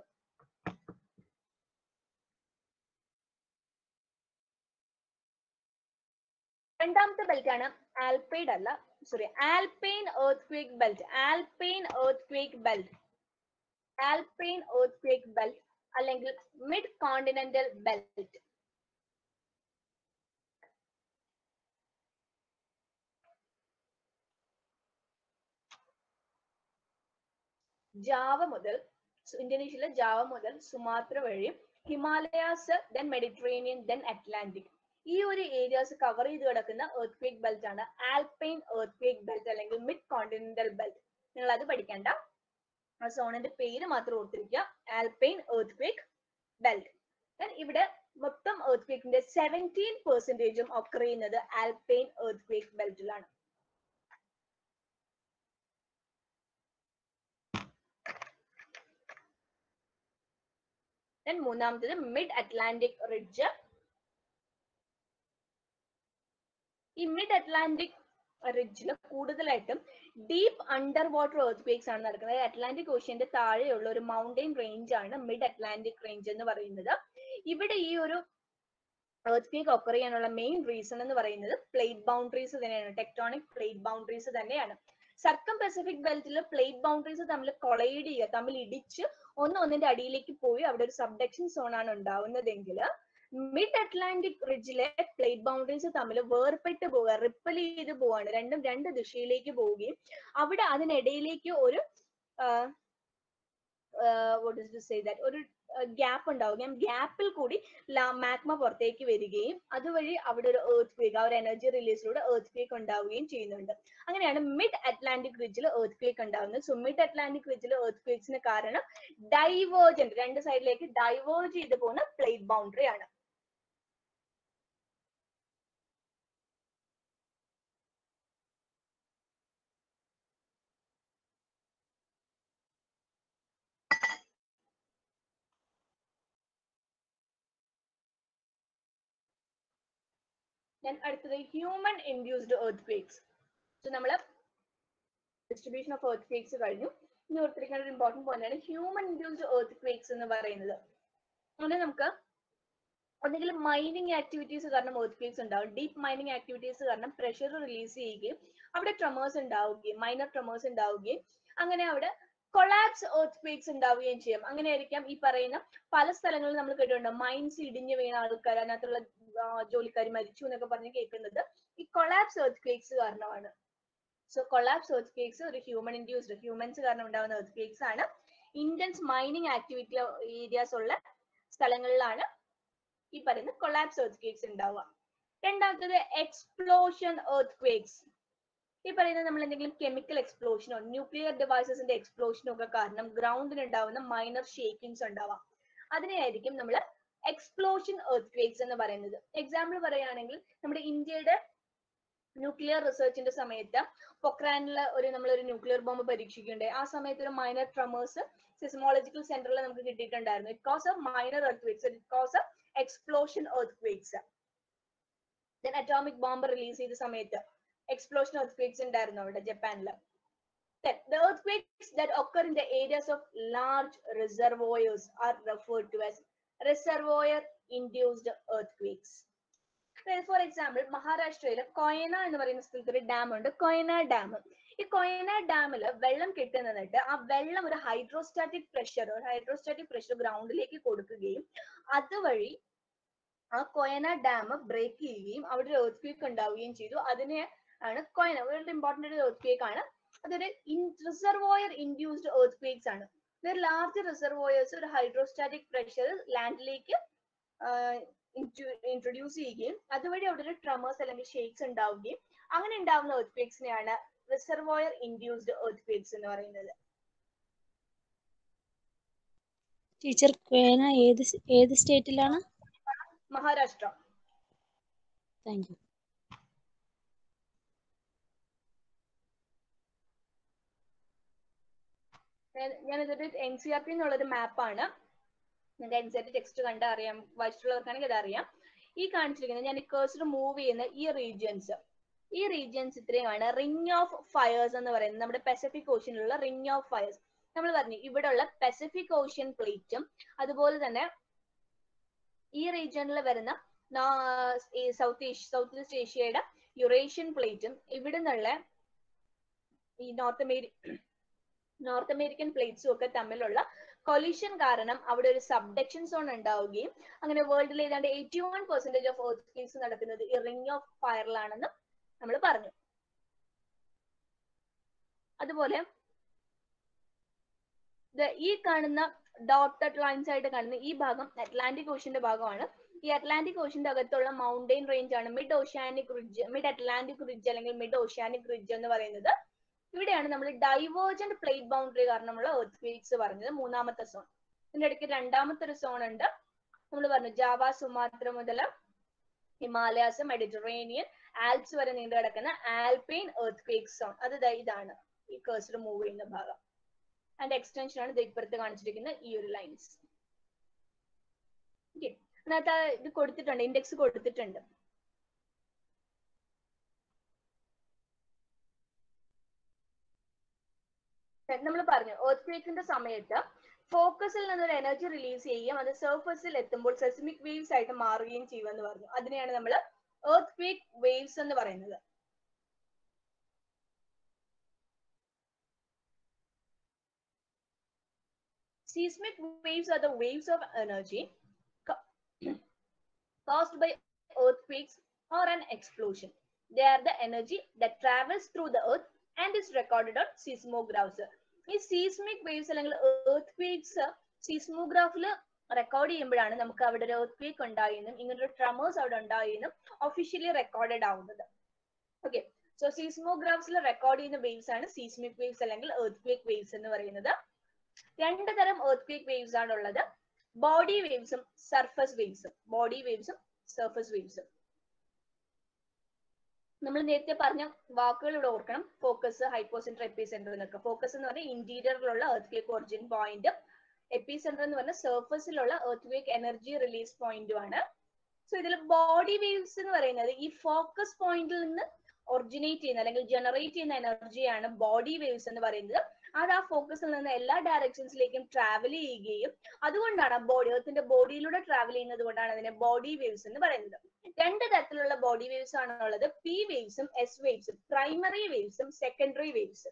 രണ്ടാമത്തെ ബെൽറ്റ് ആണ് ആൽപൈഡ് അല്ല, sorry, Alpine earthquake belt. Alpine earthquake belt, Alpine earthquake belt അല്ലെങ്കിൽ മിഡ് കോണ്ടിനെന്റൽ ബെൽറ്റ്. ജാവ മുതൽ ഇന്തോനേഷ്യയിലെ ജാവ മുതൽ സുമാത്ര വഴി Himalayas, then Mediterranean, then Atlantic, ഈ ഒരു ഏരിയാസ് കവർ ചെയ്ത് കിടക്കുന്ന earthquake ബെൽറ്റ് ആണ് ആൽപൈൻ earthquake ബെൽറ്റ് അല്ലെങ്കിൽ മിഡ് കോണ്ടിനെന്റൽ ബെൽറ്റ്. നിങ്ങൾ അത് പഠിക്കണ്ട, ആ സോണിന്റെ പേര് മാത്രം ഓർത്തിരിക്കുക, ആൽപൈൻ earthquake ബെൽറ്റ്. ഇവിടെ മൊത്തം earthquakeന്റെ 17% ഒക്കർ ചെയ്യുന്നത് ആൽപൈൻ earthquake ബെൽറ്റിലാണ്. Then മൂന്നാമത്തേത് മിഡ് അറ്റ്ലാന്റിക് റിഡ്ജ്. ഈ മിഡ് അറ്റ്ലാന്റിക് റിഡ്ജിൽ കൂടുതലായിട്ടും ഡീപ്പ് അണ്ടർ വാട്ടർ earthquakes ആണ് നടക്കുന്നത്. അറ്റ്ലാന്റിക് ഓഷ്യന്റെ താഴെയുള്ള ഒരു മൗണ്ടൈൻ റേഞ്ച് ആണ് മിഡ് അറ്റ്ലാന്റിക് റേഞ്ച് എന്ന് പറയുന്നത്. ഇവിടെ ഈ ഒരു earthquake occur ചെയ്യാനുള്ള മെയിൻ റീസൺ എന്ന് പറയുന്നത് പ്ലേറ്റ് ബൗണ്ടറീസ് തന്നെയാണ്, ടെക്ടോണിക് പ്ലേറ്റ് ബൗണ്ടറീസ് തന്നെയാണ്. സർക്കം പസഫിക് ബെൽറ്റിൽ പ്ലേറ്റ് ബൗണ്ടറീസ് തമ്മിൽ കൊളൈഡ് ചെയ്യുക, തമ്മിൽ ഇടിച്ച് ഒന്നിന്റെ അടിയിലേക്ക് പോയി അവിടെ ഒരു സബ്ഡക്ഷൻ സോൺ ആണ് ഉണ്ടാവുന്നതെങ്കിൽ മിഡ് അറ്റ്ലാന്റിക് റിഡ്ജിലെ പ്ലേറ്റ് ബൗണ്ടറീസ് തമ്മിൽ വേർപെട്ട് പോവുക, റിപ്പൽ ചെയ്ത് പോവാണ്, രണ്ടും രണ്ട് ദിശയിലേക്ക് പോവുകയും അവിടെ അതിനിടയിലേക്ക് ഒരു what is to say that ഒരു ഗ്യാപ്പ് ഉണ്ടാവുകയും ഗ്യാപ്പിൽ കൂടി മാഗ്മ പുറത്തേക്ക് വരികയും അതുവഴി അവിടെ ഒരു earthquake, ആ ഒരു എനർജി റിലീസിലൂടെ earthquake ഉണ്ടാവുകയും ചെയ്യുന്നുണ്ട്. അങ്ങനെയാണ് മിഡ് അറ്റ്ലാന്റിക് റിഡ്ജിൽ earthquake ഉണ്ടാവുന്നത്. സോ മിഡ് അറ്റ്ലാന്റിക് റിഡ്ജിൽ earthquakesന് കാരണം ഡൈവേർജന്റ്, രണ്ട് സൈഡിലേക്ക് ഡൈവേർജ് ചെയ്ത് പോകുന്ന പ്ലേറ്റ് ബൗണ്ടറി ആണ്. Then അടുത്തത് ഹ്യൂമൻ ഇൻഡ്യൂസ്ഡ് earthquakes. സോ നമ്മള് ഡിസ്ട്രിബ്യൂഷൻ ഓഫ് earthquakes കഴിഞ്ഞു. ഇനി ഓർത്തിരിക്കേണ്ട ഒരു ഇമ്പോർട്ടന്റ് പോയിന്റ് ആണ് ഹ്യൂമൻ ഇൻഡ്യൂസ്ഡ് earthquakes എന്ന് പറയുന്നത്. അങ്ങനെ നമുക്ക് ഒന്നുകിൽ മൈനിങ് ആക്ടിവിറ്റീസ് കാരണം earthquakes ഉണ്ടാവും. ഡീപ്പ് മൈനിങ് ആക്ടിവിറ്റീസ് കാരണം പ്രഷർ റിലീസ് ചെയ്യുകയും അവിടെ ട്രെമേഴ്സ് ഉണ്ടാവുകയും മൈനർ ട്രെമേഴ്സ് ഉണ്ടാവുകയും അങ്ങനെ അവിടെ കൊളാപ്സ് earthquakes ഉണ്ടാവുകയും ചെയ്യും. അങ്ങനെയായിരിക്കാം ഈ പറയുന്ന പല സ്ഥലങ്ങളിൽ നമ്മൾ കേട്ടിട്ടുണ്ട് മൈൻസ് ഇടിഞ്ഞു വീണ ആൾക്കാർ, അതിനകത്തുള്ള ജോലിക്കാർ മരിച്ചു എന്നൊക്കെ പറഞ്ഞ് കേൾക്കുന്നത് ഈ കൊളാപ്സ് earthquakes കാരണമാണ്. സോ കൊളാപ്സ് earthquakes ഒരു ഹ്യൂമൻ ഇൻഡ്യൂസ്ഡ്, ഹ്യൂമൻസ് കാരണം ഉണ്ടാകുന്ന earthquakes ആണ്. ഇന്റൻസ് മൈനിങ് ആക്ടിവിറ്റി ഏരിയാസ് ഉള്ള സ്ഥലങ്ങളിലാണ് ഈ പറയുന്ന കൊളാപ്സ് earthquakes ഉണ്ടാവുക. രണ്ടാമത്തത് എക്സ്പ്ലോഷൻ earthquakes. ഈ പറയുന്നത് നമ്മൾ എന്തെങ്കിലും കെമിക്കൽ എക്സ്പ്ലോഷനോ ന്യൂക്ലിയർ ഡിവൈസസിന്റെ എക്സ്പ്ലോഷനോ ഒക്കെ കാരണം ഗ്രൗണ്ടിന് ഉണ്ടാവുന്ന മൈനർ ഷേക്കിങ്സ് ഉണ്ടാവാം. അതിനെയായിരിക്കും നമ്മൾ എക്സ്പ്ലോഷൻ earthquakes എന്ന് പറയുന്നത്. എക്സാമ്പിൾ പറയുകയാണെങ്കിൽ നമ്മുടെ ഇന്ത്യയുടെ ന്യൂക്ലിയർ റിസർച്ചിന്റെ സമയത്ത് പൊക്രാനിൽ നമ്മളൊരു ന്യൂക്ലിയർ ബോംബ് പരീക്ഷിക്കുകയുണ്ടായി. ആ സമയത്ത് ഒരു മൈനർ ട്രമേഴ്സ് സിസ്മോളജിക്കൽ സെന്ററിൽ നമുക്ക് കിട്ടിയിട്ടുണ്ടായിരുന്നു. It cause of minor earthquakes, it cause of explosion earthquakes. Then atomic bomb release ചെയ്ത സമയത്ത് explosion earthquakes ഉണ്ടായിരുന്നു അവിടെ ജപ്പാനിൽ. Then the earthquakes that occur in the areas of large reservoirs are referred to as reservoir induced earthquakes. For example മഹാരാഷ്ട്രയിലെ കൊയന എന്ന് പറയുന്ന സ്ഥലത്ത് ഒരു ഡാം ഉണ്ട്, കൊയന ഡാം. ഈ കൊയന ഡാമിൽ വെള്ളം കെട്ടി നിന്നിട്ട് ആ വെള്ളം ഒരു ഹൈഡ്രോസ്റ്റാറ്റിക് പ്രഷർ ഗ്രൗണ്ടിലേക്ക് കൊടുക്കുകയും അതുവഴി ആ കൊയന ഡാം ബ്രേക്ക് ചെയ്യുകയും അവിടെ ഒരു earthquake ഉണ്ടാവുകയും ചെയ്തു. അതിനെ ആണ് കൊയന, വളരെ ഇമ്പോർട്ടന്റ് ഒരു earthquake ആണ്. അതൊരു റിസർവോയർ ഇൻഡ്യൂസ്ഡ് earthquakes ആണ്. ലാർജ് റിസർവോയേഴ്സ് ഒരു ഹൈഡ്രോസ്റ്റാറ്റിക് പ്രഷർ ലാൻഡിലേക്ക് ഇൻട്രൊഡ്യൂസ് ചെയ്യുകയും അതുവഴി അവിടെ ഒരു ട്രമേഴ്സ് അല്ലെങ്കിൽ ഷേക്സ് ഉണ്ടാവുകയും അങ്ങനെ ഉണ്ടാവുന്ന earthquakesനെയാണ് റിസർവോയർ ഇൻഡ്യൂസ്ഡ് earthquakes എന്ന് പറയുന്നത്. ടീച്ചർ കൊയന ഏത് സ്റ്റേറ്റിലാണ്? മഹാരാഷ്ട്ര. Thank you. ഞാനിതൊരു NCERT എന്നുള്ളൊരു മാപ്പാണ്. നിങ്ങൾക്ക് NCERT ടെക്സ്റ്റ് കണ്ടാൽ അറിയാം, വായിച്ചിട്ടുള്ളവർക്കാണെങ്കിൽ അത് അറിയാം. ഈ കാണിച്ചിരിക്കുന്നത് ഞാൻ കഴ്സർ മൂവ് ചെയ്യുന്ന ഈ റീജിയൻസ് ഇത്രയുമാണ് റിംഗ് ഓഫ് ഫയേഴ്സ് എന്ന് പറയുന്നത്. നമ്മുടെ പസഫിക് ഓഷ്യനിലുള്ള റിംഗ് ഓഫ് ഫയേഴ്സ് നമ്മൾ പറഞ്ഞു. ഇവിടെ ഉള്ള പസഫിക് ഓഷ്യൻ പ്ലേറ്റും അതുപോലെ തന്നെ ഈ റീജിയനിൽ വരുന്ന സൗത്ത് ഈസ്റ്റ് ഏഷ്യയുടെ യുറേഷ്യൻ പ്ലേറ്റും ഇവിടെ നിന്നുള്ള ഈ നോർത്ത് അമേരിക്കൻ പ്ലേറ്റ്സും ഒക്കെ തമ്മിലുള്ള കൊലിഷൻ കാരണം അവിടെ ഒരു സബ്ഡക്ഷൻ സോൺ ഉണ്ടാവുകയും അങ്ങനെ വേൾഡിൽ ഏതാണ്ട് 81% ഓഫ് earthquakes നടക്കുന്നത് ഈ റിംഗ് ഓഫ് ഫയറിലാണെന്ന് നമ്മൾ പറഞ്ഞു. അതുപോലെ ഈ കാണുന്ന ഡോട്ടഡ് ലൈൻസ് ആയിട്ട് കാണുന്ന ഈ ഭാഗം അറ്റ്ലാന്റിക് ഓഷ്യന്റെ ഭാഗമാണ്. ഈ അറ്റ്ലാന്റിക് ഓഷ്യന്റെ അകത്തുള്ള മൗണ്ടെയിൻ റേഞ്ച് ആണ് മിഡ് അറ്റ്ലാന്റിക് റിഡ്ജ് അല്ലെങ്കിൽ മിഡ് ഓഷ്യാനിക് റിഡ്ജ് എന്ന് പറയുന്നത്. ഇവിടെയാണ് നമ്മൾ ഡൈവേർജന്റ് പ്ലേറ്റ് ബൗണ്ടറി കാരണമുള്ള earthquakes പറഞ്ഞത്, മൂന്നാമത്തെ സോൺ. ഇതിന്റെ ഇടയ്ക്ക് രണ്ടാമത്തെ ഒരു സോൺ ഉണ്ട്. നമ്മൾ പറഞ്ഞു ജാവ, സുമാത്ര മുതൽ ഹിമാലയാസ്, മെഡിറ്ററേനിയൻ, ആൽപ്സ് വരെ നീണ്ടു കിടക്കുന്ന ആൽപൈൻ earthquake സോൺ. അത് ഇതാണ് ഈ കഴ്സർ മൂവ് ചെയ്യുന്ന ഭാഗം. അതിന്റെ എക്സ്റ്റൻഷൻ ആണ് ഇപ്പുറത്ത് കാണിച്ചിരിക്കുന്ന ഈ ഒരു ലൈൻസ്. ഓക്കെ, അതിനകത്ത് ഇത് കൊടുത്തിട്ടുണ്ട്, ഇൻഡെക്സ് കൊടുത്തിട്ടുണ്ട്. നമ്മൾ പറഞ്ഞു earthquake സമയത്ത് ഫോക്കസിൽ നിന്നൊരു എനർജി റിലീസ് ചെയ്യുകയും അത് സർഫസിൽ എത്തുമ്പോൾ സെസ്മിക് വേവ്സ് ആയിട്ട് മാറുകയും ചെയ്യുമെന്ന് പറഞ്ഞു. അതിനെയാണ് നമ്മൾ earthquake waves എന്ന് പറയുന്നത്. Seismic waves are the waves of energy caused by earthquakes or an explosion. They are the energy that travels through the earth and is recorded on seismographs. ഈ seismic waves അല്ലെങ്കിൽ earthquakes seismographiൽ record ചെയ്യുമ്പോഴാണ് നമുക്ക് അവിടെ ഒരു earthquake ഉണ്ടായെന്നും ഇങ്ങനൊരു tremors അവിടെ ഉണ്ടായെന്നും ഒഫീഷ്യലി റെക്കോർഡഡ് ആവുന്നത്. ഓക്കെ, സോ seismographs റെക്കോർഡ് ചെയ്യുന്ന വേവ്സ് ആണ് seismic waves അല്ലെങ്കിൽ earthquake waves എന്ന് പറയുന്നത്. രണ്ട് തരം earthquake waves ആണ് ഉള്ളത്, ബോഡി വേവ്സും സർഫസ് വേവ്സും. ബോഡി വേവ്സും സർഫസ് വേവ്സും. നമ്മൾ നേരത്തെ പറഞ്ഞ വാക്കുകൾ ഇവിടെ ഓർക്കണം, ഫോക്കസ്, ഹൈപ്പോസെന്റർ, എപ്പിസെന്റർ എന്നൊക്കെ. ഫോക്കസ് എന്ന് പറഞ്ഞാൽ ഇന്റീരിയറിലുള്ള earthquake ഒറിജിൻ പോയിന്റ്, എപ്പിസെന്റർ എന്ന് പറഞ്ഞാൽ സർഫസിലുള്ള earthquake എനർജി റിലീസ് പോയിന്റും ആണ്. സോ ഇതിൽ ബോഡി വേവ്സ് എന്ന് പറയുന്നത് ഈ ഫോക്കസ് പോയിന്റിൽ നിന്ന് ഒറിജിനേറ്റ് ചെയ്യുന്ന അല്ലെങ്കിൽ ജനറേറ്റ് ചെയ്യുന്ന എനർജിയാണ് ബോഡി വേവ്സ് എന്ന് പറയുന്നത്. അത് ആ ഫോക്കസിൽ നിന്ന് എല്ലാ ഡയറക്ഷൻസിലേക്കും ട്രാവൽ ചെയ്യുകയും അതുകൊണ്ടാണ് എർത്തിന്റെ ബോഡിയിലൂടെ ട്രാവൽ ചെയ്യുന്നത് കൊണ്ടാണ് അതിനെ ബോഡി വേവ്സ് എന്ന് പറയുന്നത്. രണ്ട് തരത്തിലുള്ള ബോഡി വേവ്സ് ആണ് ഉള്ളത്, പി വേവ്സും എസ് വേവ്സും. പ്രൈമറി വേവ്സും സെക്കൻഡറി വേവ്സും.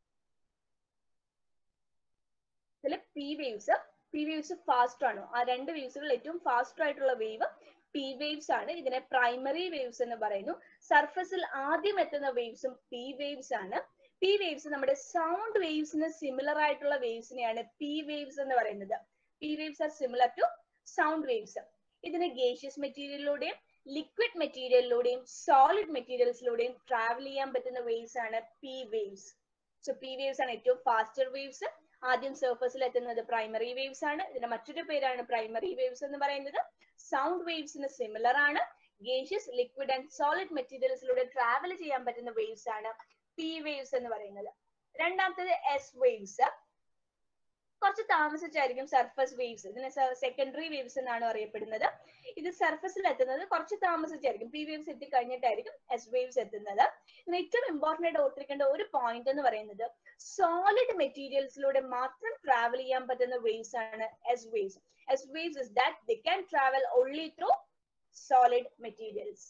ഇതിൽ പി വേവ്സ് ഫാസ്റ്റ് ആണ്. ആ രണ്ട് വേവ്സുകളിൽ ഏറ്റവും ഫാസ്റ്റ് ആയിട്ടുള്ള വേവ് പി വേവ്സ് ആണ്. ഇതിനെ പ്രൈമറി വേവ്സ് എന്ന് പറയുന്നു. സർഫസിൽ ആദ്യം എത്തുന്ന വേവ്സും പി വേവ്സ് ആണ്. പി വേവ്സ് നമ്മുടെ സൗണ്ട് വേവ്സിന് സിമിലർ ആയിട്ടുള്ള വേവ്സിനെയാണ് പി വേവ്സ് എന്ന് പറയുന്നത്. P waves are similar to sound waves. ഇതിന് ഗേഷ്യസ് മെറ്റീരിയലിലൂടെയും ലിക്വിഡ് മെറ്റീരിയലിലൂടെയും സോളിഡ് മെറ്റീരിയൽസിലൂടെയും ട്രാവൽ ചെയ്യാൻ പറ്റുന്ന വേവ്സ് ആണ് P waves. So P waves ആണ് ഏറ്റവും ഫാസ്റ്റർ വേവ്സ്. ആദ്യം സർഫസിൽ എത്തുന്നത് പ്രൈമറി വേവ്സ് ആണ്. ഇതിന്റെ മറ്റൊരു പേരാണ് പ്രൈമറി വേവ്സ് എന്ന് പറയുന്നത്. സൗണ്ട് വേവ്സിന് സിമിലർ ആണ്. ഗേഷ്യസ്, ലിക്വിഡ് ആൻഡ് സോളിഡ് മെറ്റീരിയൽസിലൂടെ ട്രാവൽ ചെയ്യാൻ പറ്റുന്ന വേവ്സ് ആണ് പി വേവ്സ് എന്ന് പറയുന്നത്. രണ്ടാമത്തേത് എസ് വേവ്സ്. കുറച്ച് താമസിച്ചായിരിക്കും സർഫസ് വേവ്സ്. ഇതിനെ സെക്കൻഡറി വേവ്സ് എന്നാണ് അറിയപ്പെടുന്നത്. ഇത് സർഫസിൽ എത്തുന്നത് കുറച്ച് താമസിച്ചായിരിക്കും. പി വേവ്സ് എത്തിക്കഴിഞ്ഞിട്ടായിരിക്കും എസ് വേവ്സ് എത്തുന്നത്. ഇതിന് ഏറ്റവും ഇമ്പോർട്ടന്റ് ആയിട്ട് ഓർത്തിരിക്കേണ്ട ഒരു പോയിന്റ് എന്ന് പറയുന്നത് സോളിഡ് മെറ്റീരിയൽസിലൂടെ മാത്രം ട്രാവൽ ചെയ്യാൻ പറ്റുന്ന വേവ്സ് ആണ് S waves. S waves is that they can travel only through solid materials.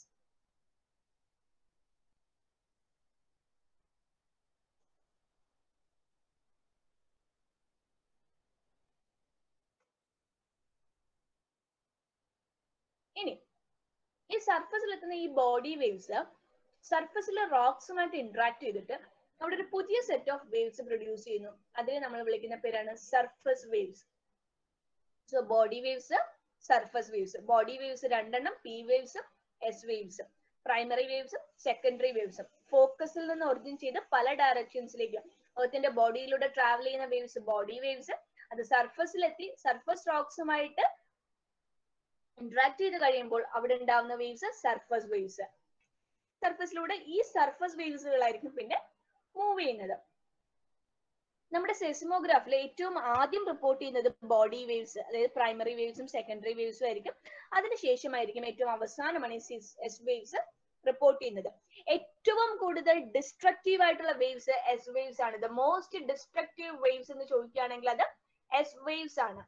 ഇനി ഈ സർഫസിൽ എത്തുന്ന ഈ ബോഡി വേവ്സ് സർഫസിലെ റോക്സുമായിട്ട് ഇന്ററാക്ട് ചെയ്തിട്ട് അവിടെ ഒരു പുതിയ സെറ്റ് ഓഫ് വേവ്സ് പ്രൊഡ്യൂസ് ചെയ്യുന്നു. അതിനെ നമ്മൾ വിളിക്കുന്ന പേരാണ് surface waves. So body waves, surface waves. Body waves രണ്ടെണ്ണം, പി വേവ്സും എസ് വേവ്സും. പ്രൈമറി വേവ്സും സെക്കൻഡറി വേവ്സും. ഫോക്കസിൽ നിന്ന് ഒറിജിൻ ചെയ്ത് പല ഡയറക്ഷൻസിലേക്ക് എർത്തിന്റെ ബോഡിയിലൂടെ ട്രാവൽ ചെയ്യുന്ന വേവ്സ് ബോഡി വേവ്സ്. അത് സർഫസിലെത്തി സർഫസ് റോക്സുമായിട്ട് ഇന്ററാക്ട് ചെയ്ത് കഴിയുമ്പോൾ അവിടെ ഉണ്ടാവുന്ന വേവ്സ് സർഫസ് വേവ്സ്. സർഫസിലൂടെ ഈ സർഫസ് വേവ്സുകളായിരിക്കും പിന്നെ മൂവ് ചെയ്യുന്നത്. നമ്മുടെ സെസ്മോഗ്രാഫിൽ ഏറ്റവും ആദ്യം റിപ്പോർട്ട് ചെയ്യുന്നത് ബോഡി വേവ്സ്, അതായത് പ്രൈമറി വേവ്സും സെക്കൻഡറി വേവ്സും ആയിരിക്കും. അതിനുശേഷമായിരിക്കും ഏറ്റവും അവസാനമാണ് ഈ എസ് വേവ്സ് റിപ്പോർട്ട് ചെയ്യുന്നത്. ഏറ്റവും കൂടുതൽ ഡിസ്ട്രക്റ്റീവ് ആയിട്ടുള്ള വേവ്സ് എസ് വേവ്സ് ആണ്. ദ മോസ്റ്റ് ഡിസ്ട്രക്റ്റീവ് വേവ്സ് എന്ന് ചോദിക്കുകയാണെങ്കിൽ അത് എസ് വേവ്സ് ആണ്.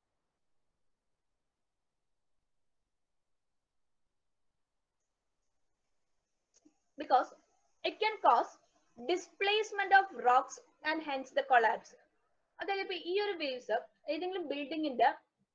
Because it can cause displacement of rocks and hence the collapse. അതായത് ഇപ്പൊ ഈ ഒരു വേവ്സ് ഏതെങ്കിലും ബിൽഡിങ്ങിന്റെ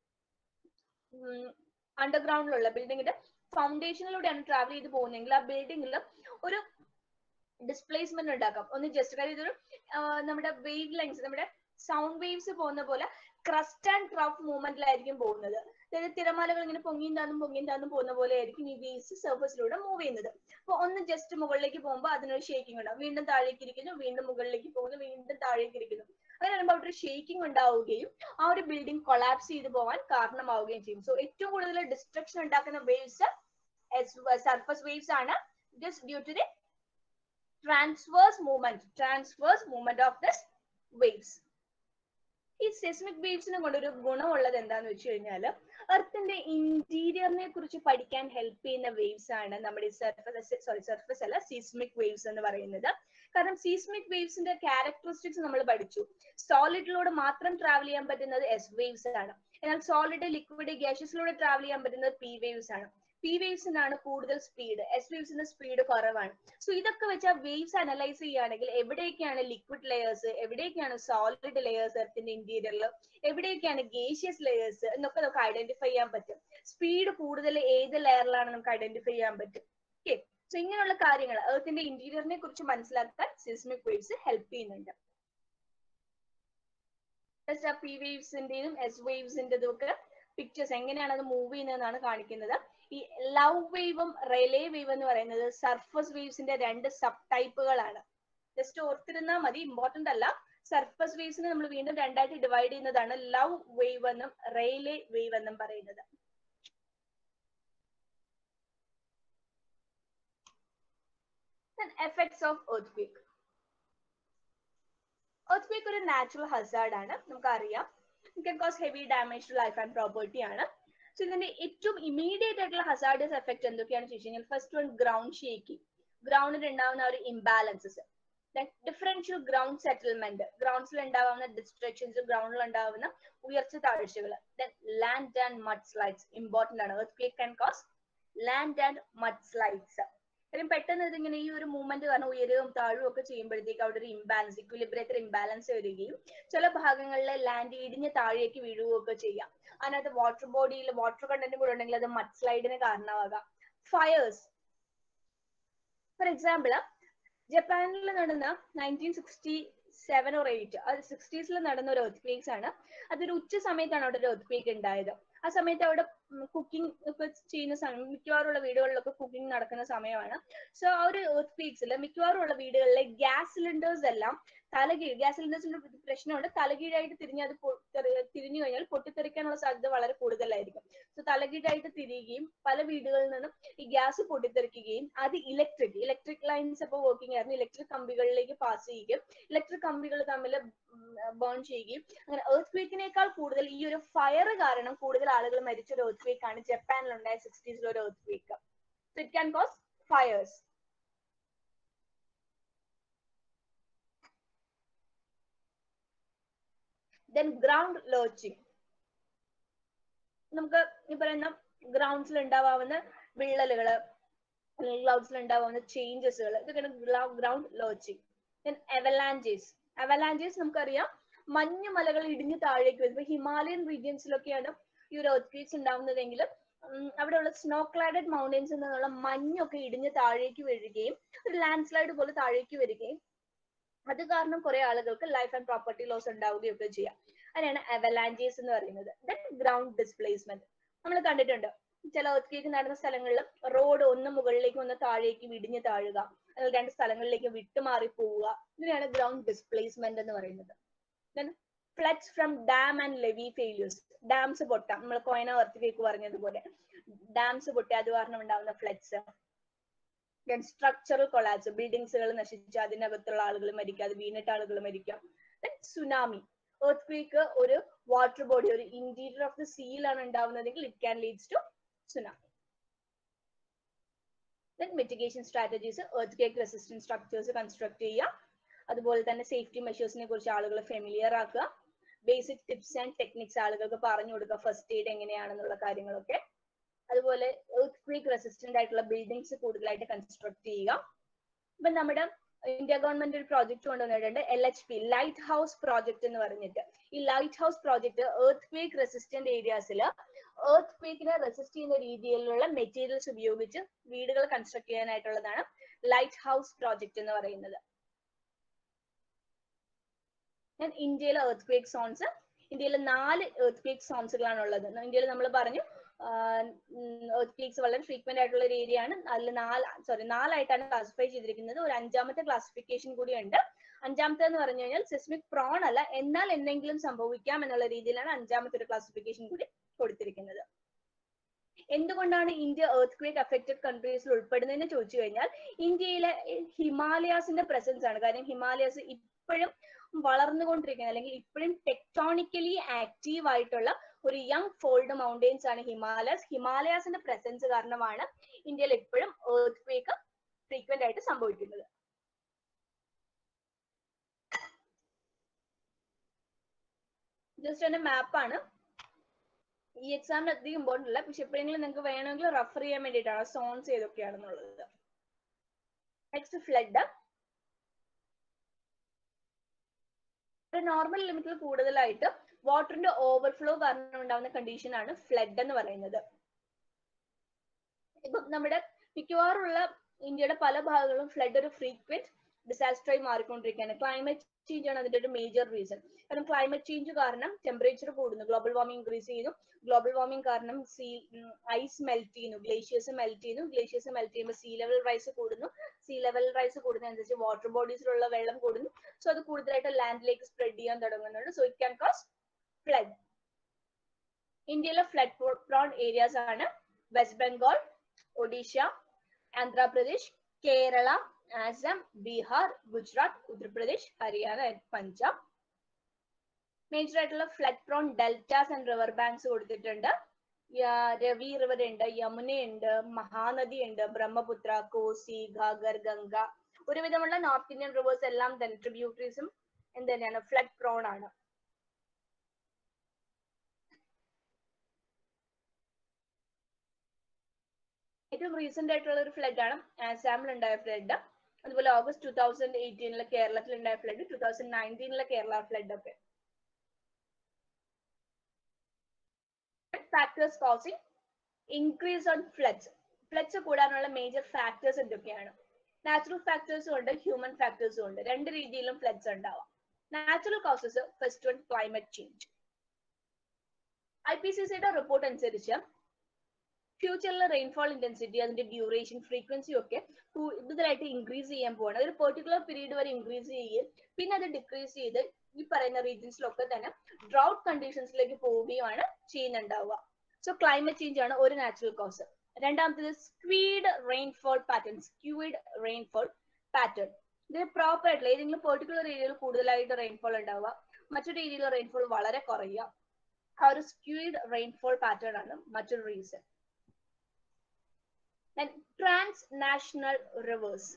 അണ്ടർഗ്രൗണ്ടിലുള്ള ബിൽഡിങ്ങിന്റെ ഫൗണ്ടേഷനിലൂടെയാണ് ട്രാവൽ ചെയ്ത് പോകുന്നതെങ്കിൽ ആ ബിൽഡിങ്ങിൽ ഒരു ഡിസ്പ്ലേസ്മെന്റ് ഉണ്ടാക്കാം. ഒന്ന് ജസ്റ്റ് കാര്യം ഇതൊരു നമ്മുടെ വേവ് ലെങ്സ്, നമ്മുടെ സൗണ്ട് വേവ്സ് പോകുന്ന പോലെ ക്രസ്റ്റ് ആൻഡ് ട്രഫ് മൂവ്മെന്റിലായിരിക്കും പോകുന്നത്. അതായത് തിരമാലകൾ ഇങ്ങനെ പൊങ്ങിയും താന്നും പോകുന്ന പോലെ ആയിരിക്കും ഈ വേവ്സ് സർഫസിലൂടെ മൂവ് ചെയ്യുന്നത്. അപ്പൊ ഒന്ന് ജസ്റ്റ് മുകളിലേക്ക് പോകുമ്പോൾ അതിനൊരു ഷേക്കിംഗ് ഉണ്ടാവും, വീണ്ടും താഴേക്ക് ഇരിക്കുന്നു, വീണ്ടും മുകളിലേക്ക് പോകുന്നു, വീണ്ടും താഴേക്ക് ഇരിക്കുന്നു. അങ്ങനെ വരുമ്പോൾ അവിടെ ഒരു ഷേക്കിംഗ് ഉണ്ടാവുകയും ആ ഒരു ബിൽഡിംഗ് കൊളാപ്സ് ചെയ്ത് പോകാൻ കാരണമാവുകയും ചെയ്യും. സോ ഏറ്റവും കൂടുതൽ ഡിസ്ട്രക്ഷൻ ഉണ്ടാക്കുന്ന വേവ്സ് സർഫസ് വേവ്സ് ആണ്. Just due to the transverse movement of this waves. ഈ സെസ്മിക് വേവ്സിനെ കൊണ്ട് ഒരു ഗുണമുള്ളത് എന്താന്ന് വെച്ച് കഴിഞ്ഞാൽ എർത്തിന്റെ ഇന്റീരിയറിനെ കുറിച്ച് പഠിക്കാൻ ഹെൽപ്പ് ചെയ്യുന്ന വേവ്സ് ആണ് നമ്മുടെ സർഫസ് അല്ല സീസ്മിക് വേവ്സ് എന്ന് പറയുന്നത്. കാരണം സീസ്മിക് വേവ്സിന്റെ ക്യാരക്ടറിസ്റ്റിക്സ് നമ്മൾ പഠിച്ചു. സോളിഡിലൂടെ മാത്രം ട്രാവൽ ചെയ്യാൻ പറ്റുന്നത് എസ് വേവ്സ് ആണ്. എന്നാൽ സോളിഡ്, ലിക്വിഡ്, ഗ്യാഷ്യസിലൂടെ ട്രാവൽ ചെയ്യാൻ പറ്റുന്നത് പി വേവ്സ് ആണ്. പി വേവ്സിനാണ് കൂടുതൽ സ്പീഡ്, എസ് വേവ്സിന്റെ സ്പീഡ് കുറവാണ്. സോ ഇതൊക്കെ വെച്ച് ആ വേവ്സ് അനലൈസ് ചെയ്യുകയാണെങ്കിൽ എവിടേക്കാണ് ലിക്വിഡ് ലെയേഴ്സ്, എവിടേക്കാണ് സോളിഡ് ലെയേഴ്സ് എർത്തിന്റെ ഇന്റീരിയറിൽ, എവിടേക്കാണ് ഗേഷ്യസ് ലെയേഴ്സ് എന്നൊക്കെ നമുക്ക് ഐഡന്റിഫൈ ചെയ്യാൻ പറ്റും. സ്പീഡ് കൂടുതൽ ഏത് ലെയറിലാണ് നമുക്ക് ഐഡന്റിഫൈ ചെയ്യാൻ പറ്റും. ഓക്കെ, സോ ഇങ്ങനെയുള്ള കാര്യങ്ങൾ എർത്തിന്റെ ഇന്റീരിയറിനെ കുറിച്ച് മനസ്സിലാക്കാൻ സിസ്മിക് വേവ്സ് ഹെൽപ്പ് ചെയ്യുന്നുണ്ട്. പി വേവ്സിന്റെയും എസ് വേവ്സിന്റെതും ഒക്കെ പിക്ചേഴ്സ് എങ്ങനെയാണ് അത് മൂവ് ചെയ്യുന്നതെന്നാണ് കാണിക്കുന്നത്. ഈ ലവ് വേവും റെലേ വേവ് എന്ന് പറയുന്നത് സർഫസ് വേവ്സിന്റെ രണ്ട് സബ് ടൈപ്പുകളാണ്. ജസ്റ്റ് ഓർത്തിരുന്നാൽ മതി, ഇമ്പോർട്ടന്റ് അല്ല. സർഫസ് വേവ്സിനെ നമ്മൾ വീണ്ടും രണ്ടായിട്ട് ഡിവൈഡ് ചെയ്യുന്നതാണ് ലവ് വേവ് എന്നും റെയിലേ വേവ് എന്നും പറയുന്നത്. Effects of earthquake. earthquake ഒരു നാച്ചുറൽ ഹസാർഡ് ആണ്, നമുക്കറിയാം. It can cause heavy damage to life and property ആണ്. സോ ഇതിന്റെ ഏറ്റവും ഇമീഡിയറ്റ് ആയിട്ടുള്ള ഹസാർഡസ് എഫക്ട് എന്തൊക്കെയാണെന്ന് ചോദിച്ചു കഴിഞ്ഞാൽ ഫസ്റ്റ് വൺ ഗ്രൗണ്ട് ഷേക്കിംഗ്, ഗ്രൗണ്ടിൽ ഉണ്ടാവുന്ന ഒരു ഇംബാലൻസസ്. ഡിഫറൻഷ്യൽ ഗ്രൗണ്ട് സെറ്റിൽമെന്റ്, ഗ്രൗണ്ട്സിൽ ഉണ്ടാവുന്ന ഡിസ്ട്രക്ഷൻസ്, ഗ്രൗണ്ടിൽ ഉണ്ടാവുന്ന ഉയർച്ച താഴ്ചകൾ. Land and mud slides important ആണ്. earthquake can cause land and mud slides. കാര്യം പെട്ടെന്ന് ഇതിങ്ങനെ ഈ ഒരു മൂവ്മെന്റ് കാരണം ഉയരവും താഴും ഒക്കെ ചെയ്യുമ്പോഴത്തേക്ക് അവിടെ ഒരു ഇംബാലൻസ്, ഇക്വിലിബ്രിയത്തിൽ ഇംബാലൻസ് വരികയും ചില ഭാഗങ്ങളിലെ ലാൻഡ് ഇടിഞ്ഞ് താഴേക്ക് വീഴുകയും ഒക്കെ ചെയ്യാം. അതിനകത്ത് വാട്ടർ ബോഡിയിൽ വാട്ടർ കണ്ടന്റ് കൂടെ ഉണ്ടെങ്കിൽ അത് മഡ് സ്ലൈഡിന് കാരണമാകാം. ഫയേഴ്സ്, ഫോർ എക്സാമ്പിൾ ജപ്പാനിൽ നടന്ന 1967 or 8 അത് 60s നടന്ന ഒരു എർത്ത് ആണ്. അതൊരു ഉച്ച സമയത്താണ് അവിടെ ഒരു എർത്ത് ഉണ്ടായത്. ആ സമയത്ത് അവിടെ കുക്കിംഗ് ഒക്കെ ചെയ്യുന്ന സമയം, മിക്കവാറുള്ള വീടുകളിലൊക്കെ കുക്കിംഗ് നടക്കുന്ന സമയമാണ്. സോ ആ ഒരു എർത്ത് മിക്കവാറുള്ള വീടുകളിലെ ഗ്യാസ് സിലിണ്ടേഴ്സ് എല്ലാം ഗ്യാസ് സിലിണ്ടേഴ്സിന്റെ പ്രശ്നമുണ്ട്, തലകീഴായിട്ട് തിരിഞ്ഞ് അത് തിരിഞ്ഞു കഴിഞ്ഞാൽ പൊട്ടിത്തെറിക്കാനുള്ള സാധ്യത വളരെ കൂടുതലായിരിക്കും. സോ തലകീഴായിട്ട് തിരിയുകയും പല വീടുകളിൽ നിന്നും ഈ ഗ്യാസ് പൊട്ടിത്തെറിക്കുകയും അത് ഇലക്ട്രിക് ലൈൻസ് ഒക്കെ വർക്കിംഗ് ആയിരുന്നു, ഇലക്ട്രിക് കമ്പികളിലേക്ക് പാസ് ചെയ്യുകയും ഇലക്ട്രിക് കമ്പികൾ തമ്മിൽ ബേൺ ചെയ്യുകയും അങ്ങനെ earthquake-നേക്കാൾ കൂടുതൽ ഈ ഒരു ഫയർ കാരണം കൂടുതൽ ആളുകൾ മരിച്ച ഒരു earthquake ആണ് ജപ്പാനിലുണ്ടായ 60s ഒരു earthquake. So it can cause fires. Then ground lurching. നമുക്ക് ഈ പറയുന്ന ഗ്രൗണ്ട്സിൽ ഉണ്ടാവാവുന്ന വിള്ളലുകള്, ക്ലൗഡ്സിൽ ഉണ്ടാവാവുന്ന ചേഞ്ചസുകൾ, ഇതൊക്കെയാണ് ഗ്രൗണ്ട് ലർച്ചിങ്. Then avalanches നമുക്കറിയാം മഞ്ഞുമലകൾ ഇടിഞ്ഞ് താഴേക്ക് വരും. ഹിമാലയൻ റീജിയൻസിലൊക്കെയാണ് ഈ ഒരു earthquakes ഉണ്ടാവുന്നതെങ്കിൽ അവിടെയുള്ള സ്നോ ക്ലാഡഡ് മൗണ്ടൻസിൽ നിന്നുള്ള മഞ്ഞൊക്കെ ഇടിഞ്ഞ് താഴേക്ക് വീഴുകയും ഒരു ലാൻഡ് സ്ലൈഡ് പോലെ താഴേക്ക് വരികയും അത് കാരണം കുറെ ആളുകൾക്ക് ലൈഫ് ആൻഡ് പ്രോപ്പർട്ടി ലോസ് ഉണ്ടാവുകയൊക്കെ ചെയ്യാം. അതിനാണ് അവലാഞ്ചേസ് എന്ന് പറയുന്നത്. ദെൻ ഗ്രൗണ്ട് ഡിസ്പ്ലേസ്മെന്റ് നമ്മൾ കണ്ടിട്ടുണ്ട്. ചില earthquake നടന്ന സ്ഥലങ്ങളിൽ റോഡ് ഒന്ന് മുകളിലേക്ക് ഒന്ന് താഴേക്ക് ഇടിഞ്ഞ് താഴുക, അല്ലെങ്കിൽ രണ്ട് സ്ഥലങ്ങളിലേക്ക് വിട്ടുമാറി പോവുക, ഇതിനെയാണ് ഗ്രൗണ്ട് ഡിസ്പ്ലേസ്മെന്റ് എന്ന് പറയുന്നത്. Then floods from dam and levee failures. Dams പൊട്ടാം, നമ്മൾ കൊയന earthquake പറഞ്ഞതുപോലെ ഡാംസ് പൊട്ടി അത് കാരണം ഉണ്ടാവുന്ന ഫ്ലഡ്സ്. ദെൻ സ്ട്രക്ചറൽ കൊളാപ്സ്, ബിൽഡിങ്സുകൾ നശിച്ച് അതിനകത്തുള്ള ആളുകൾ മരിക്കുക, അത് വീണിട്ട് ആളുകൾ മരിക്കാം. ദെൻ സുനാമി, earthquake ഒരു വാട്ടർ ബോഡി, ഒരു ഇന്റീരിയർ ഓഫ് ദി സീയിലാണ് ഉണ്ടാവുന്നതെങ്കിൽ it can leads to tsunami. Then mitigation strategies, earthquake resistant structures construct ചെയ്യുക, അതുപോലെ തന്നെ സേഫ്റ്റി മെഷേഴ്സിനെ കുറിച്ച് ആളുകൾ ഫെമിലിയർ ആക്കുക, ബേസിക് ടിപ്സ് ആൻഡ് ടെക്നിക്സ് ആളുകൾക്ക് പറഞ്ഞു കൊടുക്കുക, ഫസ്റ്റ് എയ്ഡ് എങ്ങനെയാണെന്നുള്ള കാര്യങ്ങളൊക്കെ. അതുപോലെ earthquake resistant ആയിട്ടുള്ള ബിൽഡിങ്സ് കൂടുതലായിട്ട് കൺസ്ട്രക്ട് ചെയ്യുക. ഇപ്പൊ നമ്മുടെ ഇന്ത്യ ഗവൺമെന്റ് ഒരു പ്രോജക്റ്റ് കൊണ്ടുവന്നിട്ടുണ്ട്, LHP ലൈറ്റ് ഹൗസ് പ്രോജക്ട് എന്ന് പറഞ്ഞിട്ട്. ഈ light house project earthquake resistant ഏരിയാസിൽ earthquake-നെ റെസിസ്റ്റ് ചെയ്യുന്ന രീതിയിലുള്ള മെറ്റീരിയൽസ് ഉപയോഗിച്ച് വീടുകൾ കൺസ്ട്രക്ട് ചെയ്യാനായിട്ടുള്ളതാണ് ലൈറ്റ് ഹൗസ് പ്രോജക്ട് എന്ന് പറയുന്നത്. ഇന്ത്യയിലെ earthquake സോൺസ്, ഇന്ത്യയിൽ 4 earthquake സോൺസുകളാണ് ഉള്ളത്. ഇന്ത്യയിൽ നമ്മൾ പറഞ്ഞു earthquakes വളരെ ഫ്രീക്വന്റ് ആയിട്ടുള്ള ഒരു ഏരിയ ആണ്. അതിൽ 4ആയിട്ടാണ് ക്ലാസിഫൈ ചെയ്തിരിക്കുന്നത്. ഒരു 5ാമത്തെ ക്ലാസിഫിക്കേഷൻ കൂടി ഉണ്ട്. 5ാമത്തെ എന്ന് പറഞ്ഞു കഴിഞ്ഞാൽ സിസ്മിക് പ്രോൺ അല്ല, എന്നാൽ എന്തെങ്കിലും സംഭവിക്കാം എന്നുള്ള രീതിയിലാണ് 5ാമത്തെ ഒരു ക്ലാസിഫിക്കേഷൻ കൂടി കൊടുത്തിരിക്കുന്നത്. എന്തുകൊണ്ടാണ് ഇന്ത്യ earthquake affected കൺട്രീസിൽ ഉൾപ്പെടുന്നതെന്ന് ചോദിച്ചു കഴിഞ്ഞാൽ ഇന്ത്യയിലെ ഹിമാലയാസിന്റെ പ്രസൻസ് ആണ്. കാരണം ഹിമാലയാസ് ഇപ്പോഴും വളർന്നുകൊണ്ടിരിക്കുന്നത് അല്ലെങ്കിൽ ഇപ്പോഴും ടെക്ടോണിക്കലി ആക്റ്റീവ് ആയിട്ടുള്ള ഒരു യങ് ഫോൾഡ് മൗണ്ടെയിൻസ് ആണ് ഹിമാലയാസ്. ഹിമാലയാസിന്റെ പ്രസൻസ് കാരണമാണ് ഇന്ത്യയിൽ എപ്പോഴും earthquake ഫ്രീക്വന്റ് ആയിട്ട് സംഭവിക്കുന്നത്. ജസ്റ്റ് ഒരു മാപ്പാണ്. ഈ എക്സാമിന് അധികം ഇമ്പോർട്ടൻ്റ് അല്ല, പക്ഷെ എപ്പോഴെങ്കിലും നിങ്ങൾക്ക് വേണമെങ്കിൽ റെഫർ ചെയ്യാൻ വേണ്ടിയിട്ടാണ് സോൺസ് ഏതൊക്കെയാണെന്നുള്ളത്. Next flood. നോർമൽ ലിമിറ്റിൽ കൂടുതലായിട്ട് വാട്ടറിന്റെ ഓവർഫ്ലോ കാരണം ഉണ്ടാകുന്ന കണ്ടീഷൻ ആണ് ഫ്ലഡ് എന്ന് പറയുന്നത്. ഇപ്പം നമ്മുടെ മിക്കവാറുള്ള ഇന്ത്യയുടെ പല ഭാഗങ്ങളും ഫ്ലഡ് ഒരു ഫ്രീക്വന്റ് ഡിസാസ്റ്ററായി മാറിക്കൊണ്ടിരിക്കുകയാണ്. ക്ലൈമറ്റ് ചേഞ്ച് ആണ് അതിന്റെ ഒരു മേജർ റീസൺ. കാരണം ക്ലൈമറ്റ് ചേഞ്ച് കാരണം ടെമ്പറേച്ചർ കൂടുന്നു, ഗ്ലോബൽ വാർമിംഗ് ഇൻക്രീസ് ചെയ്യുന്നു. ഗ്ലോബൽ വാർമിംഗ് കാരണം ഐസ് മെൽറ്റ് ചെയ്യുന്നു, ഗ്ലേഷ്യേഴ്സ് മെൽറ്റ് ചെയ്യുന്നു. ഗ്ലേഷ്യേഴ്സ് മെൽറ്റ് ചെയ്യുമ്പോൾ സീ ലെവൽ റൈസ് കൂടുന്നു. സീ ലെവൽ റൈസ് കൂടുന്നതനുസരിച്ച് വാട്ടർ ബോഡീസിലുള്ള വെള്ളം കൂടുന്നു. സോ അത് കൂടുതലായിട്ട് ലാൻഡിലേക്ക് സ്പ്രെഡ് ചെയ്യാൻ തുടങ്ങുന്നുണ്ട്. So it can cause flood. ഇന്ത്യയിലെ ഫ്ലഡ് പ്രോൺ ഏരിയാസ് ആണ് വെസ്റ്റ് ബംഗാൾ, ഒഡീഷ, ആന്ധ്രാപ്രദേശ്, കേരള, ആസാം, ബീഹാർ, ഗുജറാത്ത്, ഉത്തർപ്രദേശ്, ഹരിയാന ആൻഡ് പഞ്ചാബ്. മേജർ ആയിട്ടുള്ള flood prone deltas and river banks കൊടുത്തിട്ടുണ്ട്. രവി റിവർ ഉണ്ട്, യമുന ഉണ്ട്, മഹാനദി ഉണ്ട്, ബ്രഹ്മപുത്ര, കോസി, ഘാഗർ, ഗംഗ. ഒരുവിധമുള്ള നോർത്ത് ഇന്ത്യൻ റിവേഴ്സ് എല്ലാം തന്നെ ട്രിബ്യൂട്ടറീസും എന്ത് തന്നെയാണ്, ഫ്ലഡ് പ്രോൺ ആണ്. ഏറ്റവും റീസെന്റ് ആയിട്ടുള്ള ഒരു ഫ്ലഡ് ആണ് ആസാമിൽ ഉണ്ടായ ഫ്ലഡ്. അതുപോലെ ഓഗസ്റ്റ് 2018 കേരളത്തിൽ ഉണ്ടായ ഫ്ലഡ്, 2019 കേരള ഫ്ലഡ് ഒക്കെ. Factors causing increase on floods. Floods കൂടാനുള്ള മേജർ ഫാക്ടേഴ്സ് എന്തൊക്കെയാണ്? നാച്ചുറൽ ഫാക്ടേഴ്സും ഉണ്ട്, ഹ്യൂമൻ ഫാക്ടേഴ്സും ഉണ്ട്. രണ്ട് രീതിയിലും ഫ്ലഡ്സ് ഉണ്ടാവാം. Natural causes, first one climate change. IPCCയുടെ റിപ്പോർട്ട് അനുസരിച്ച് ഫ്യൂച്ചറിലെ റെയിൻഫോൾ ഇന്റൻസിറ്റി, അതിന്റെ ഡ്യൂറേഷൻ, ഫ്രീക്വൻസി ഒക്കെ കൂടുതലായിട്ട് ഇൻക്രീസ് ചെയ്യാൻ പോവാണ്. ഒരു പെർട്ടിക്കുലർ പീരീഡ് വരെ ഇൻക്രീസ് ചെയ്യുകയും പിന്നെ അത് ഡിക്രീസ് ചെയ്ത് ഈ പറയുന്ന റീജിയൻസിലൊക്കെ തന്നെ ഡ്രൗട്ട് കണ്ടീഷൻസിലേക്ക് പോവുകയുമാണ് ചെയ്യുന്നുണ്ടാവുക. സോ ക്ലൈമറ്റ് ചേഞ്ച് ആണ് ഒരു നാച്ചുറൽ കോസ്. രണ്ടാമത്തേത് skewed rainfall pattern. Skewed rainfall pattern ഇതിന് പ്രോപ്പർ ആയിട്ടുള്ള ഏതെങ്കിലും പെർട്ടിക്കുലർ ഏരിയയിൽ കൂടുതലായിട്ട് റെയിൻഫോൾ ഉണ്ടാവുക, മറ്റൊരു ഏരിയയിൽ റെയിൻഫോൾ വളരെ കുറയുക. ആ ഒരു സ്ക്വീഡ് റെയിൻഫോൾ പാറ്റേൺ ആണ് മറ്റൊരു റീസൺ. Transnational reverse.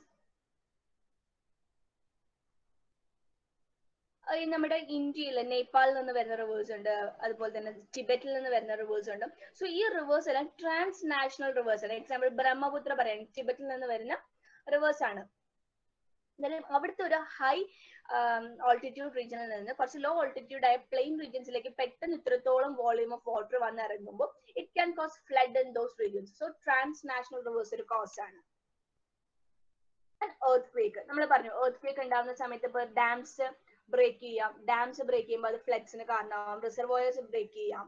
നമ്മുടെ ഇന്ത്യയിൽ നേപ്പാളിൽ നിന്ന് വരുന്ന റിവേഴ്സ് ഉണ്ട്, അതുപോലെ തന്നെ ടിബറ്റിൽ നിന്ന് വരുന്ന റിവേഴ്സ് ഉണ്ട്. സോ ഈ റിവേഴ്സ് എല്ലാം ട്രാൻസ്നാഷണൽ റിവേഴ്സ് ആണ്. എക്സാമ്പിൾ ബ്രഹ്മപുത്ര പറയാൻ ടിബറ്റിൽ നിന്ന് വരുന്ന റിവേഴ്സ് ആണ്. അവിടുത്തെ ഒരു ഹൈ ഓൾട്ടിറ്റ്യൂഡ് റീജിയനിൽ നിന്ന് കുറച്ച് ലോ ഓൾട്ടിറ്റ്യൂഡ് ആയ പ്ലെയിൻ റീജിയൻസിലേക്ക് പെട്ടെന്ന് ഇത്രത്തോളം വോളിയൂം ഓഫ് വാട്ടർ വന്നിറങ്ങുമ്പോൾ it can cause flood in those regions. So transnational rivers ഒരു കോസ് ആണ്. earthquake നമ്മൾ പറഞ്ഞു, earthquake ഉണ്ടാകുന്ന സമയത്ത് ഇപ്പോൾ ഡാംസ് ബ്രേക്ക് ചെയ്യാം. ഡാംസ് ബ്രേക്ക് ചെയ്യുമ്പോൾ അത് ഫ്ലഡ്സിന് കാരണമാവാം. റിസർവോയേഴ്സ് ബ്രേക്ക് ചെയ്യാം.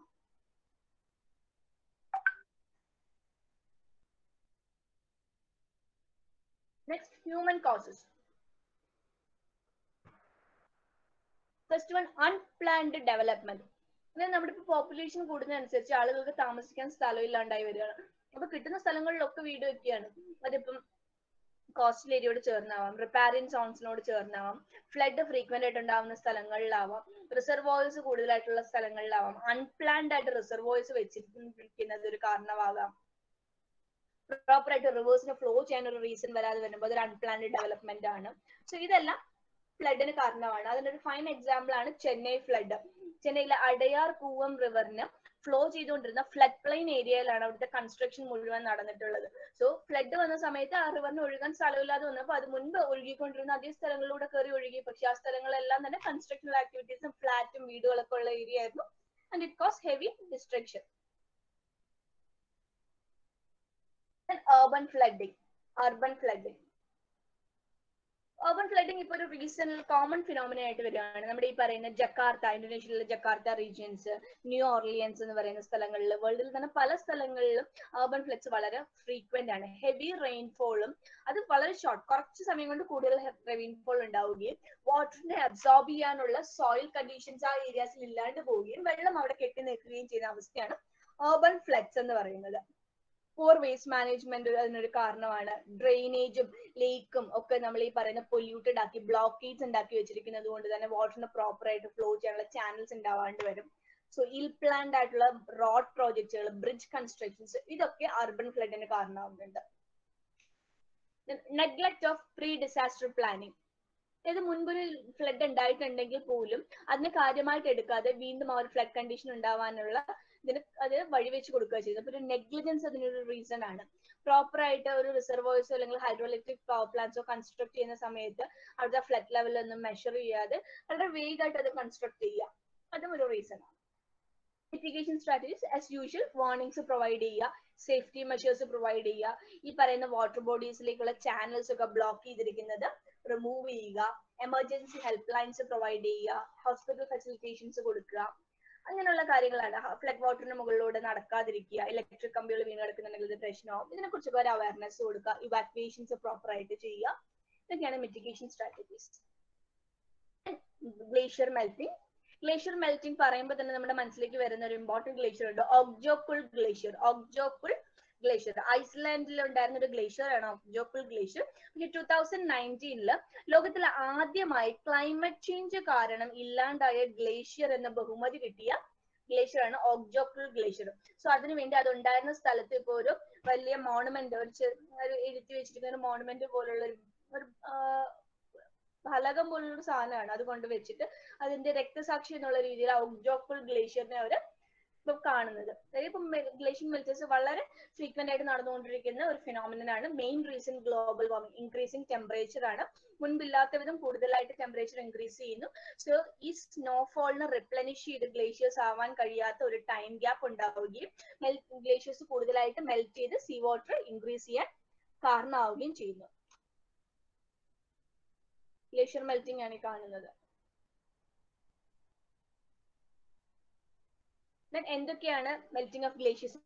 Next human causes. First one unplanned development. അതായത് നമ്മുടെ ഇപ്പോൾ പോപ്പുലേഷൻ കൂടുന്നതനുസരിച്ച് ആളുകൾക്ക് താമസിക്കാൻ സ്ഥലം ഇല്ലാണ്ടായി വരികയാണ്. അപ്പൊ കിട്ടുന്ന സ്ഥലങ്ങളിലൊക്കെ വീട് വെക്കുകയാണ്. അതിപ്പം കോസ്റ്റൽ ഏരിയയോട് ചേർന്നാവാം, റിപ്പാരിയൻ സോൺസിനോട് ചേർന്നാവാം, ഫ്ലഡ് ഫ്രീക്വന്റ് ആയിട്ട് ഉണ്ടാവുന്ന സ്ഥലങ്ങളിലാവാം, റിസർവോയേഴ്സ് കൂടുതലായിട്ടുള്ള സ്ഥലങ്ങളിലാവാം, അൺപ്ലാൻഡ് ആയിട്ട് റിസർവോയേഴ്സ് വെച്ചിരിക്കുന്നത് ഒരു കാരണമാകാം. പ്രോപ്പർ ആയിട്ട് റിവേഴ്സിന് ഫ്ലോ ചെയ്യാൻ ഒരു റീസൺ വരാതെ വരുമ്പോൾ അതൊരു അൺപ്ലാൻഡ് ഡെവലപ്മെന്റ് ആണ്. സോ ഇതെല്ലാം ഫ്ലഡിന് കാരണമാണ്. അതിന്റെ ഒരു ഫൈൻ എക്സാമ്പിൾ ആണ് ചെന്നൈ ഫ്ലഡ്. ചെന്നൈയിലെ അടയാർ കൂവം റിവറിന് ഫ്ലോ ചെയ്തുകൊണ്ടിരുന്ന ഫ്ലഡ് പ്ലെയിൻ ഏരിയയിലാണ് അവിടുത്തെ കൺസ്ട്രക്ഷൻ മുഴുവൻ നടന്നിട്ടുള്ളത്. സോ ഫ്ലഡ് വന്ന സമയത്ത് ആ റിവറിന് ഒഴുകാൻ സ്ഥലമില്ലാതെ വന്നപ്പോൾ അത് മുൻപ് ഒഴുകിക്കൊണ്ടിരുന്ന അതേ സ്ഥലങ്ങളിലൂടെ കയറി ഒഴുകി. പക്ഷെ ആ സ്ഥലങ്ങളെല്ലാം തന്നെ കൺസ്ട്രക്ഷണൽ ആക്ടിവിറ്റീസും ഫ്ലാറ്റും വീടുകളൊക്കെ ഉള്ള ഏരിയ ആയിരുന്നു. And it cause heavy destruction. urban flooding. urban flooding ഇപ്പൊ ഒരു റീസണൽ കോമൺ ഫിനോമിന ആയിട്ട് വരികയാണ്. നമ്മുടെ ഈ പറയുന്ന ജക്കാർത്ത, ഇന്തോനേഷ്യയിലെ ജക്കാർത്ത റീജിയൻസ്, ന്യൂ ഓർലിയൻസ് എന്ന് പറയുന്ന സ്ഥലങ്ങളിൽ, വേൾഡിൽ തന്നെ പല സ്ഥലങ്ങളിലും urban floods വളരെ ഫ്രീക്വന്റ് ആണ്. ഹെവി റെയിൻഫോളും അത് വളരെ ഷോർട്ട്, കുറച്ച് സമയം കൊണ്ട് കൂടുതൽ റെയിൻഫോൾ ഉണ്ടാവുകയും വാട്ടറിനെ അബ്സോർബ് ചെയ്യാനുള്ള സോയിൽ കണ്ടീഷൻസ് ആ ഏരിയാസിൽ ഇല്ലാണ്ട് പോവുകയും വെള്ളം അവിടെ കെട്ടി നിൽക്കുകയും ചെയ്യുന്ന അവസ്ഥയാണ് urban floods എന്ന് പറയുന്നത്. poor waste management അതിനൊരു കാരണമാണ്. ഡ്രെയിനേജും ലേക്കും ഒക്കെ നമ്മൾ ഈ പറയുന്ന പൊല്യൂട്ടഡ് ആക്കി ബ്ലോക്കേജ് ഉണ്ടാക്കി വെച്ചിരിക്കുന്നത് കൊണ്ട് തന്നെ വാട്ടറിന് പ്രോപ്പർ ആയിട്ട് ഫ്ലോ ചെയ്യാനുള്ള ചാനൽസ് ഉണ്ടാവാണ്ട് വരും. സോ ഇൽ പ്ലാൻഡ് ആയിട്ടുള്ള റോഡ് പ്രോജക്ട്സുകൾ, ബ്രിഡ്ജ് കൺസ്ട്രക്ഷൻസ്, ഇതൊക്കെ അർബൻ ഫ്ലഡിന് കാരണമാകുന്നുണ്ട്. Neglect of pre disaster planning, അതായത് മുൻപൊരു ഫ്ലഡ് ഉണ്ടായിട്ടുണ്ടെങ്കിൽ പോലും അതിനെ കാര്യമായിട്ട് എടുക്കാതെ വീണ്ടും ആ ഒരു ഫ്ലഡ് കണ്ടീഷൻ ഉണ്ടാവാനുള്ള ഇതിന് അത് വഴിവെച്ച് കൊടുക്കുക ചെയ്തത്. അപ്പൊ ഒരു നെഗ്ലിജൻസ് അതിനൊരു റീസൺ ആണ്. പ്രോപ്പർ ആയിട്ട് ഒരു റിസർവോഴ്സോ അല്ലെങ്കിൽ ഹൈഡ്രോ ഇലക്ട്രിക് പവർ പ്ലാന്റ്സോ കൺസ്ട്രക്ട് ചെയ്യുന്ന സമയത്ത് അവിടുത്തെ ഫ്ലഡ് ലെവൽ ഒന്നും മെഷർ ചെയ്യാതെ വളരെ വേഗമായിട്ട് അത് കൺസ്ട്രക്ട് ചെയ്യുക, അതും ഒരു റീസൺ ആണ്. Mitigation strategies as usual warnings provide ചെയ്യുക, സേഫ്റ്റി മെഷേഴ്സ് പ്രൊവൈഡ് ചെയ്യുക, ഈ പറയുന്ന വാട്ടർ ബോഡീസിലേക്കുള്ള ചാനൽസ് ഒക്കെ ബ്ലോക്ക് ചെയ്തിരിക്കുന്നത് റിമൂവ് ചെയ്യുക, എമർജൻസി ഹെൽപ്പ് ലൈൻസ് പ്രൊവൈഡ് ചെയ്യുക, ഹോസ്പിറ്റൽ ഫെസിലിറ്റേഷൻസ് കൊടുക്കുക, അങ്ങനെയുള്ള കാര്യങ്ങളാണ്. ഫ്ലഡ് വാട്ടറിന് മുകളിലൂടെ നടക്കാതിരിക്കുക, ഇലക്ട്രിക് കമ്പികൾ വീണ് കിടക്കുന്നുണ്ടെങ്കിൽ ഇത് പ്രശ്നമാവും, ഇതിനെ കുറിച്ചൊക്കെ ഒരു അവയർനെസ് കൊടുക്കുക, ഇവാക്യുവേഷൻസ് പ്രോപ്പർ ആയിട്ട് ചെയ്യുക, ഇതൊക്കെയാണ് mitigation strategies. Glacier melting. Glacier melting പറയുമ്പോൾ തന്നെ നമ്മുടെ മനസ്സിലേക്ക് വരുന്ന ഒരു ഇമ്പോർട്ടന്റ് ഗ്ലേഷ്യർ ഉണ്ട്, ഒക്ജോക്കുൾ ഗ്ലേഷ്യർ. ഒക്ജോക്കുൾ ഗ്ലേഷ്യർ ഐസ്ലാൻഡിൽ ഉണ്ടായിരുന്ന ഒരു ഗ്ലേഷ്യർ ആണ് ഒക്ജോക്കുൾ ഗ്ലേഷ്യർ. 2019 ലോകത്തിൽ ആദ്യമായി ക്ലൈമറ്റ് ചേഞ്ച് കാരണം ഇല്ലാണ്ടായ ഗ്ലേഷ്യർ എന്ന ബഹുമതി കിട്ടിയ ഗ്ലേഷ്യർ ആണ് ഒക്ജോക്കുൾ ഗ്ലേഷ്യർ. സോ അതിനുവേണ്ടി അത് ഉണ്ടായിരുന്ന സ്ഥലത്ത് ഇപ്പൊ ഒരു വലിയ മോണുമെന്റ്, ഒരു എഴുതി വെച്ചിരിക്കുന്ന ഒരു മോണുമെന്റ് പോലുള്ള ഒരു ഫലകം പോലുള്ള സാധനമാണ് അത് കൊണ്ട് വെച്ചിട്ട് അതിന്റെ രക്തസാക്ഷി എന്നുള്ള രീതിയിൽ ഒക്ജോക്കുൾ ഗ്ലേഷ്യറിനെ അവർ ഇപ്പൊ കാണുന്നത്. അതായത് ഇപ്പൊ ഗ്ലേഷ്യർ മെൽറ്റേഴ്സ് വളരെ ഫ്രീക്വന്റ് ആയിട്ട് നടന്നുകൊണ്ടിരിക്കുന്ന ഒരു ഫിനോമിനൻ ആണ്. Main reason global warming, increasing temperature ആണ്. മുൻപില്ലാത്ത വിധം കൂടുതലായിട്ട് ടെമ്പറേച്ചർ ഇൻക്രീസ് ചെയ്യുന്നു. സോ ഈ സ്നോഫോളിനെ റിപ്ലനിഷ് ചെയ്ത് ഗ്ലേഷ്യേഴ്സ് ആവാൻ കഴിയാത്ത ഒരു ടൈം ഗ്യാപ്പ് ഉണ്ടാവുകയും ഗ്ലേഷ്യേഴ്സ് കൂടുതലായിട്ട് മെൽറ്റ് ചെയ്ത് സീ വാട്ടർ ഇൻക്രീസ് ചെയ്യാൻ കാരണമാവുകയും ചെയ്യുന്നു. ഗ്ലേഷ്യർ മെൽറ്റിംഗ് ആണ് ഈ കാണുന്നത്. എന്തൊക്കെയാണ് melting of glaciers?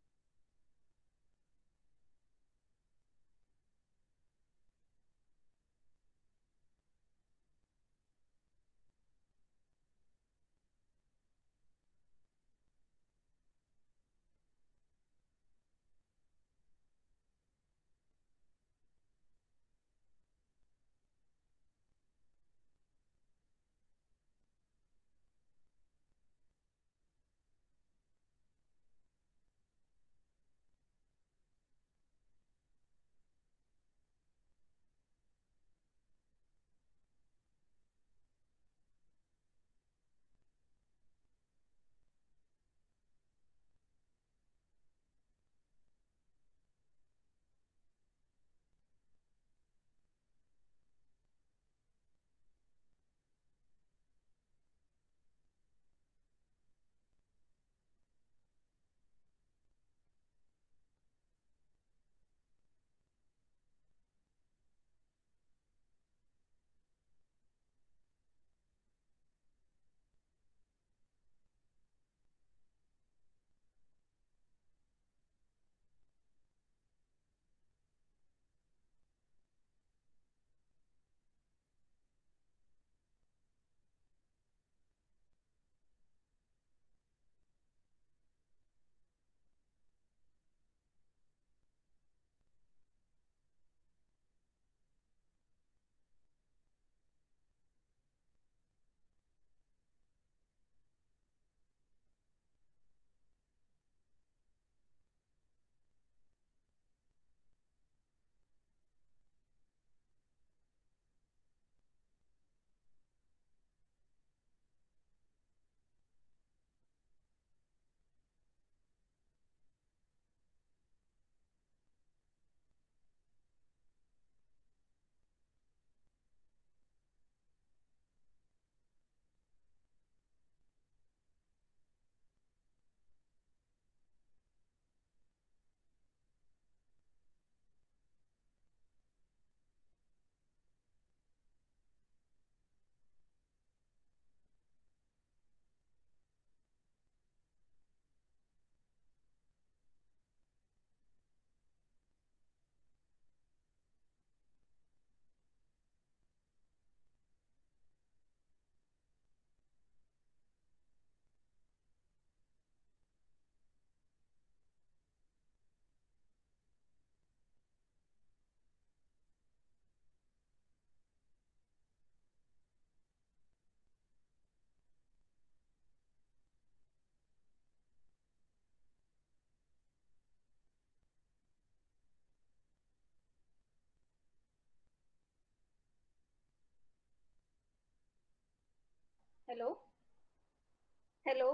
Hello hello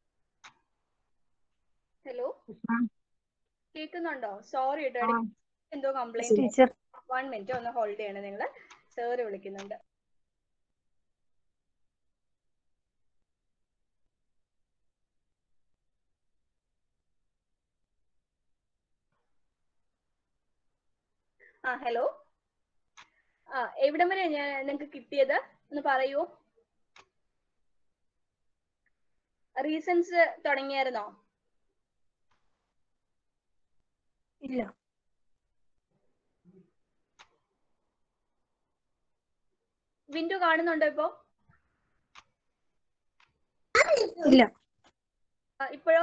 hello കേൾക്കുന്നുണ്ടോ? സോറി കേട്ടോ, ആ ഇടയ്ക്ക് എന്തോ കംപ്ലൈന്റ്. ടീച്ചർ 1 മിനിറ്റ് ഒന്ന് ഹോൾഡ് ചെയ്യണം നിങ്ങള്. സാറ് വിളിക്കുന്നുണ്ട്. ഹലോ. എവിടം വരെ നിങ്ങൾക്ക് കിട്ടിയത് ഒന്ന് പറയൂ. റീസൺസ് തുടങ്ങിയായിരുന്നോ? ഇല്ല. വിൻഡോ കാണുന്നുണ്ടോ ഇപ്പോ? ഇല്ല. ഇപ്പോഴോ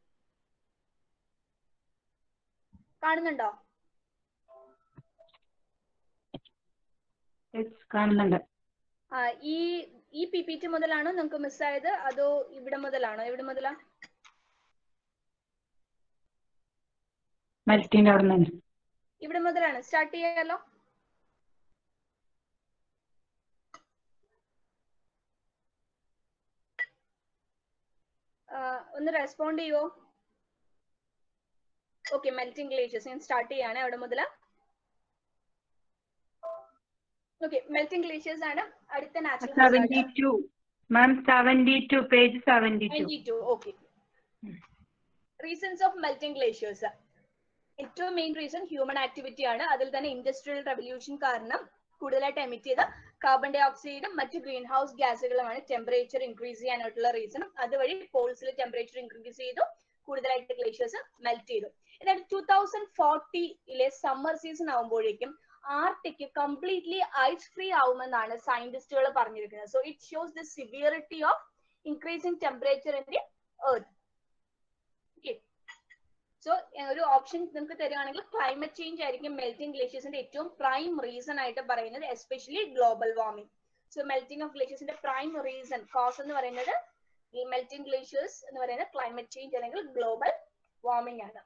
കാണുന്നുണ്ടോ? കാണുന്നുണ്ട്. ഈ ഈ PPT മുതലാണോ നിങ്ങൾക്ക് മിസ്സായത്, അതോ ഇവിടെ മുതലാണോ? എവിടെ മുതലാ? മൽറ്റീൻ്റെ അവിടെ നിന്ന്. ഇവിടെ മുതലാണ്. സ്റ്റാർട്ട് ചെയ്യാലോ. ഒന്ന് റെസ്പോണ്ട് ചെയ്യുവോ? ഓക്കെ, മെൽറ്റിംഗ് ഗ്ലേഷ്യർസ് ഞാൻ സ്റ്റാർട്ട് ചെയ്യാണ്. അവിടെ മുതല. ഓക്കെ, മെൽറ്റിംഗ് ഗ്ലേഷ്യർസ് ആണ് അടുത്ത natural hazard. 72 ma'am, 72 page 72. Okay. Reasons of melting glaciers. ഏറ്റവും മെയിൻ റീസൺ ഹ്യൂമൻ ആക്ടിവിറ്റി ആണ്. അതിൽ തന്നെ ഇൻഡസ്ട്രിയൽ റെവല്യൂഷൻ കാരണം കൂടുതലായിട്ട് എമിറ്റ് ചെയ്ത കാർബൺ ഡൈ ഓക്സൈഡും മറ്റ് ഗ്രീൻ ഹൗസ് ഗ്യാസുകളുമാണ് ടെമ്പറേച്ചർ ഇൻക്രീസ് ചെയ്യാനായിട്ടുള്ള റീസൺ. അതുവഴി പോൾസിൽ ടെമ്പറേച്ചർ ഇൻക്രീസ് ചെയ്തു, കൂടുതലായിട്ട് ഗ്ലേഷ്യർസ് മെൽറ്റ് ചെയ്തു. അതായത് 2040 സമ്മർ സീസൺ ആകുമ്പോഴേക്കും ആർട്ടിക് കംപ്ലീറ്റ്ലി ഐസ് ഫ്രീ ആവുമെന്നാണ് സയന്റിസ്റ്റുകൾ പറഞ്ഞിരിക്കുന്നത്. So it shows the severity of increasing temperature in the earth. So ഒരു ഓപ്ഷൻ നിങ്ങൾക്ക് തരികയാണെങ്കിൽ ക്ലൈമറ്റ് ചേഞ്ച് ആയിരിക്കും മെൽറ്റിംഗ് ഗ്ലേഷ്യർസിന്റെ ഏറ്റവും പ്രൈം റീസൺ ആയിട്ട് പറയുന്നത്, especially global warming. So melting of ഗ്ലേഷ്യർസിന്റെ പ്രൈം റീസൺ കോസ് എന്ന് പറയുന്നത് ഈ മെൽറ്റിംഗ് ഗ്ലേഷ്യർസ് എന്ന് പറയുന്നത് ക്ലൈമറ്റ് ചേഞ്ച് അല്ലെങ്കിൽ ഗ്ലോബൽ വാർമിംഗ് ആണ്.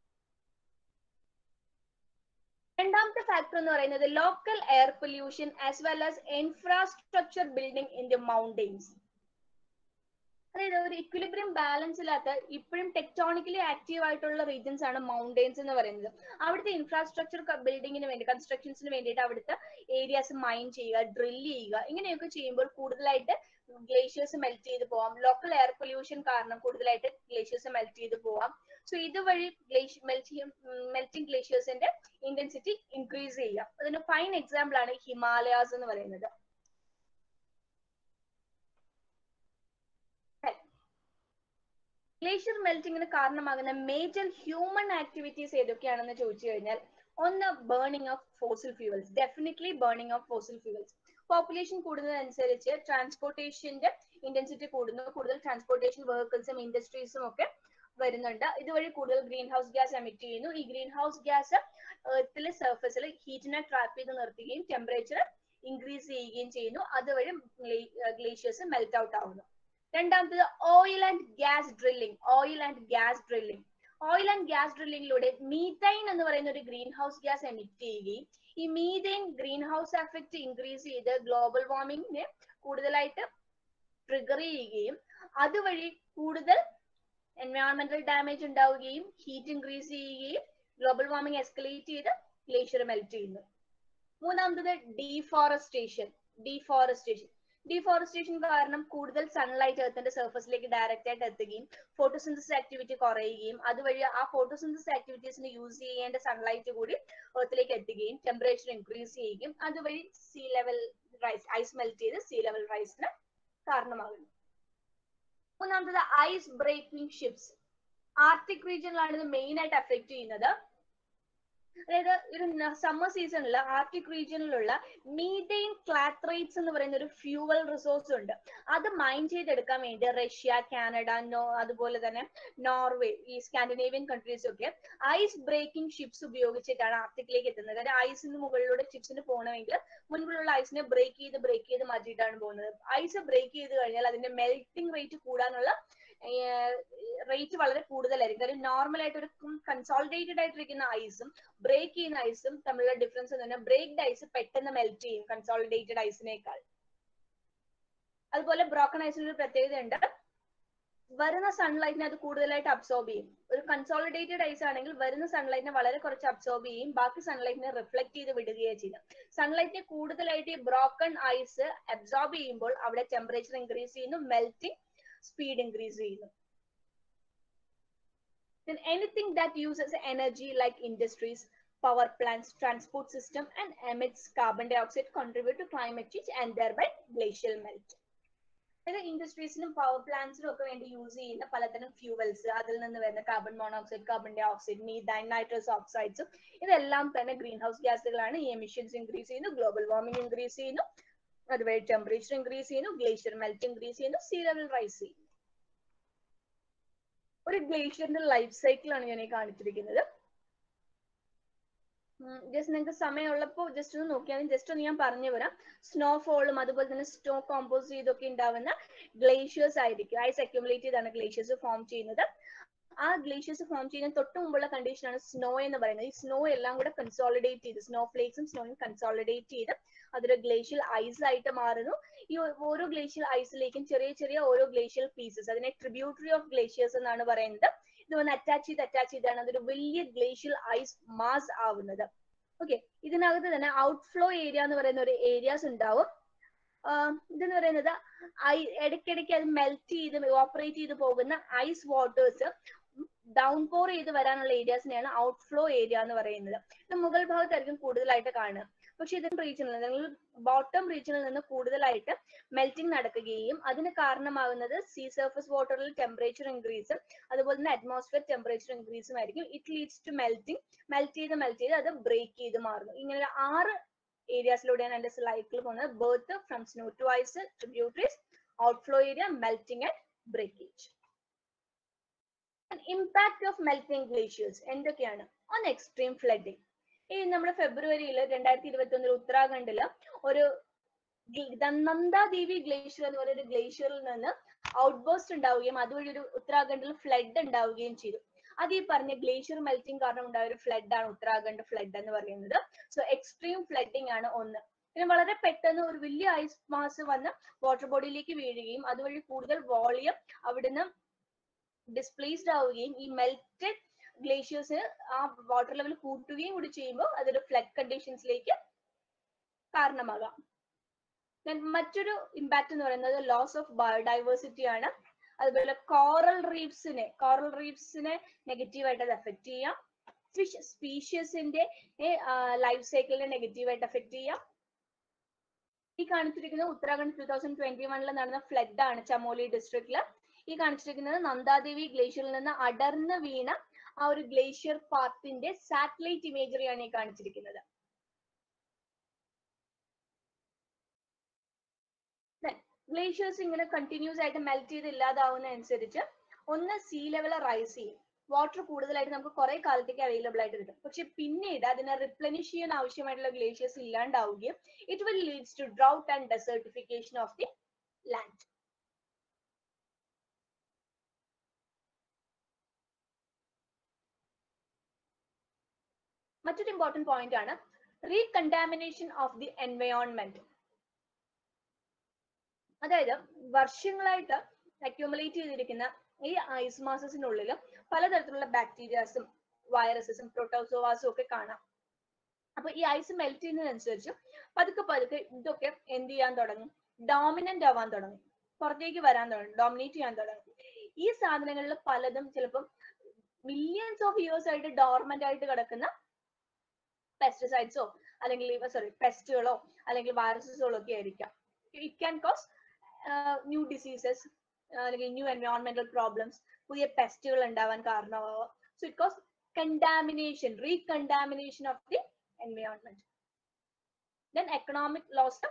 രണ്ടാമത്തെ ഫാക്ടർ എന്ന് പറയുന്നത് local air pollution as well as infrastructure building in the mountains. അതായത് ഒരു ഇക്വിലിബ്രിയം ബാലൻസ് ഇല്ലാത്ത ഇപ്പോഴും ടെക്ടോണിക്കലി ആക്റ്റീവ് ആയിട്ടുള്ള റീജിയൻസ് ആണ് മൗണ്ടെയിൻസ് എന്ന് പറയുന്നത്. അവിടുത്തെ ഇൻഫ്രാസ്ട്രക്ചർ ബിൽഡിങ്ങിന് വേണ്ടി, കൺസ്ട്രക്ഷൻസിന് വേണ്ടിയിട്ട് അവിടുത്തെ ഏരിയാസ് മൈൻ ചെയ്യുക, ഡ്രില്ല് ചെയ്യുക, ഇങ്ങനെയൊക്കെ ചെയ്യുമ്പോൾ കൂടുതലായിട്ട് ഗ്ലേഷ്യേഴ്സ് മെൽറ്റ് ചെയ്ത് പോവാം. ലോക്കൽ എയർ പൊല്യൂഷൻ കാരണം കൂടുതലായിട്ട് ഗ്ലേഷ്യേഴ്സ് മെൽറ്റ് ചെയ്ത് പോവാം. സോ ഇതുവഴി മെൽറ്റിംഗ് ഗ്ലേഷ്യേഴ്സിന്റെ ഇന്റൻസിറ്റി ഇൻക്രീസ് ചെയ്യാം. അതിന് ഫൈൻ എക്സാമ്പിൾ ആണ് ഹിമാലയാസ് എന്ന് പറയുന്നത്. ഗ്ലേഷ്യർ മെൽറ്റിങ്ങിന് കാരണമാകുന്ന മേജർ ഹ്യൂമൻ ആക്ടിവിറ്റീസ് ഏതൊക്കെയാണെന്ന് ചോദിച്ചു കഴിഞ്ഞാൽ, ഒന്ന് burning of fossil fuels. Definitely burning of fossil fuels. Population കൂടുന്നതനുസരിച്ച് ട്രാൻസ്പോർട്ടേഷന്റെ ഇന്റൻസിറ്റി കൂടുന്നു. കൂടുതൽ ട്രാൻസ്പോർട്ടേഷൻ വെഹിക്കിൾസും ഇൻഡസ്ട്രീസും ഒക്കെ വരുന്നുണ്ട്. ഇതുവഴി കൂടുതൽ ഗ്രീൻ ഹൗസ് ഗ്യാസ് എമിറ്റ് ചെയ്യുന്നു. ഈ ഗ്രീൻ ഹൗസ് ഗ്യാസ് എർത്തിലെ സർഫസിൽ ഹീറ്റിനെ ട്രാപ്പ് ചെയ്ത് നിർത്തുകയും ടെമ്പറേച്ചർ ഇൻക്രീസ് ചെയ്യുകയും ചെയ്യുന്നു. അതുവഴി ഗ്ലേഷ്യേഴ്സ് മെൽറ്റ് ഔട്ട് ആവുന്നു. രണ്ടാമത്തത് oil and gas drilling. Oil and gas ഡ്രില്ലിംഗിലൂടെ മീഥൈൻ എന്ന് പറയുന്ന ഒരു ഗ്രീൻ ഹൗസ് ഗ്യാസ് എമിറ്റ് ചെയ്യുകയും ഈ methane green house effect increase ചെയ്ത് ഗ്ലോബൽ വാർമിംഗിനെ കൂടുതലായിട്ട് ട്രിഗർ ചെയ്യുകയും അതുവഴി കൂടുതൽ എൻവയോൺമെന്റൽ ഡാമേജ് ഉണ്ടാവുകയും ഹീറ്റ് ഇൻക്രീസ് ചെയ്യുകയും ഗ്ലോബൽ വാർമിംഗ് എസ്കലേറ്റ് ചെയ്ത് ഗ്ലേഷ്യർ മെൽറ്റ് ചെയ്യുന്നു. മൂന്നാമത്തത് ഡീഫോറസ്റ്റേഷൻ കാരണം കൂടുതൽ സൺലൈറ്റ് എർത്തിന്റെ സർഫസിലേക്ക് ഡയറക്റ്റ് ആയിട്ട് എത്തുകയും ഫോട്ടോസിന്തസിസ് ആക്ടിവിറ്റി കുറയുകയും അതുവഴി ആ ഫോട്ടോസിന്തസിസ് ആക്ടിവിറ്റീസിന് യൂസ് ചെയ്യേണ്ട സൺലൈറ്റ് കൂടി എർത്തിലേക്ക് എത്തുകയും ടെമ്പറേച്ചർ ഇൻക്രീസ് ചെയ്യുകയും അതുവഴി sea level rise, ice melt ചെയ്ത് സീ ലെവൽ റൈസിന് കാരണമാകുന്നു. മൂന്നാമത്തത് ഐസ് ബ്രേക്കിംഗ് ഷിപ്സ്. ആർട്ടിക് റീജിയനിലാണ് ഇത് മെയിൻ ആയിട്ട് അഫക്ട് ചെയ്യുന്നത്. അതായത് ഒരു സമ്മർ സീസണിൽ ആർട്ടിക് റീജിയനിലുള്ള മീഥൈൻ ക്ലാത്രേറ്റ്സ് എന്ന് പറയുന്ന ഒരു ഫ്യൂവൽ റിസോഴ്സ് ഉണ്ട്. അത് മൈൻ ചെയ്തെടുക്കാൻ വേണ്ടി റഷ്യ, കാനഡ, അതുപോലെ തന്നെ നോർവേ, ഈ സ്കാൻഡിനേവിയൻ കൺട്രീസ് ഒക്കെ ഐസ് ബ്രേക്കിംഗ് ഷിപ്സ് ഉപയോഗിച്ചിട്ടാണ് ആർട്ടിക്കിലേക്ക് എത്തുന്നത്. അതായത് ഐസിന് മുകളിലൂടെ ഷിപ്സിന് പോകണമെങ്കിൽ മുൻപിലുള്ള ഐസിനെ ബ്രേക്ക് ചെയ്ത് മാറ്റിയിട്ടാണ് പോകുന്നത്. ഐസ് ബ്രേക്ക് ചെയ്ത് കഴിഞ്ഞാൽ അതിന്റെ മെൽറ്റിംഗ് റേറ്റ് കൂടാനുള്ള റേറ്റ് വളരെ കൂടുതലായിരിക്കും. കാര്യം നോർമൽ ആയിട്ട് ഒരു കൺസോളിഡേറ്റഡ് ആയിട്ടിരിക്കുന്ന ഐസും ബ്രേക്ക് ചെയ്യുന്ന ഐസും തമ്മിലുള്ള ഡിഫറൻസ് എന്ന് പറഞ്ഞാൽ ബ്രേക്ക്ഡ് ഐസ് പെട്ടെന്ന് മെൽറ്റ് ചെയ്യും കൺസോളിഡേറ്റഡ് ഐസിനേക്കാൾ. അതുപോലെ ബ്രോക്കൺ ഐസിന് ഒരു പ്രത്യേകത ഉണ്ട്, വരുന്ന സൺലൈറ്റിനെ അത് കൂടുതലായിട്ട് അബ്സോർബ് ചെയ്യും. ഒരു കൺസോളിഡേറ്റഡ് ഐസ് ആണെങ്കിൽ വരുന്ന സൺലൈറ്റിനെ വളരെ കുറച്ച് അബ്സോർബ് ചെയ്യും, ബാക്കി സൺലൈറ്റിനെ റിഫ്ലക്ട് ചെയ്ത് വിടുകയാണ് ചെയ്യുന്നത്. സൺലൈറ്റിനെ കൂടുതലായിട്ട് ഈ ബ്രോക്കൺ ഐസ് അബ്സോർബ് ചെയ്യുമ്പോൾ അവിടെ ടെമ്പറേച്ചർ ഇൻക്രീസ് ചെയ്യുന്നു, മെൽറ്റിംഗ് സ്പീഡ് ഇൻക്രീസ് ചെയ്യുന്നു. Then anything that uses energy like industries, power plants, transport system and emits carbon dioxide contribute to climate change and thereby glacial melt. ഇൻഡസ്ട്രീസിലും power പ്ലാന്റ്സിലും ഒക്കെ വേണ്ടി use ചെയ്യുന്ന പലതരം ഫ്യൂവൽസ്, അതിൽ നിന്ന് വരുന്ന carbon monoxide, carbon dioxide, methane, nitrous ഓക്സൈഡ്സും ഇതെല്ലാം തന്നെ ഗ്രീൻ ഹൗസ് ഗ്യാസുകളാണ്. ഈ എമിഷൻസ് ഇൻക്രീസ് ചെയ്യുന്നു, ഗ്ലോബൽ വാർമിംഗ് ഇൻക്രീസ് ചെയ്യുന്നു, അതുവഴി ടെമ്പറേച്ചർ ഇൻക്രീസ് ചെയ്യുന്നു, ഗ്ലേഷ്യർ മെൽറ്റ് ഇൻക്രീസ് ചെയ്യുന്നു, സീ ലെവൽ റൈസ് ചെയ്യുന്നു. ഒരു ഗ്ലേഷ്യറിന്റെ ലൈഫ് സൈക്കിൾ ആണ് ഞാൻ ഈ കാണിച്ചിരിക്കുന്നത്. ജസ്റ്റ് നിങ്ങൾക്ക് സമയമുള്ളപ്പോൾ ജസ്റ്റ് ഒന്ന് നോക്കിയാൽ ജസ്റ്റ് ഒന്ന് ഞാൻ പറഞ്ഞു വരാം. സ്നോഫോളും അതുപോലെ തന്നെ സ്നോ കോമ്പോസ് ചെയ്തൊക്കെ ഉണ്ടാവുന്ന ഗ്ലേഷ്യേഴ്സ് ആയിരിക്കും. ഐസ് അക്യുമുലേറ്റ് ചെയ്താണ് ഗ്ലേഷ്യേഴ്സ് ഫോം ചെയ്യുന്നത്. ആ ഗ്ലേഷ്യേഴ്സ് ഫോം ചെയ്യുന്ന തൊട്ട് മുമ്പുള്ള കണ്ടീഷനാണ് സ്നോ എന്ന് പറയുന്നത്. ഈ സ്നോ എല്ലാം കൂടെ കൺസോളിഡേറ്റ് ചെയ്ത്, സ്നോ ഫ്ലേക്സും സ്നോയും കൺസോളിഡേറ്റ് ചെയ്ത് അതൊരു ഗ്ലേഷ്യൽ ഐസ് ആയിട്ട് മാറുന്നു. ഈ ഓരോ ഗ്ലേഷ്യൽ ഐസിലേക്കും ചെറിയ ചെറിയ ഓരോ ഗ്ലേഷ്യൽ പീസസ്, അതിനെ ട്രിബ്യൂട്ടറി ഓഫ് ഗ്ലേഷ്യേഴ്സ് എന്നാണ് പറയുന്നത്. ഇത് വന്ന് അറ്റാച്ച് ചെയ്താണ് അതൊരു വലിയ ഗ്ലേഷ്യൽ ഐസ് മാസ് ആവുന്നത്. ഓക്കെ, ഇതിനകത്ത് തന്നെ ഔട്ട്ഫ്ലോ ഏരിയ എന്ന് പറയുന്ന ഒരു ഏരിയാസ് ഉണ്ടാവും. ഇതെന്ന് പറയുന്നത് ഇടയ്ക്കിടയ്ക്ക് അത് മെൽറ്റ് ചെയ്ത് ഓപ്പറേറ്റ് ചെയ്ത് പോകുന്ന ഐസ് വാട്ടേഴ്സ് ഡൗൺ പോർ ചെയ്ത് വരാനുള്ള ഏരിയാസിനെയാണ് ഔട്ട്ഫ്ലോ ഏരിയ എന്ന് പറയുന്നത്. ഇത് മുകൾ ഭാഗത്തായിരിക്കും കൂടുതലായിട്ട് കാണുക. പക്ഷെ ഇതിന്റെ റീജിയനിൽ അല്ലെങ്കിൽ ബോട്ടം റീജിയനിൽ നിന്ന് കൂടുതലായിട്ട് മെൽറ്റിംഗ് നടക്കുകയും അതിന് കാരണമാകുന്നത് സീ സർഫസ് വാട്ടറിൽ ടെമ്പറേച്ചർ ഇൻക്രീസും അതുപോലെ തന്നെ അറ്റ്മോസ്ഫിയർ ടെമ്പറേച്ചർ ഇൻക്രീസും ആയിരിക്കും. It leads to melting. Melt ചെയ്ത് അത് ബ്രേക്ക് ചെയ്ത് മാറുന്നു. ഇങ്ങനെ 6 ഏരിയാസിലൂടെയാണ് എന്റെ സൈക്കിൾ പോകുന്നത്. Birth, from snow to ice, tributaries, outflow area, melting and breakage. Impact of melting glaciers എന്തൊക്കെയാണ്? On extreme flooding. ഈ നമ്മുടെ ഫെബ്രുവരിയിൽ 2021 ഉത്തരാഖണ്ഡില് ഒരു നന്ദാദേവി ഗ്ലേഷ്യർ എന്ന് പറയുന്ന ഒരു ഗ്ലേഷ്യറിൽ നിന്ന് ഔട്ട്ബേസ്റ്റ് ഉണ്ടാവുകയും അതുവഴി ഒരു ഉത്തരാഖണ്ഡിൽ ഫ്ലഡ് ഉണ്ടാവുകയും ചെയ്തു. അത് ഈ പറഞ്ഞ ഗ്ലേഷ്യർ മെൽറ്റിംഗ് കാരണം ഉണ്ടായ ഒരു ഫ്ലഡ് ആണ് ഉത്തരാഖണ്ഡ് ഫ്ലഡ് എന്ന് പറയുന്നത്. സോ എക്സ്ട്രീം ഫ്ലഡിംഗ് ആണ് ഒന്ന്. പിന്നെ വളരെ പെട്ടെന്ന് ഒരു വലിയ ഐസ് മാസ് വന്ന് വാട്ടർ ബോഡിയിലേക്ക് വീഴുകയും അതുവഴി കൂടുതൽ വോളിയം അവിടുന്ന് ഡിസ്പ്ലേസ്ഡ് ആവുകയും ഈ മെൽറ്റഡ് ഗ്ലേഷ്യേഴ്സ് ആ വാട്ടർ ലെവൽ കൂട്ടുകയും കൂടി ചെയ്യുമ്പോൾ അതൊരു ഫ്ലഡ് കണ്ടീഷൻസിലേക്ക് കാരണമാകാം. മറ്റൊരു ഇമ്പാക്ട് എന്ന് പറയുന്നത് ലോസ് ഓഫ് ബയോഡൈവേഴ്സിറ്റി ആണ്. അതുപോലെ കോറൽ റീഫ്സിനെ നെഗറ്റീവായിട്ട് അത് എഫക്ട് ചെയ്യാം. ഫിഷ് സ്പീഷ്യസിന്റെ ലൈഫ് സൈക്കിളിനെ നെഗറ്റീവായിട്ട് എഫക്ട് ചെയ്യാം. ഈ കാണിച്ചിരിക്കുന്നത് ഉത്തരാഖണ്ഡ് 2021 നടന്ന ഫ്ലഡ് ആണ് ചമോലി ഡിസ്ട്രിക്റ്റില്. ഈ കാണിച്ചിരിക്കുന്നത് നന്ദാദേവി ഗ്ലേഷ്യറിൽ നിന്ന് അടർന്ന് വീണ ആ ഒരു ഗ്ലേഷ്യർ പാത്തിന്റെ സാറ്റലൈറ്റ് ഇമേജറിയാണ് ഈ കാണിച്ചിരിക്കുന്നത്. ഗ്ലേഷ്യേഴ്സ് ഇങ്ങനെ കണ്ടിന്യൂസ് ആയിട്ട് മെൽറ്റ് ചെയ്ത് ഇല്ലാതാവുന്ന അനുസരിച്ച് ഒന്ന് സീ ലെവൽ റൈസ് ചെയ്യും. വാട്ടർ കൂടുതലായിട്ട് നമുക്ക് കുറെ കാലത്തേക്ക് അവൈലബിൾ ആയിട്ട് കിട്ടും. പക്ഷെ പിന്നീട് അതിനെ റിപ്ലനിഷ് ചെയ്യാൻ ആവശ്യമായിട്ടുള്ള ഗ്ലേഷ്യേഴ്സ് ഇല്ലാണ്ടാവുകയും it will leads to drought and desertification of the land. മറ്റൊരു ഇമ്പോർട്ടന്റ് പോയിന്റ് ആണ് റീകണ്ടാമിനേഷൻ ഓഫ് ദി എൻവയോൺമെന്റ്. അതായത് വർഷങ്ങളായിട്ട് അക്യൂമുലേറ്റ് ചെയ്തിരിക്കുന്ന ഈ ഐസ് മാസസിനുള്ളിൽ പലതരത്തിലുള്ള ബാക്ടീരിയാസും വൈറസസും പ്രോട്ടോസോവാസും ഒക്കെ കാണാം. അപ്പൊ ഈ ഐസ് മെൽറ്റ് ചെയ്യുന്നതിനനുസരിച്ച് പതുക്കെ ഇതൊക്കെ എന്ത് ചെയ്യാൻ തുടങ്ങും? ഡോമിനന്റ് ആവാൻ തുടങ്ങും, പുറത്തേക്ക് വരാൻ തുടങ്ങും, ഡോമിനേറ്റ് ചെയ്യാൻ തുടങ്ങും. ഈ സാധനങ്ങളിൽ പലതും ചിലപ്പം മില്യൺസ് ഓഫ് ഇയേഴ്സ് ആയിട്ട് ഡോർമെന്റ് ആയിട്ട് കിടക്കുന്ന പെസ്റ്റിസൈഡ്സോ അല്ലെങ്കിൽ പെസ്റ്റുകളോ അല്ലെങ്കിൽ വൈറസസുകളോ ഒക്കെ ആയിരിക്കാം. It can cause new diseases അല്ലെങ്കിൽ ന്യൂ എൻവയോൺമെന്റൽ പ്രോബ്ലംസ്, പുതിയ പെസ്റ്റുകൾ ഉണ്ടാവാൻ കാരണമാവാം. So it cause contamination, recontamination of the environment. Then economic loss.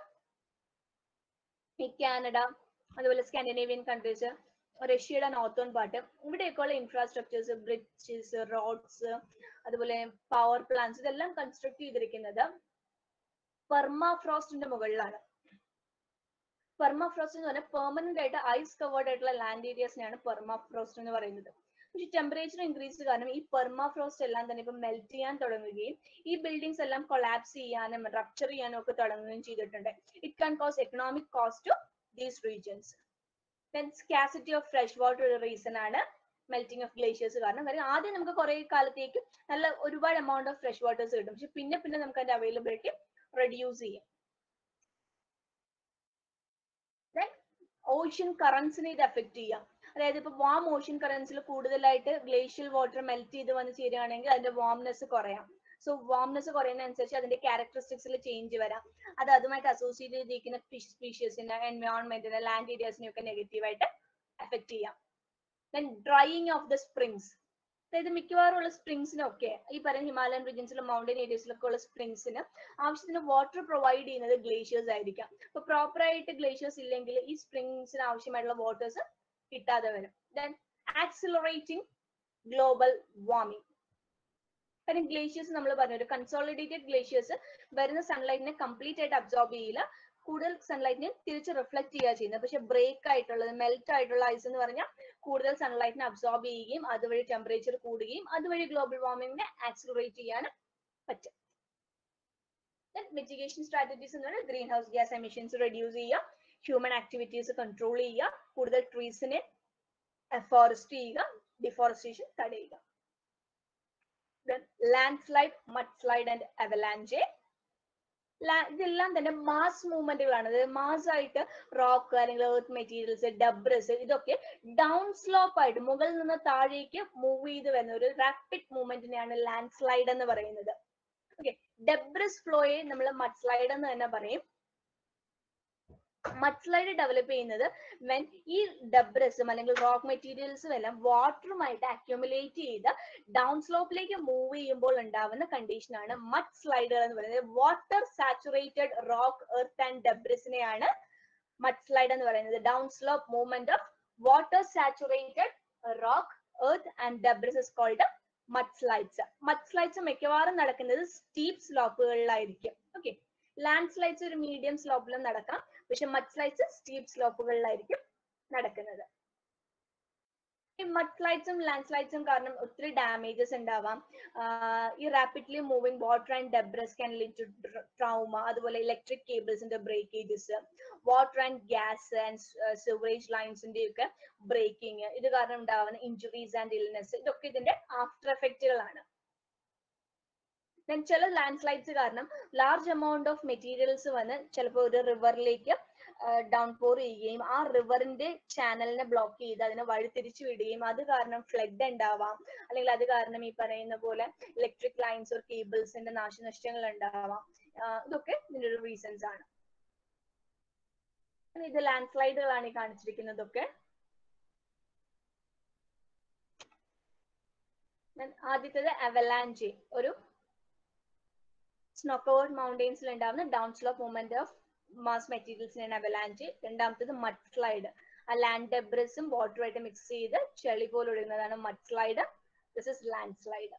ഈ കാനഡ അതുപോലെ സ്കാൻഡിനേവിയൻ കൺട്രീസ്, റഷ്യയുടെ നോർത്തേൺ പാർട്ട്, ഇവിടെയൊക്കെയുള്ള ഇൻഫ്രാസ്ട്രക്ചേഴ്സ്, ബ്രിഡ്ജസ്, റോഡ്സ്, അതുപോലെ പവർ പ്ലാന്റ്സ് ഇതെല്ലാം കൺസ്ട്രക്ട് ചെയ്തിരിക്കുന്നത് പെർമാഫ്രോസ്റ്റിന്റെ മുകളിലാണ്. പെർമാഫ്രോസ്റ്റ് എന്ന് പറഞ്ഞാൽ പെർമനന്റ് ആയിട്ട് ഐസ് കവേർഡ് ആയിട്ടുള്ള ലാൻഡ് ഏരിയാസിനെയാണ് പെർമാഫ്രോസ്റ്റ് എന്ന് പറയുന്നത്. പക്ഷെ ടെമ്പറേച്ചർ ഇൻക്രീസ് കാരണം ഈ പെർമാഫ്രോസ്റ്റ് എല്ലാം തന്നെ ഇപ്പൊ മെൽറ്റ് ചെയ്യാൻ തുടങ്ങുകയും ഈ ബിൽഡിംഗ്സ് എല്ലാം കൊളാപ്സ് ചെയ്യാനും റപ്ചർ ചെയ്യാനും ഒക്കെ തുടങ്ങുകയും ചെയ്തിട്ടുണ്ട്. It can cause economic cost to these regions. Then scarcity of fresh water ഒരു reason ആണ് മെൽറ്റിംഗ് ഓഫ് ഗ്ലേഷ്യേഴ്സ് കാരണം. കാര്യം ആദ്യം നമുക്ക് കുറെ കാലത്തേക്ക് നല്ല ഒരുപാട് എമൗണ്ട് ഓഫ് ഫ്രഷ് വാട്ടേഴ്സ് കിട്ടും, പക്ഷെ പിന്നെ പിന്നെ നമുക്ക് അതിന്റെ അവൈലബിലിറ്റി റെഡ്യൂസ് ചെയ്യും. ഓഷ്യൻ കറൻസിനെ ഇത് എഫക്ട് ചെയ്യാം. അതായത് ഇപ്പൊ വാം ഓഷ്യൻ കറൻസിൽ കൂടുതലായിട്ട് ഗ്ലേഷ്യൽ വാട്ടർ മെൽറ്റ് ചെയ്ത് വന്ന് ചേരുകയാണെങ്കിൽ അതിന്റെ വാംനെസ് കുറയാം. സോ വാംനെസ് കുറയുന്നതനുസരിച്ച് അതിന്റെ ക്യാരക്ടറിസ്റ്റിക്സിൽ ചേഞ്ച് വരാം. അത് അതുമായിട്ട് അസോസിയേറ്റ് ചെയ്തിരിക്കുന്ന ഫിഷ് സ്പീഷീസിനെ, എൻവയോൺമെന്റിനെ, ലാൻഡ് ഏരിയാസിനെ ഒക്കെ നെഗറ്റീവായിട്ട് എഫക്ട് ചെയ്യാം. Then drying of the springs. അതായത് മിക്കവാറും ഉള്ള സ്പ്രിങ്സിനൊക്കെ ഈ പറയുന്ന ഹിമാലയൻ റീജിയൻസിലും മൗണ്ടൻ ഏരിയസിലൊക്കെ ഉള്ള സ്പ്രിങ്സിന് ആവശ്യത്തിന് വാട്ടർ പ്രൊവൈഡ് ചെയ്യുന്നത് ഗ്ലേഷ്യേഴ്സ് ആയിരിക്കാം. അപ്പൊ പ്രോപ്പർ ആയിട്ട് ഗ്ലേഷ്യേഴ്സ് ഇല്ലെങ്കിൽ ഈ സ്പ്രിങ്സിന് ആവശ്യമായിട്ടുള്ള വാട്ടേഴ്സ് കിട്ടാതെ വരും. Then accelerating global warming. കാരണം ഗ്ലേഷ്യേഴ്സ് നമ്മൾ പറഞ്ഞു, ഒരു കൺസോളിഡേറ്റഡ് ഗ്ലേഷ്യേഴ്സ് വരുന്ന സൺലൈറ്റിനെ കംപ്ലീറ്റ് ആയിട്ട് അബ്സോർബ് ചെയ്യില്ല, കൂടുതൽ സൺലൈറ്റിനെ തിരിച്ച് റിഫ്ലക്ട് ചെയ്യുക ചെയ്യുന്നത്. പക്ഷെ ബ്രേക്ക് ആയിട്ടുള്ളത്, മെൽറ്റ് ആയിട്ടുള്ള ഐസ് എന്ന് പറഞ്ഞാൽ കൂടുതൽ സൺലൈറ്റിനെ അബ്സോർബ് ചെയ്യുകയും അതുവഴി ടെമ്പറേച്ചർ കൂടുകയും അതുവഴി ഗ്ലോബൽ വാർമിങ്ങിനെ ആക്സിലറേറ്റ് ചെയ്യാനും പറ്റും. മിറ്റിഗേഷൻ സ്ട്രാറ്റജീസ് എന്ന് പറഞ്ഞാൽ green house gas emissions reduce ചെയ്യുക, ഹ്യൂമൻ ആക്ടിവിറ്റീസ് കൺട്രോൾ ചെയ്യുക, കൂടുതൽ ട്രീസിനെ ഫോറസ്റ്റ് ചെയ്യുക, ഡിഫോറസ്റ്റേഷൻ തടയുക. Landslide, mudslide and avalanche. ഇതെല്ലാം തന്നെ മാസ് മൂവ്മെന്റുകളാണ്. അതായത് മാസ് ആയിട്ട് റോക്ക് അല്ലെങ്കിൽ എർത്ത് മെറ്റീരിയൽസ്, ഡബ്രസ്, ഇതൊക്കെ ഡൗൺ സ്ലോപ്പ് ആയിട്ട് മുകളിൽ നിന്ന് താഴേക്ക് മൂവ് ചെയ്ത് വരുന്ന ഒരു റാപ്പിഡ് മൂവ്മെന്റിനെയാണ് ലാൻഡ് സ്ലൈഡ് എന്ന് പറയുന്നത്. ഓക്കെ, ഡബ്രസ് ഫ്ലോയെ നമ്മൾ മഡ് സ്ലൈഡ് എന്ന് തന്നെ പറയും. മഡ് സ്ലൈഡ് ഡെവലപ്പ് ചെയ്യുന്നത് വെൻ ഈ ഡബ്രസും അല്ലെങ്കിൽ റോക്ക് മെറ്റീരിയൽസും എല്ലാം വാട്ടറുമായിട്ട് അക്യുമുലേറ്റ് ചെയ്ത് ഡൗൺ സ്ലോപ്പിലേക്ക് മൂവ് ചെയ്യുമ്പോൾ ഉണ്ടാവുന്ന കണ്ടീഷനാണ് മഡ് സ്ലൈഡുകൾ എന്ന് പറയുന്നത്. Water saturated rock, earth and ഡബ്രസിനെയാണ് മഡ് സ്ലൈഡ് എന്ന് പറയുന്നത്. Down slope movement of water saturated rock, earth and debris is called mud slides. Mud slides മിക്കവാറും നടക്കുന്നത് സ്റ്റീപ്പ് സ്ലോപ്പുകളിലായിരിക്കും. ഓക്കെ, ലാൻഡ് സ്ലൈഡ്സ് ഒരു മീഡിയം സ്ലോപ്പിലും നടക്കാം, പക്ഷെ മഡ് സ്ലൈഡ്സ് സ്റ്റീപ്പ് സ്ലോപ്പുകളിലായിരിക്കും നടക്കുന്നത്. ഈ മഡ് സ്ലൈഡ്സും ലാൻഡ് സ്ലൈഡ്സും കാരണം ഒത്തിരി ഡാമേജസ് ഉണ്ടാവാം. ഈ rapidly moving water and debris can lead to trauma. അതുപോലെ ഇലക്ട്രിക് കേബിൾസിന്റെ breakages, water and gas and sewerage ലൈൻസിന്റെ ഒക്കെ ബ്രേക്കിംഗ്, ഇത് കാരണം ഉണ്ടാവുന്ന ഇഞ്ചുറീസ് ആൻഡ് ഇൽനെസ്, ഇതൊക്കെ ഇതിന്റെ ആഫ്റ്റർ എഫക്റ്റുകളാണ്. ചില ലാൻഡ് സ്ലൈഡ്സ് കാരണം ലാർജ് എമൗണ്ട് ഓഫ് മെറ്റീരിയൽസ് വന്ന് ചിലപ്പോൾ ഒരു റിവറിലേക്ക് ഡൗൺ പോർ ചെയ്യുകയും ആ റിവറിന്റെ ചാനലിനെ ബ്ലോക്ക് ചെയ്ത് അതിനെ വഴിതിരിച്ചു വിടുകയും അത് കാരണം ഫ്ലഡ് ഉണ്ടാവാം, അല്ലെങ്കിൽ അത് കാരണം ഈ പറയുന്ന പോലെ ഇലക്ട്രിക് ലൈൻസ് ഓർ കേബിൾസിന്റെ നാശനഷ്ടങ്ങൾ ഉണ്ടാവാം. ഇതൊക്കെ ഇതിന്റെ ഒരു റീസൺസ് ആണ്. ഇത് ലാൻഡ് സ്ലൈഡുകളാണ് ഈ കാണിച്ചിരിക്കുന്നതൊക്കെ. ആദ്യത്തേത് അവലാഞ്ചെ, ഒരു സ്നോ കവേർഡ് മൗണ്ടെയിൻസിൽ ഉണ്ടാവുന്ന down slope movement of mass മെറ്റീരിയൽസിനാണ് അവലാഞ്ച്. രണ്ടാമത്തേത് മഡ് സ്ലൈഡ്, ആ ലാൻഡ് ഡെബ്രിസും വാട്ടറുമായിട്ട് മിക്സ് ചെയ്ത് ചെളി പോലെ ഒഴുകുന്നതാണ് mudslide. This is landslide.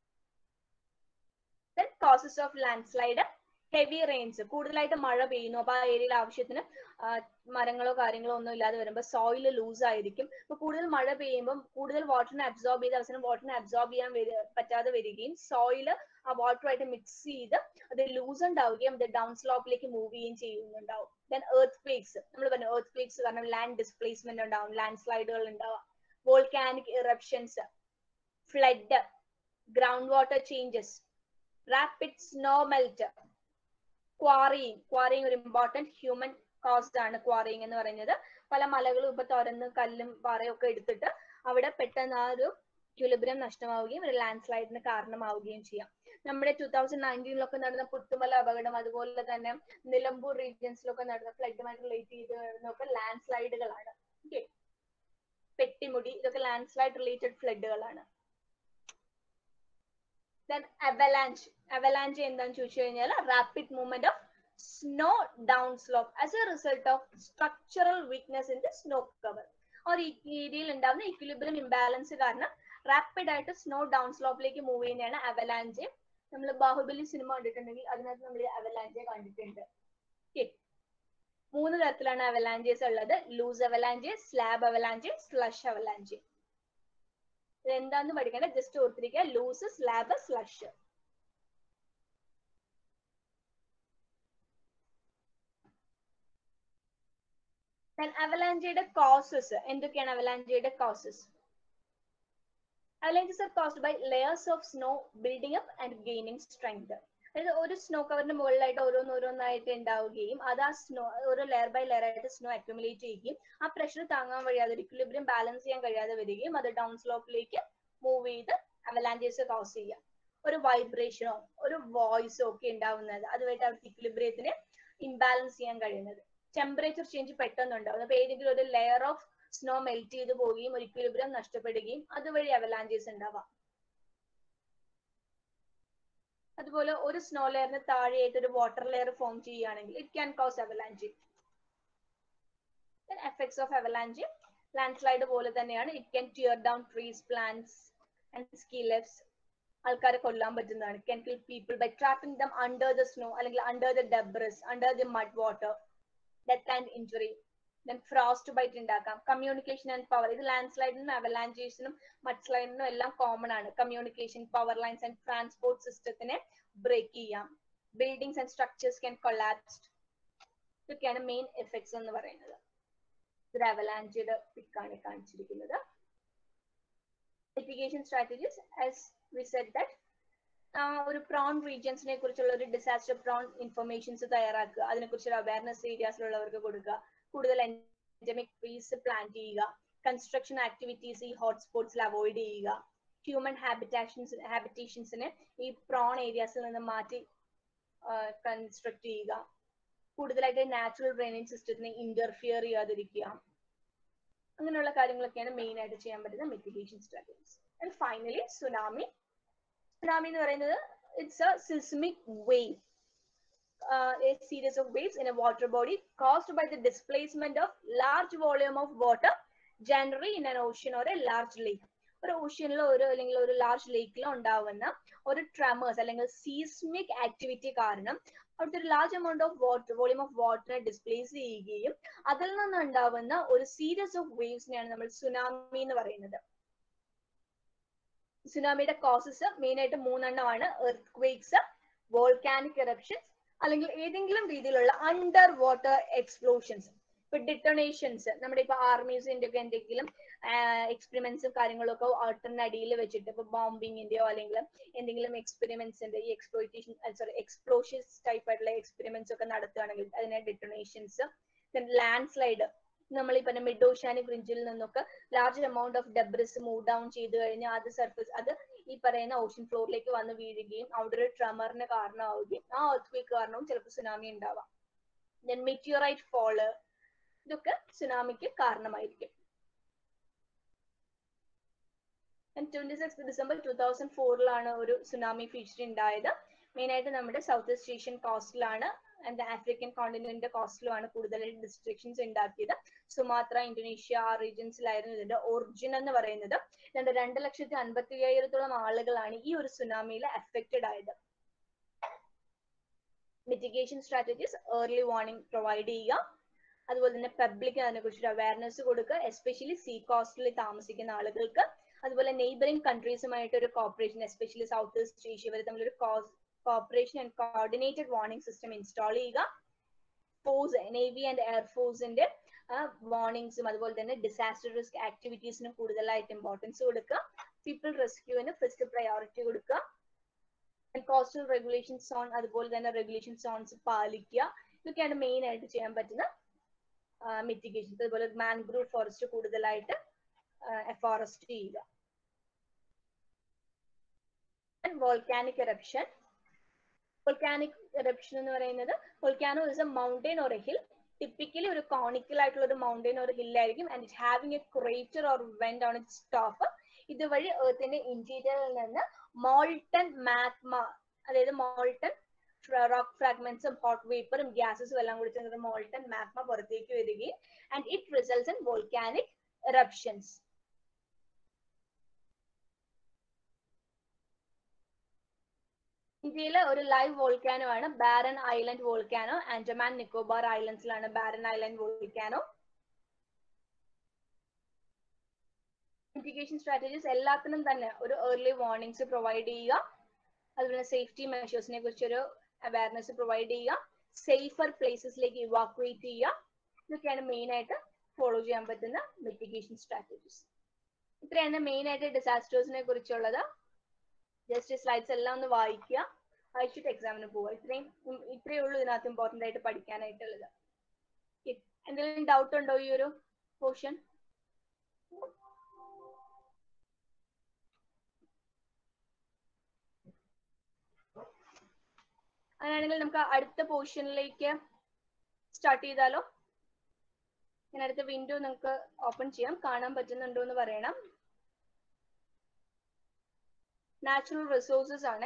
Then causes of landslide, heavy rains, കൂടുതലായിട്ട് മഴ പെയ്യുന്നു, അപ്പൊ ആ ഏരിയയിൽ ആവശ്യത്തിന് മരങ്ങളോ കാര്യങ്ങളോ ഒന്നും ഇല്ലാതെ വരുമ്പോൾ സോയിൽ ലൂസ് ആയിരിക്കും. അപ്പൊ കൂടുതൽ മഴ പെയ്യുമ്പോൾ കൂടുതൽ വാട്ടറിനെ അബ്സോർബ് ചെയ്ത് അവസാനം വാട്ടറിനെ അബ്സോർബ് ചെയ്യാൻ പറ്റാതെ വരികയും സോയില് ആ വാട്ടറുമായിട്ട് മിക്സ് ചെയ്ത് അത് ലൂസ് ഉണ്ടാവുകയും അത് ഡൗൺ സ്ലോപ്പിലേക്ക് മൂവ് ചെയ്യുകയും ചെയ്യുന്നുണ്ടാവും. ദെൻ എർത്ത് ക്വേക്സ്, നമ്മൾ പറഞ്ഞു എർത്ത് ക്വേക്സ് കാരണം ലാൻഡ് ഡിസ്പ്ലേസ്മെന്റ് ഉണ്ടാവും, ലാൻഡ് സ്ലൈഡുകൾ ഉണ്ടാവാം, volcanic eruptions, flood, ground water changes, rapid snowmelt, quarrying ഒരു ഇമ്പോർട്ടന്റ് ഹ്യൂമൻ കോസ്റ്റ് ആണ്. ക്വാറിയിങ് എന്ന് പറയുന്നത് പല മലകളും ഇപ്പൊ തുറന്ന് കല്ലും പാറയും ഒക്കെ എടുത്തിട്ട് അവിടെ പെട്ടെന്ന് ആ ഒരു ഇക്വിലിബ്രിയം നഷ്ടമാവുകയും ഒരു ലാൻഡ് സ്ലൈഡിന് കാരണമാവുകയും ചെയ്യാം. നമ്മുടെ 2019 നടന്ന പുത്തുമല അപകടം, അതുപോലെ തന്നെ നിലമ്പൂർ റീജിയൻസിലൊക്കെ നടന്ന ഫ്ലഡുമായിട്ട് റിലേറ്റ് ചെയ്തൊക്കെ ലാൻഡ് സ്ലൈഡുകളാണ്. ഓക്കെ, പെട്ടിമുടി, ഇതൊക്കെ ലാൻഡ് സ്ലൈഡ് റിലേറ്റഡ് ഫ്ലഡുകളാണ്. Then avalanche എന്താന്ന് ചോദിച്ചു കഴിഞ്ഞാൽ rapid movement of snow down slope as a result of structural weakness in the snow cover. ഒരു ഏരിയയിൽ ഉണ്ടാകുന്ന ഇക്വിലിബ്രിയം ഇംബാലൻസ് കാരണം റാപ്പിഡ് ആയിട്ട് സ്നോ ഡൗൺ സ്ലോപ്പിലേക്ക് മൂവ് ചെയ്യുന്നതാണ് അവലാഞ്ച്. നമ്മൾ ബാഹുബലി സിനിമ കണ്ടിട്ടുണ്ടെങ്കിൽ അതിനകത്ത് നമ്മൾ അവലാഞ്ചെ കണ്ടിട്ടുണ്ട്. ഓക്കെ, 3 തരത്തിലാണ് അവലാഞ്ചേസ് ഉള്ളത്: loose avalanche, slab avalanche, slush avalanche. ഇതെന്താന്ന് പഠിക്കണ്ട, ജസ്റ്റ് ഓർത്തിരിക്കുക, loose, slab, slush. Then avalanche causes. എന്തൊക്കെയാണ് avalanche causes? Avalanches are caused by layers of snow building up and gaining strength. അതായത് ഒരു സ്നോ കവറിന്റെ മുകളിലായിട്ട് ഓരോന്നോരോന്നായിട്ട് ഉണ്ടാവുകയും അത് ആ സ്നോ ഒരു ലെയർ ബൈ ലെയർ ആയിട്ട് സ്നോ അക്യുമുലേറ്റ് ചെയ്യുകയും ആ പ്രഷർ താങ്ങാൻ കഴിയാതെ ഇക്വിലിബ്രിയം ബാലൻസ് ചെയ്യാൻ കഴിയാതെ വരികയും അത് ഡൗൺ സ്ലോപ്പിലേക്ക് മൂവ് ചെയ്ത് അവലാഞ്ചേഴ്സ് കോസ് ചെയ്യാം. ഒരു വൈബ്രേഷനോ ഒരു വോയിസോ ഒക്കെ ഉണ്ടാവുന്നത് അതുമായിട്ട് അവർക്ക് ഇക്വിലിബ്രിയത്തിനെ ഇംബാലൻസ് ചെയ്യാൻ കഴിയുന്നത്. ടെമ്പറേച്ചർ ചേഞ്ച് പെട്ടെന്നുണ്ടാവും. അപ്പൊ ഏതെങ്കിലും ഒരു ലെയർ ഓഫ് സ്നോ മെൽറ്റ് ചെയ്ത് പോവുകയും ഒരു ഇക്വിലിബ്രിയം നഷ്ടപ്പെടുകയും അതുവഴി അവലാഞ്ചേഴ്സ് ഉണ്ടാവാം. അതുപോലെ ഒരു സ്നോ ലെയറിന് താഴെയായിട്ട് ഒരു വാട്ടർ ലെയർ ഫോം ചെയ്യുകയാണെങ്കിൽ it can cause avalanche. Effects of avalanche landslide പോലെ തന്നെയാണ്. It can tear down trees, plants and ski lifts. ആൾക്കാരെ കൊല്ലാൻ പറ്റുന്നതാണ്. Can kill people by trapping them under the snow അല്ലെങ്കിൽ under the debris, under the mud water. Death and injury. Then frost bite ഉണ്ടാക്കാം. Communication and power. ഇത് land സ്ലൈഡിനും അവലാഞ്ചേഴ്സിനും mud സ്ലൈഡിനും എല്ലാം കോമൺ ആണ്. Communication, power lines and transport സിസ്റ്റത്തിനെ break ചെയ്യാം. Buildings and structures can collapsed. ഇതൊക്കെയാണ് മെയിൻ എഫക്ട്സ് എന്ന് പറയുന്നത്. ഒരു അവലാഞ്ചയുടെ പിക്കാണ് കാണിച്ചിരിക്കുന്നത്. Mitigation strategies as we said that ഒരു പ്രോൺ റീജിയൻസിനെ കുറിച്ചുള്ള ഒരു ഡിസാസ്റ്റർ പ്രോൺ ഇൻഫർമേഷൻസ് തയ്യാറാക്കുക. അതിനെക്കുറിച്ചുള്ള അവയർനെസ് ഏരിയാസിലുള്ളവർക്ക് കൊടുക്കുക. കൂടുതൽ എൻഡമിക് ട്രീസ് പ്ലാന്റ് ചെയ്യുക. കൺസ്ട്രക്ഷൻ ആക്ടിവിറ്റീസ് ഈ ഹോട്ട്സ്പോട്ട്സിൽ അവോയ്ഡ് ചെയ്യുക. ഹ്യൂമൻ ഹാബിറ്റേഷൻസിനെ ഈ പ്രോൺ ഏരിയാസിൽ നിന്ന് മാറ്റി കൺസ്ട്രക്ട് ചെയ്യുക. കൂടുതലായിട്ട് നാച്ചുറൽ ഡ്രെയിനേജ് സിസ്റ്റത്തിനെ ഇന്റർഫിയർ ചെയ്യാതിരിക്കുക. അങ്ങനെയുള്ള കാര്യങ്ങളൊക്കെയാണ് മെയിൻ ആയിട്ട് ചെയ്യാൻ പറ്റുന്ന mitigation strategies. And finally tsunami. Tsunami എന്ന് പറയുന്നത് it's a seismic wave. A series of waves in a water body caused by the displacement of large volume of water, generally in an ocean or a large lake. ഒരു ഓഷ്യനിലോ അല്ലെങ്കിൽ ഒരു large ലേക്കിലോ ഉണ്ടാവുന്ന ഒരു ട്രെമേഴ്സ് അല്ലെങ്കിൽ seismic activity കാരണം അവിടുത്തെ ഒരു large amount of water volume of വാട്ടറിനെ ഡിസ്പ്ലേസ് ചെയ്യുകയും അതിൽ നിന്നുണ്ടാവുന്ന ഒരു സീരീസ് ഓഫ് വേവ്സിനെയാണ് നമ്മൾ സുനാമി എന്ന് പറയുന്നത്. സുനാമിയുടെ കോസസ് മെയിൻ ആയിട്ട് 3 എണ്ണമാണ്. എർത്ത്ക്വേക്സ്, വോൾക്കാനിക് എറപ്ഷൻസ്, അല്ലെങ്കിൽ ഏതെങ്കിലും രീതിയിലുള്ള അണ്ടർ വാട്ടർ എക്സ്പ്ലോഷൻസ്. ഇപ്പൊ ഡിറ്റണേഷൻസ്, നമ്മുടെ ഇപ്പൊ ആർമീസിന്റെ ഒക്കെ എന്തെങ്കിലും എക്സ്പെരിമെന്റ്സും കാര്യങ്ങളും ഒക്കെ വാട്ടറിന്റെ അടിയിൽ വെച്ചിട്ട് ഇപ്പൊ ബോംബിങ്ങിന്റെയോ അല്ലെങ്കിൽ എന്തെങ്കിലും എക്സ്പെരിമെന്റ്സിന്റെ ഈ എക്സ്പ്ലോഷൻസ് ടൈപ്പ് ആയിട്ടുള്ള എക്സ്പെരിമെന്റ്സ് ഒക്കെ നടത്തുകയാണെങ്കിൽ അതിനെ ഡിറ്റണേഷൻസ്. ലാൻഡ് സ്ലൈഡ്, നമ്മൾ ഈ പറഞ്ഞ മിഡ് ഓഷ്യാനിക് റിഞ്ചിൽ നിന്നൊക്കെ large amount of debris move down ചെയ്ത് കഴിഞ്ഞാൽ അത് സർഫസ് അത് ഈ പറയുന്ന ഓഷ്യൻ ഫ്ലോറിലേക്ക് വന്ന് വീഴുകയും അവിടെ ഒരു ട്രെമറിന് കാരണമാവുകയും ആ എർത്ത്ക്വേക്ക് കാരണവും ചിലപ്പോൾ സുനാമി ഉണ്ടാവാം. ദെൻ മെറ്റിയോറൈറ്റ് ഫോള്, ഇതൊക്കെ സുനാമിക്ക് കാരണമായിരിക്കും. 26 ഡിസംബർ 2004 ഒരു സുനാമി ഫീച്ചർ ഉണ്ടായത്. മെയിൻ ആയിട്ട് നമ്മുടെ സൗത്ത് ഈസ്റ്റ് ഏഷ്യൻ കോസ്റ്റിലാണ് ആൻഡ് ആഫ്രിക്കൻ കോണ്ടിനെന്റിന്റെ കോസ്റ്റിലുമാണ് കൂടുതലായിട്ട് ഡിസ്ട്രക്ഷൻസ് ഉണ്ടാക്കിയത്. സുമാത്ര, ഇന്തോനേഷ്യ ആ റീജിയൻസിലായിരുന്നു ഇതിന്റെ ഒറിജിൻ എന്ന് പറയുന്നത്. 2,55,000 ആളുകളാണ് ഈ ഒരു സുനാമിയിൽ അഫക്റ്റഡ് ആയത്. Mitigation strategies, early warning provide ചെയ്യുക. അതുപോലെ തന്നെ പബ്ലിക് അതിനെ കുറിച്ചൊരു അവയർനെസ് കൊടുക്കുക, എസ്പെഷ്യലി സീ കോസ്റ്റിൽ താമസിക്കുന്ന ആളുകൾക്ക്. അതുപോലെ നെയ്ബറിംഗ് കൺട്രീസുമായിട്ട് ഒരു cooperation, especially south east Asia വരെ തമ്മിലൊരു cooperation and coordinated warning system install ചെയ്യുക. ഫോഴ്സ്, നേവി ആൻഡ് എയർഫോഴ്സിന്റെ വാർണിംഗ്സും അതുപോലെ തന്നെ ഡിസാസ്റ്റർ റിസ്ക് ആക്ടിവിറ്റീസിനും കൂടുതലായിട്ട് ഇമ്പോർട്ടൻസ് കൊടുക്കുക. പീപ്പിൾ റെസ്ക്യൂവിന് ഫസ്റ്റ് പ്രയോറിറ്റി കൊടുക്കുക. കോസ്റ്റൽ റെഗുലേഷൻ സോൺ, അതുപോലെ തന്നെ റെഗുലേഷൻ സോൺസ് പാലിക്കുക. ഇതൊക്കെയാണ് മെയിൻ ആയിട്ട് ചെയ്യാൻ പറ്റുന്ന മിറ്റിഗേഷൻ. അതുപോലെ മാൻഗ്രൂവ് ഫോറസ്റ്റ് കൂടുതലായിട്ട് ഫോറസ്റ്റ് ചെയ്യുക. Volcanic eruption. വോൾക്കാനിക് എറപ്ഷൻ എന്ന് പറയുന്നത് volcano is a mountain or a hill. Typically ഒരു കോണിക്കൽ ആയിട്ടുള്ള ഒരു മൗണ്ടൻ ഓർ ഹിൽ ആയിരിക്കും. And it having a crater or vent on its top. ഇതുവഴി എർത്തിന്റെ ഇന്റീരിയറിൽ നിന്ന് മോൾട്ടൺ മാഗ്മ, അതായത് മോൾട്ടൺ റോക്ക് ഫ്രാഗ്മെന്റ്സും ഹോട്ട് വേപ്പറും ഗ്യാസസും എല്ലാം കൂടി ചേർന്ന് മോൾട്ടൺ മാഗ്മ പുറത്തേക്ക് വരികയും and it results in volcanic eruptions. ഇന്ത്യയിലെ ഒരു ലൈവ് വോൾക്കാനോ ആണ് Barren Island volcano. Andaman Nicobar ഐലൻഡ്സിലാണ് Barren Island volcano. Mitigation strategies എല്ലാത്തിനും തന്നെ ഒരു ഏർലി വാർണിംഗ്സ് പ്രൊവൈഡ് ചെയ്യുക. അതുപോലെ സേഫ്റ്റി മെഷേഴ്സിനെ കുറിച്ചൊരു അവയർനെസ് പ്രൊവൈഡ് ചെയ്യുക. സേഫർ പ്ലേസസിലേക്ക് ഇവാക്വേറ്റ് ചെയ്യുക. ഇതൊക്കെയാണ് മെയിൻ ആയിട്ട് ഫോളോ ചെയ്യാൻ പറ്റുന്ന മിറ്റിഗേഷൻ സ്ട്രാറ്റജീസ്. ഇത്രയാണ് മെയിൻ ആയിട്ട് ഡിസാസ്റ്റേഴ്സിനെ കുറിച്ചുള്ളത്. ജസ്റ്റ് സ്ലൈഡ്സ് എല്ലാം ഒന്ന് വായിക്കുക, വായിച്ചിട്ട് എക്സാമിന് പോവുക. ഇത്രയേ ഉള്ളൂ ഇതിനകത്ത് ഇമ്പോർട്ടന്റ് ആയിട്ട് പഠിക്കാനായിട്ടുള്ളത്. എന്തെങ്കിലും ഡൗട്ട് ഉണ്ടോ ഈ ഒരു പോർഷൻ? അങ്ങനെയാണെങ്കിൽ നമുക്ക് അടുത്ത പോർഷനിലേക്ക് സ്റ്റാർട്ട് ചെയ്താലോ? ഞാൻ അടുത്ത വിൻഡോ നിങ്ങൾക്ക് ഓപ്പൺ ചെയ്യാം, കാണാൻ പറ്റുന്നുണ്ടോ എന്ന് പറയണം. നാച്ചുറൽ റിസോഴ്സസ് ആണ്.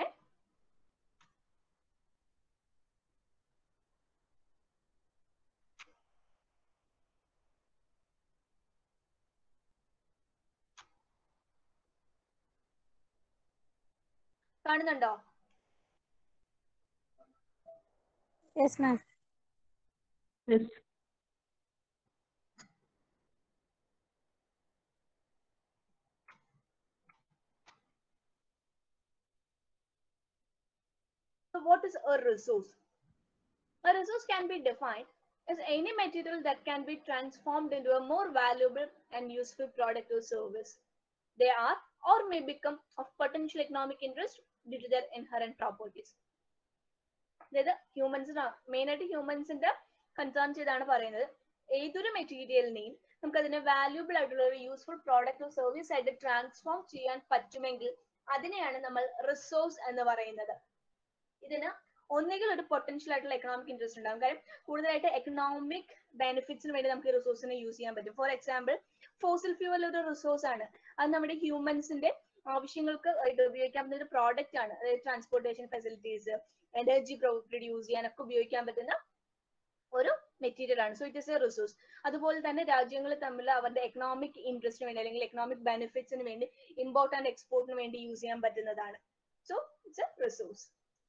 കാണുന്നുണ്ടോ? Yes ma'am. Yes. So what is a resource? A resource can be defined as any material that can be transformed into a more valuable and useful product or service. They are or may become of potential economic interest due to their inherent properties. അതായത് ഹ്യൂമൻസിന് main ആയിട്ട് ഹ്യൂമൻസിന്റെ concern ചെയ്താണ് പറയുന്നത്. ഏതൊരു മെറ്റീരിയലിനെയും നമുക്ക് അതിനെ valuable ആയിട്ടുള്ള ഒരു useful product service ആയിട്ട് ട്രാൻസ്ഫോം ചെയ്യാൻ പറ്റുമെങ്കിൽ അതിനെയാണ് നമ്മൾ റിസോഴ്സ് എന്ന് പറയുന്നത്. ഇതിന് ഒന്നുകിൽ ഒരു പൊട്ടൻഷ്യൽ ആയിട്ടുള്ള എക്കണോമിക് ഇൻട്രസ്റ്റ് ഉണ്ടാകും, കാര്യം കൂടുതലായിട്ട് എക്കണോമിക് ബെനിഫിറ്റ്സിന് വേണ്ടി നമുക്ക് ഈ റിസോഴ്സിനെ യൂസ് ചെയ്യാൻ പറ്റും. ഫോർ എക്സാമ്പിൾ, ഫോസിൽ ഫ്യൂവൽ ഒരു റിസോഴ്സ് ആണ്. അത് നമ്മുടെ ഹ്യൂമൻസിന്റെ ആവശ്യങ്ങൾക്ക് ഉപയോഗിക്കാൻ പറ്റുന്ന ഒരു പ്രോഡക്റ്റ് ആണ്. അതായത് ട്രാൻസ്പോർട്ടേഷൻ ഫെസിലിറ്റീസ്, എനർജി പ്രൊഡ്യൂസ് ചെയ്യാനൊക്കെ ഉപയോഗിക്കാൻ പറ്റുന്ന ഒരു മെറ്റീരിയൽ ആണ്. So it is a resource. അതുപോലെ തന്നെ രാജ്യങ്ങൾ തമ്മിൽ അവരുടെ എക്കണോമിക് ഇൻട്രസ്റ്റിന് വേണ്ടി അല്ലെങ്കിൽ എക്കണോമിക് ബെനിഫിറ്റ്സിന് വേണ്ടി ഇമ്പോർട്ട് ആൻഡ് എക്സ്പോർട്ടിന് വേണ്ടി യൂസ് ചെയ്യാൻ പറ്റുന്നതാണ്. So it's a resource.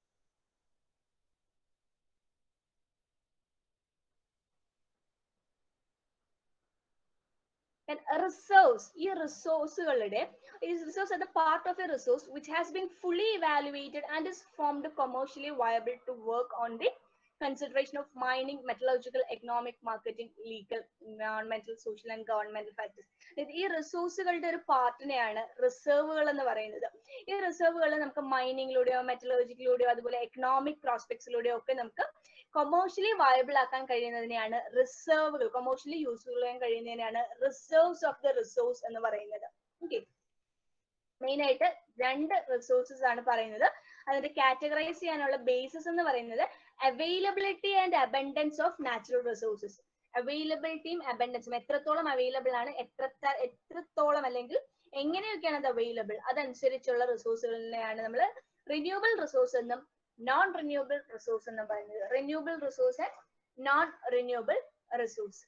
And a resource, ഈ റിസോഴ്സുകളുടെ resource as a part of a resource which has been fully evaluated and is formed commercially viable to work on the consideration of mining, metallurgical, economic, marketing, legal, environmental, social and governmental factors. ഈ റിസോഴ്സുകളുടെ ഒരു പാർട്ടിനെയാണ് റിസർവുകൾ എന്ന് പറയുന്നത്. ഈ റിസർവുകൾ നമുക്ക് മൈനിങ്ങിലൂടെയോ മെറ്റലർജിക്കിലൂടെയോ അതുപോലെ economic പ്രോസ്പെക്ട്സിലൂടെയോ ഒക്കെ നമുക്ക് commercially viable ആക്കാൻ കഴിയുന്നതിനെയാണ് റിസർവുകൾ, കൊമേഴ്ഷ്യലി യൂസ്ഫുൾ ചെയ്യാൻ കഴിയുന്നതിനെയാണ് റിസർവ്സ് ഓഫ് ദ റിസോഴ്സ് എന്ന് പറയുന്നത്. ഓക്കെ, മെയിൻ ആയിട്ട് രണ്ട് റിസോഴ്സസ് ആണ് പറയുന്നത്. അതിന്റെ കാറ്റഗറൈസ് ചെയ്യാനുള്ള ബേസിസ് എന്ന് പറയുന്നത് availability and abundance of natural resources. അവൈലബിലിറ്റിയും അബൻഡൻസും, എത്രത്തോളം അവൈലബിൾ ആണ്, എത്രത്തോളം അല്ലെങ്കിൽ എങ്ങനെയൊക്കെയാണ് അത് അവൈലബിൾ, അതനുസരിച്ചുള്ള റിസോഴ്സുകളിനെയാണ് നമ്മൾ റിന്യൂവബിൾ റിസോഴ്സ് എന്നും നോൺ റിന്യൂവബിൾ റിസോഴ്സ് എന്നും പറയുന്നത്. Renewable resource and non renewable resource.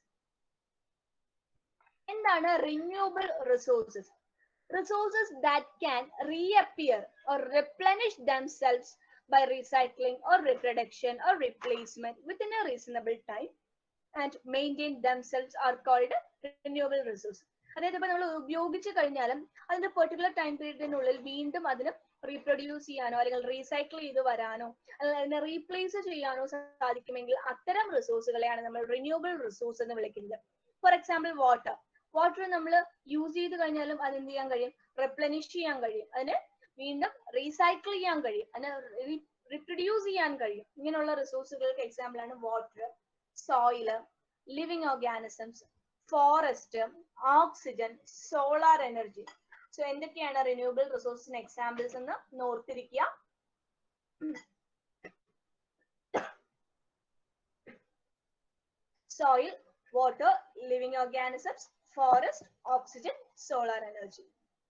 എന്താണ് renewable resources? Resources that can reappear or replenish themselves by recycling or reproduction or replacement within a reasonable time and maintain themselves are called renewable resources. അതായത് ഇപ്പൊ നമ്മൾ ഉപയോഗിച്ചു കഴിഞ്ഞാലും അതിന്റെ particular time പീരീഡിനുള്ളിൽ വീണ്ടും അതിന് reproduce ചെയ്യാനോ അല്ലെങ്കിൽ റീസൈക്കിൾ ചെയ്ത് വരാനോ അതിനെ റീപ്ലേസ് ചെയ്യാനോ സാധിക്കുമെങ്കിൽ അത്തരം റിസോഴ്സുകളെയാണ് നമ്മൾ റിന്യൂവബിൾ റിസോഴ്സ് എന്ന് വിളിക്കുന്നത്. ഫോർ എക്സാമ്പിൾ, വാട്ടർ നമ്മൾ യൂസ് ചെയ്ത് കഴിഞ്ഞാലും അത് എന്ത് ചെയ്യാൻ കഴിയും? റെപ്ലനിഷ് ചെയ്യാൻ കഴിയും, അതിന് വീണ്ടും റീസൈക്കിൾ ചെയ്യാൻ കഴിയും, അതിനെ റീപ്രൊഡ്യൂസ് ചെയ്യാൻ കഴിയും. ഇങ്ങനെയുള്ള റിസോഴ്സുകൾക്ക് എക്സാമ്പിൾ ആണ് water, soil, living organisms, forest, oxygen, solar energy. So എന്തൊക്കെയാണ് റിന്യൂവബിൾ റിസോഴ്സിന് എക്സാമ്പിൾസ് എന്ന് ഓർത്തിരിക്കുക. Soil, water, living organisms, forest, oxygen, solar energy.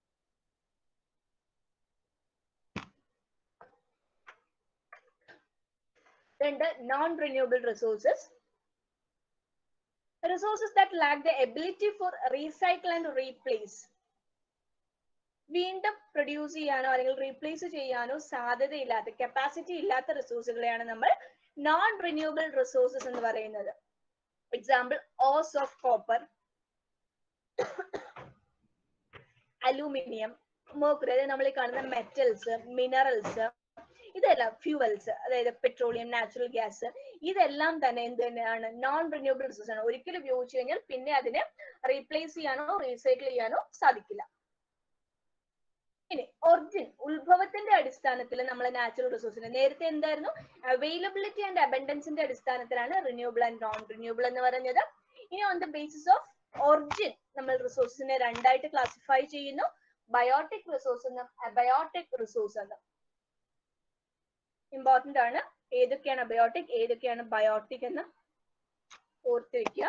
Then the non-renewable resources. Resources that lack the ability for recycle and replace. വീണ്ടും produce ചെയ്യാനോ അല്ലെങ്കിൽ replace ചെയ്യാനോ സാധ്യതയില്ലാത്ത, capacity ഇല്ലാത്ത റിസോഴ്സുകളെയാണ് നമ്മൾ നോൺ റിന്യൂവബിൾ റിസോഴ്സസ് എന്ന് പറയുന്നത്. Example, ores of copper, aluminium, mercury, നമ്മൾ ഈ കാണുന്ന മെറ്റൽസ്, മിനറൽസ്, ഇതെല്ലാം ഫ്യൂവൽസ്, അതായത് പെട്രോളിയം, നാച്ചുറൽ ഗ്യാസ്, ഇതെല്ലാം തന്നെ എന്ത് തന്നെയാണ്? നോൺ റിന്യൂവബിൾ റിസോഴ്സ് ആണ്. ഒരിക്കലും ഉപയോഗിച്ചു കഴിഞ്ഞാൽ പിന്നെ അതിനെ റീപ്ലേസ് ചെയ്യാനോ റീസൈക്കിൾ ചെയ്യാനോ സാധിക്കില്ല. ഇനി ഒറിജിൻ, ഉത്ഭവത്തിന്റെ അടിസ്ഥാനത്തിൽ നമ്മൾ നാച്ചുറൽ റിസോഴ്സിനെ നേരത്തെ എന്തായിരുന്നു? അവൈലബിലിറ്റി ആൻഡ് അബൻഡൻസിന്റെ അടിസ്ഥാനത്തിലാണ് റിന്യൂവബിൾ ആൻഡ് നോൺ റിന്യൂവബിൾ എന്ന് പറഞ്ഞത്. ഇനി on the basis of origin നമ്മൾ റിസോഴ്സിനെ രണ്ടായിട്ട് ക്ലാസിഫൈ ചെയ്യുന്നു, ബയോട്ടിക് റിസോഴ്സ് എന്നും അബയോട്ടിക് റിസോഴ്സ് എന്നും. ഇമ്പോർട്ടന്റ് ആണ് ഏതൊക്കെയാണ് അബയോട്ടിക് ഏതൊക്കെയാണ് ബയോട്ടിക് എന്ന് ഓർത്ത് വെക്കുക.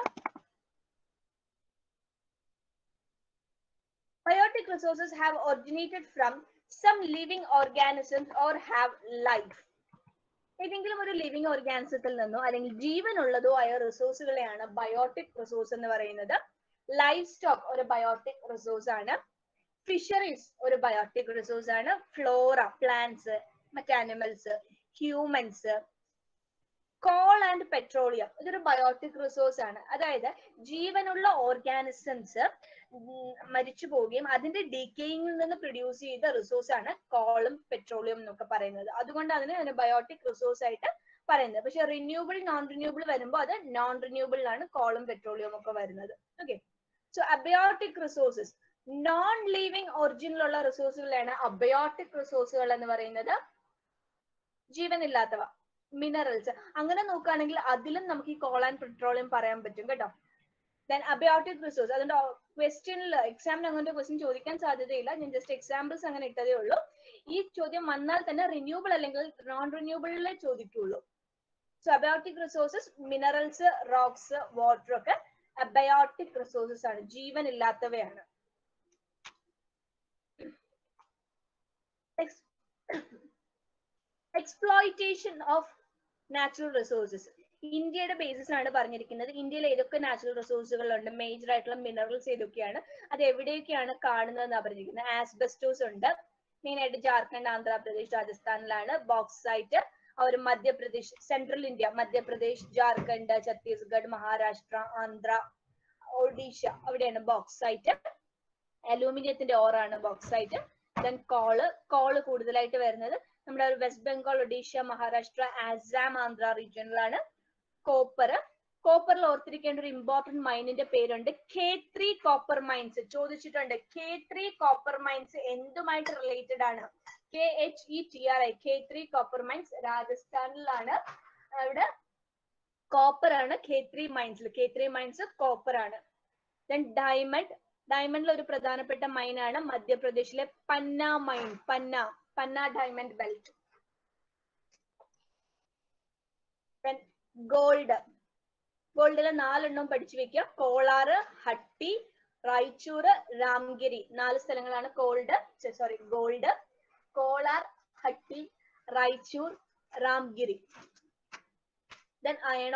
Biotic resources have originated from some living organisms or have life. ഏതെങ്കിലും ഒരു ലിവിംഗ് ഓർഗാനിസത്തിൽ നിന്നോ അല്ലെങ്കിൽ ജീവനുള്ളതോ ആയ റിസോഴ്സുകളെയാണ് ബയോട്ടിക് റിസോഴ്സ് എന്ന് പറയുന്നത്. ലൈഫ് സ്റ്റോക്ക് ഒരു ബയോട്ടിക് റിസോഴ്സ് ആണ്. ഫിഷറീസ് ഒരു ബയോട്ടിക് റിസോഴ്സ് ആണ്. ഫ്ലോറ, പ്ലാന്റ്സ്, മറ്റ് animals, humans. Coal and petroleum ഇതൊരു ബയോട്ടിക് റിസോഴ്സ് ആണ്. അതായത് ജീവനുള്ള ഓർഗാനിസംസ് മരിച്ചു പോവുകയും അതിന്റെ ഡീക്കേയിൽ നിന്ന് പ്രൊഡ്യൂസ് ചെയ്ത റിസോഴ്സ് ആണ് കോളും പെട്രോളിയം എന്നൊക്കെ പറയുന്നത്. അതുകൊണ്ട് അതിന് ബയോട്ടിക് റിസോഴ്സ് ആയിട്ട് പറയുന്നത്. പക്ഷെ റിന്യൂവബിൾ നോൺ റിന്യൂവബിൾ വരുമ്പോൾ അത് നോൺ റിന്യൂവബിൾ ആണ് കോളും പെട്രോളിയം ഒക്കെ വരുന്നത്. Okay, so abiotic resources non living ഒറിജിനിലുള്ള റിസോഴ്സുകളാണ് അബയോട്ടിക് റിസോഴ്സുകൾ എന്ന് പറയുന്നത്. ജീവനില്ലാത്തവ, മിനറൽസ്, അങ്ങനെ നോക്കുകയാണെങ്കിൽ അതിലും നമുക്ക് ഈ കോൾ ആൻഡ് പെട്രോളിയം പറയാൻ പറ്റും കേട്ടോ. ദെൻ അബയോട്ടിക് റിസോഴ്സ്, അതിന്റെ ക്വസ്റ്റ്യനിൽ എക്സാമിന് അങ്ങനത്തെ ക്വസ്റ്റ്യൻ ചോദിക്കാൻ സാധ്യതയില്ല, ഞാൻ ജസ്റ്റ് എക്സാമ്പിൾസ് അങ്ങനെ ഇട്ടതേ ഉള്ളൂ. ഈ ചോദ്യം വന്നാൽ തന്നെ റിന്യൂവബിൾ അല്ലെങ്കിൽ നോൺ റിന്യൂവബിളിലെ ചോദിക്കുള്ളൂ. So abiotic resources minerals, rocks, water ഒക്കെ അബയോട്ടിക് റിസോഴ്സസ് ആണ്, ജീവനില്ലാത്തവയാണ്. എക്സ്പ്ലോയിറ്റേഷൻ ഓഫ് നാച്ചുറൽ റിസോഴ്സസ് ഇന്ത്യയുടെ ബേസിസിലാണ് പറഞ്ഞിരിക്കുന്നത്. ഇന്ത്യയിൽ ഏതൊക്കെ നാച്ചുറൽ റിസോഴ്സുകളുണ്ട്, മേജർ ആയിട്ടുള്ള മിനറൽസ് ഏതൊക്കെയാണ്, അത് എവിടെയൊക്കെയാണ് കാണുന്നതെന്നാണ് പറഞ്ഞിരിക്കുന്നത്. ആസ്ബസ്റ്റോസ് ഉണ്ട്, മെയിൻ ആയിട്ട് ജാർഖണ്ഡ്, ആന്ധ്രാപ്രദേശ്, രാജസ്ഥാനിലാണ്. ബോക്സൈറ്റ് അവർ മധ്യപ്രദേശ്, സെൻട്രൽ ഇന്ത്യ, മധ്യപ്രദേശ്, ജാർഖണ്ഡ്, ഛത്തീസ്ഗഡ്, മഹാരാഷ്ട്ര, ആന്ധ്ര, ഒഡീഷ, അവിടെയാണ് ബോക്സൈറ്റ്. അലൂമിനിയത്തിന്റെ ഓറാണ് ബോക്സൈറ്റ്. ദെൻ കോള് കൂടുതലായിട്ട് വരുന്നത് നമ്മുടെ വെസ്റ്റ് ബംഗാൾ, ഒഡീഷ, മഹാരാഷ്ട്ര, ആസാം, ആന്ധ്ര റീജിയനിലാണ്. കോപ്പറിൽ ഓർത്തിരിക്കേണ്ട ഒരു ഇമ്പോർട്ടന്റ് മൈനിന്റെ പേരുണ്ട് K3 കോപ്പർ മൈൻസ്. ചോദിച്ചിട്ടുണ്ട് K3 കോപ്പർ മൈൻസ് എന്തുമായിട്ട് റിലേറ്റഡ് ആണ്? KHETRI, K3 കോപ്പർ മൈൻസ് രാജസ്ഥാനിലാണ്. അവിടെ കോപ്പർ ആണ് K3 മൈൻസിൽ. K3 മൈൻസ് കോപ്പർ ആണ്. ദെൻ ഡയമണ്ടിൽ ഒരു പ്രധാനപ്പെട്ട മൈനാണ് മധ്യപ്രദേശിലെ Panna mine, Panna diamond belt. ഗോൾഡിലെ 4 പഠിച്ചു വെക്കുക. കോളാറ്, ഹട്ടി, റായ്ചൂർ, രാംഗിരി, 4 സ്ഥലങ്ങളാണ് ഗോൾഡ്. കോളാർ, ഹട്ടി, റായ്ചൂർ, രാംഗിരി. ദെൻ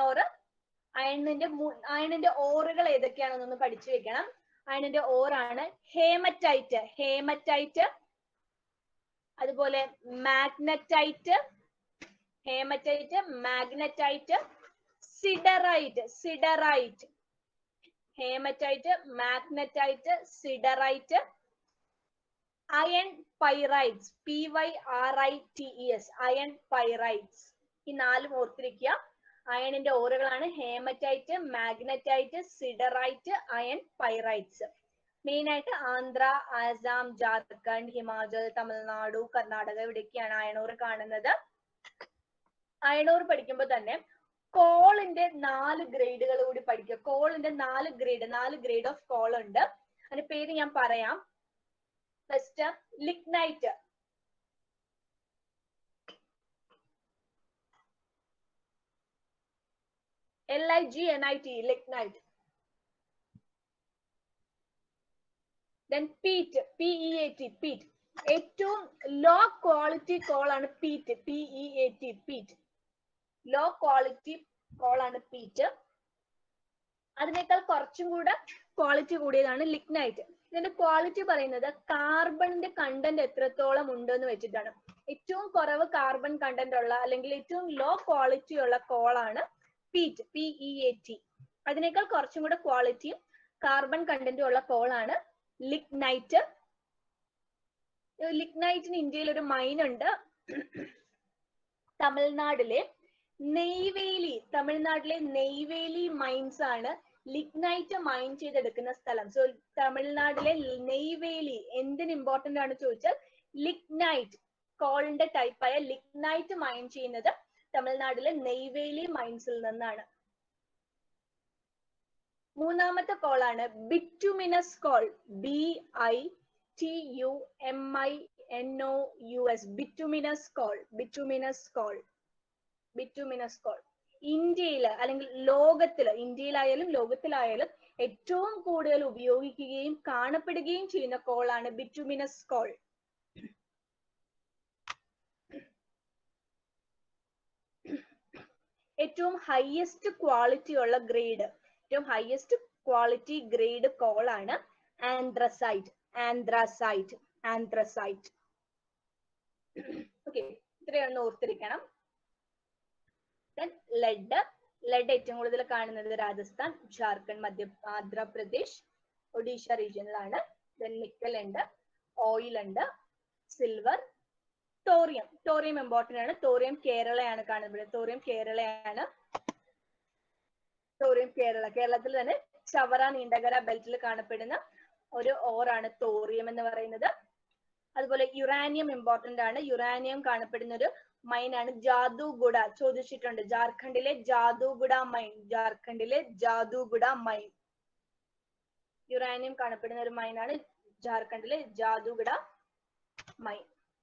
അയണിന്റെ ഓറുകൾ ഏതൊക്കെയാണെന്നൊന്ന് പഠിച്ചു വെക്കണം. അയണിന്റെ ഓറാണ് ഹേമറ്റൈറ്റ്, അതുപോലെ magnetite, siderite, haematite, magnetite, siderite, iron pyrites, PYRITES, iron pyrites. ഈ 4 ഓർത്തിരിക്കുക. അയണിന്റെ ഓറുകളാണ് haematite, magnetite, siderite, iron pyrites. Main ആയിട്ട് ആന്ധ്ര, ആസാം, ജാർഖണ്ഡ്, ഹിമാചൽ, തമിഴ്നാടു, കർണാടക ഇവിടെയൊക്കെയാണ് അയണോർ കാണുന്നത്. അയണോർ പഠിക്കുമ്പോൾ തന്നെ കോളിന്റെ 4 ഗ്രേഡുകൾ കൂടി പഠിക്കുക. കോളിന്റെ 4 ഗ്രേഡ് ഓഫ് കോൾ ഉണ്ട്. അതിന്റെ പേര് ഞാൻ പറയാം. First lignite, LIGNITE, lignite. Then peat, PEAT, peat. ഏറ്റവും ലോ ക്വാളിറ്റി കോൾ ആണ് peat, PEAT, peat. Low quality coal ആണ് പീറ്റ്. അതിനേക്കാൾ കുറച്ചും കൂടെ ക്വാളിറ്റി കൂടിയതാണ് ലിഗ്നൈറ്റ്. ഇതിന്റെ ക്വാളിറ്റി പറയുന്നത് കാർബണിന്റെ കണ്ടന്റ് എത്രത്തോളം ഉണ്ടെന്ന് വെച്ചിട്ടാണ്. ഏറ്റവും കുറവ് കാർബൺ കണ്ടന്റ് ഉള്ള അല്ലെങ്കിൽ ഏറ്റവും ലോ ക്വാളിറ്റി ഉള്ള കോളാണ് പീറ്റ്, PEAT. അതിനേക്കാൾ കുറച്ചും കൂടെ ക്വാളിറ്റിയും കാർബൺ കണ്ടന്റും ഉള്ള കോളാണ് ലിഗ്നൈറ്റ്. ലിഗ്നൈറ്റിന് ഇന്ത്യയിൽ ഒരു മൈൻ ഉണ്ട്. തമിഴ്നാട്ടിലെ നെയ്വേലി മൈൻസ് ആണ് ലിഗ്നൈറ്റ് മൈൻ ചെയ്തെടുക്കുന്ന സ്ഥലം. സോ തമിഴ്നാട്ടിലെ നെയ്വേലി എന്തിന് ഇമ്പോർട്ടന്റ് ആണ് ചോദിച്ചാൽ ലിഗ്നൈറ്റ്, കോളിന്റെ ടൈപ്പായ ലിഗ്നൈറ്റ് മൈൻ ചെയ്യുന്നത് തമിഴ്നാട്ടിലെ നെയ്വേലി മൈൻസിൽ നിന്നാണ്. മൂന്നാമത്തെ കോളാണ് bituminous coal, BITUMINOUS, bituminous coal. ഇന്ത്യയില് അല്ലെങ്കിൽ ഇന്ത്യയിലായാലും ലോകത്തിലായാലും ഏറ്റവും കൂടുതൽ ഉപയോഗിക്കുകയും കാണപ്പെടുകയും ചെയ്യുന്ന കോളാണ് ബിറ്റുമിനസ് കോൾ. ഏറ്റവും ഹയസ്റ്റ് ക്വാളിറ്റി ഉള്ള ഗ്രേഡ്, ഏറ്റവും ഹയസ്റ്റ് ക്വാളിറ്റി ഗ്രേഡ് കോൾ ആണ് ആന്ത്രസൈറ്റ്. ഓക്കെ, ഇത്രയൊന്ന് ഓർത്തിരിക്കണം. ലെഡ് ഏറ്റവും കൂടുതൽ കാണുന്നത് രാജസ്ഥാൻ, ജാർഖണ്ഡ്, ആന്ധ്രാപ്രദേശ്, ഒഡീഷ റീജിയനിലാണ്. നിക്കൽ ഉണ്ട്, ഓയിൽ ഉണ്ട്, സിൽവർ, തോറിയം ഇമ്പോർട്ടന്റ് ആണ്. തോറിയം കേരളയാണ് കാണുന്നത്. കേരളത്തിൽ തന്നെ ചവറ നീണ്ടകര ബെൽറ്റിൽ കാണപ്പെടുന്ന ഒരു ഓറാണ് തോറിയം എന്ന് പറയുന്നത്. അതുപോലെ യുറാനിയം ഇമ്പോർട്ടന്റ് ആണ്. യുറാനിയം കാണപ്പെടുന്ന ഒരു മൈൻ ആണ് ജാദുഗുഡ. ചോദിച്ചിട്ടുണ്ട്, ജാർഖണ്ഡിലെ ജാദുഗുഡ മൈൻ. യുറാനിയം കാണപ്പെടുന്ന ഒരു മൈൻ ആണ് ജാർഖണ്ഡിലെ ജാദുഗുഡ മൈൻ.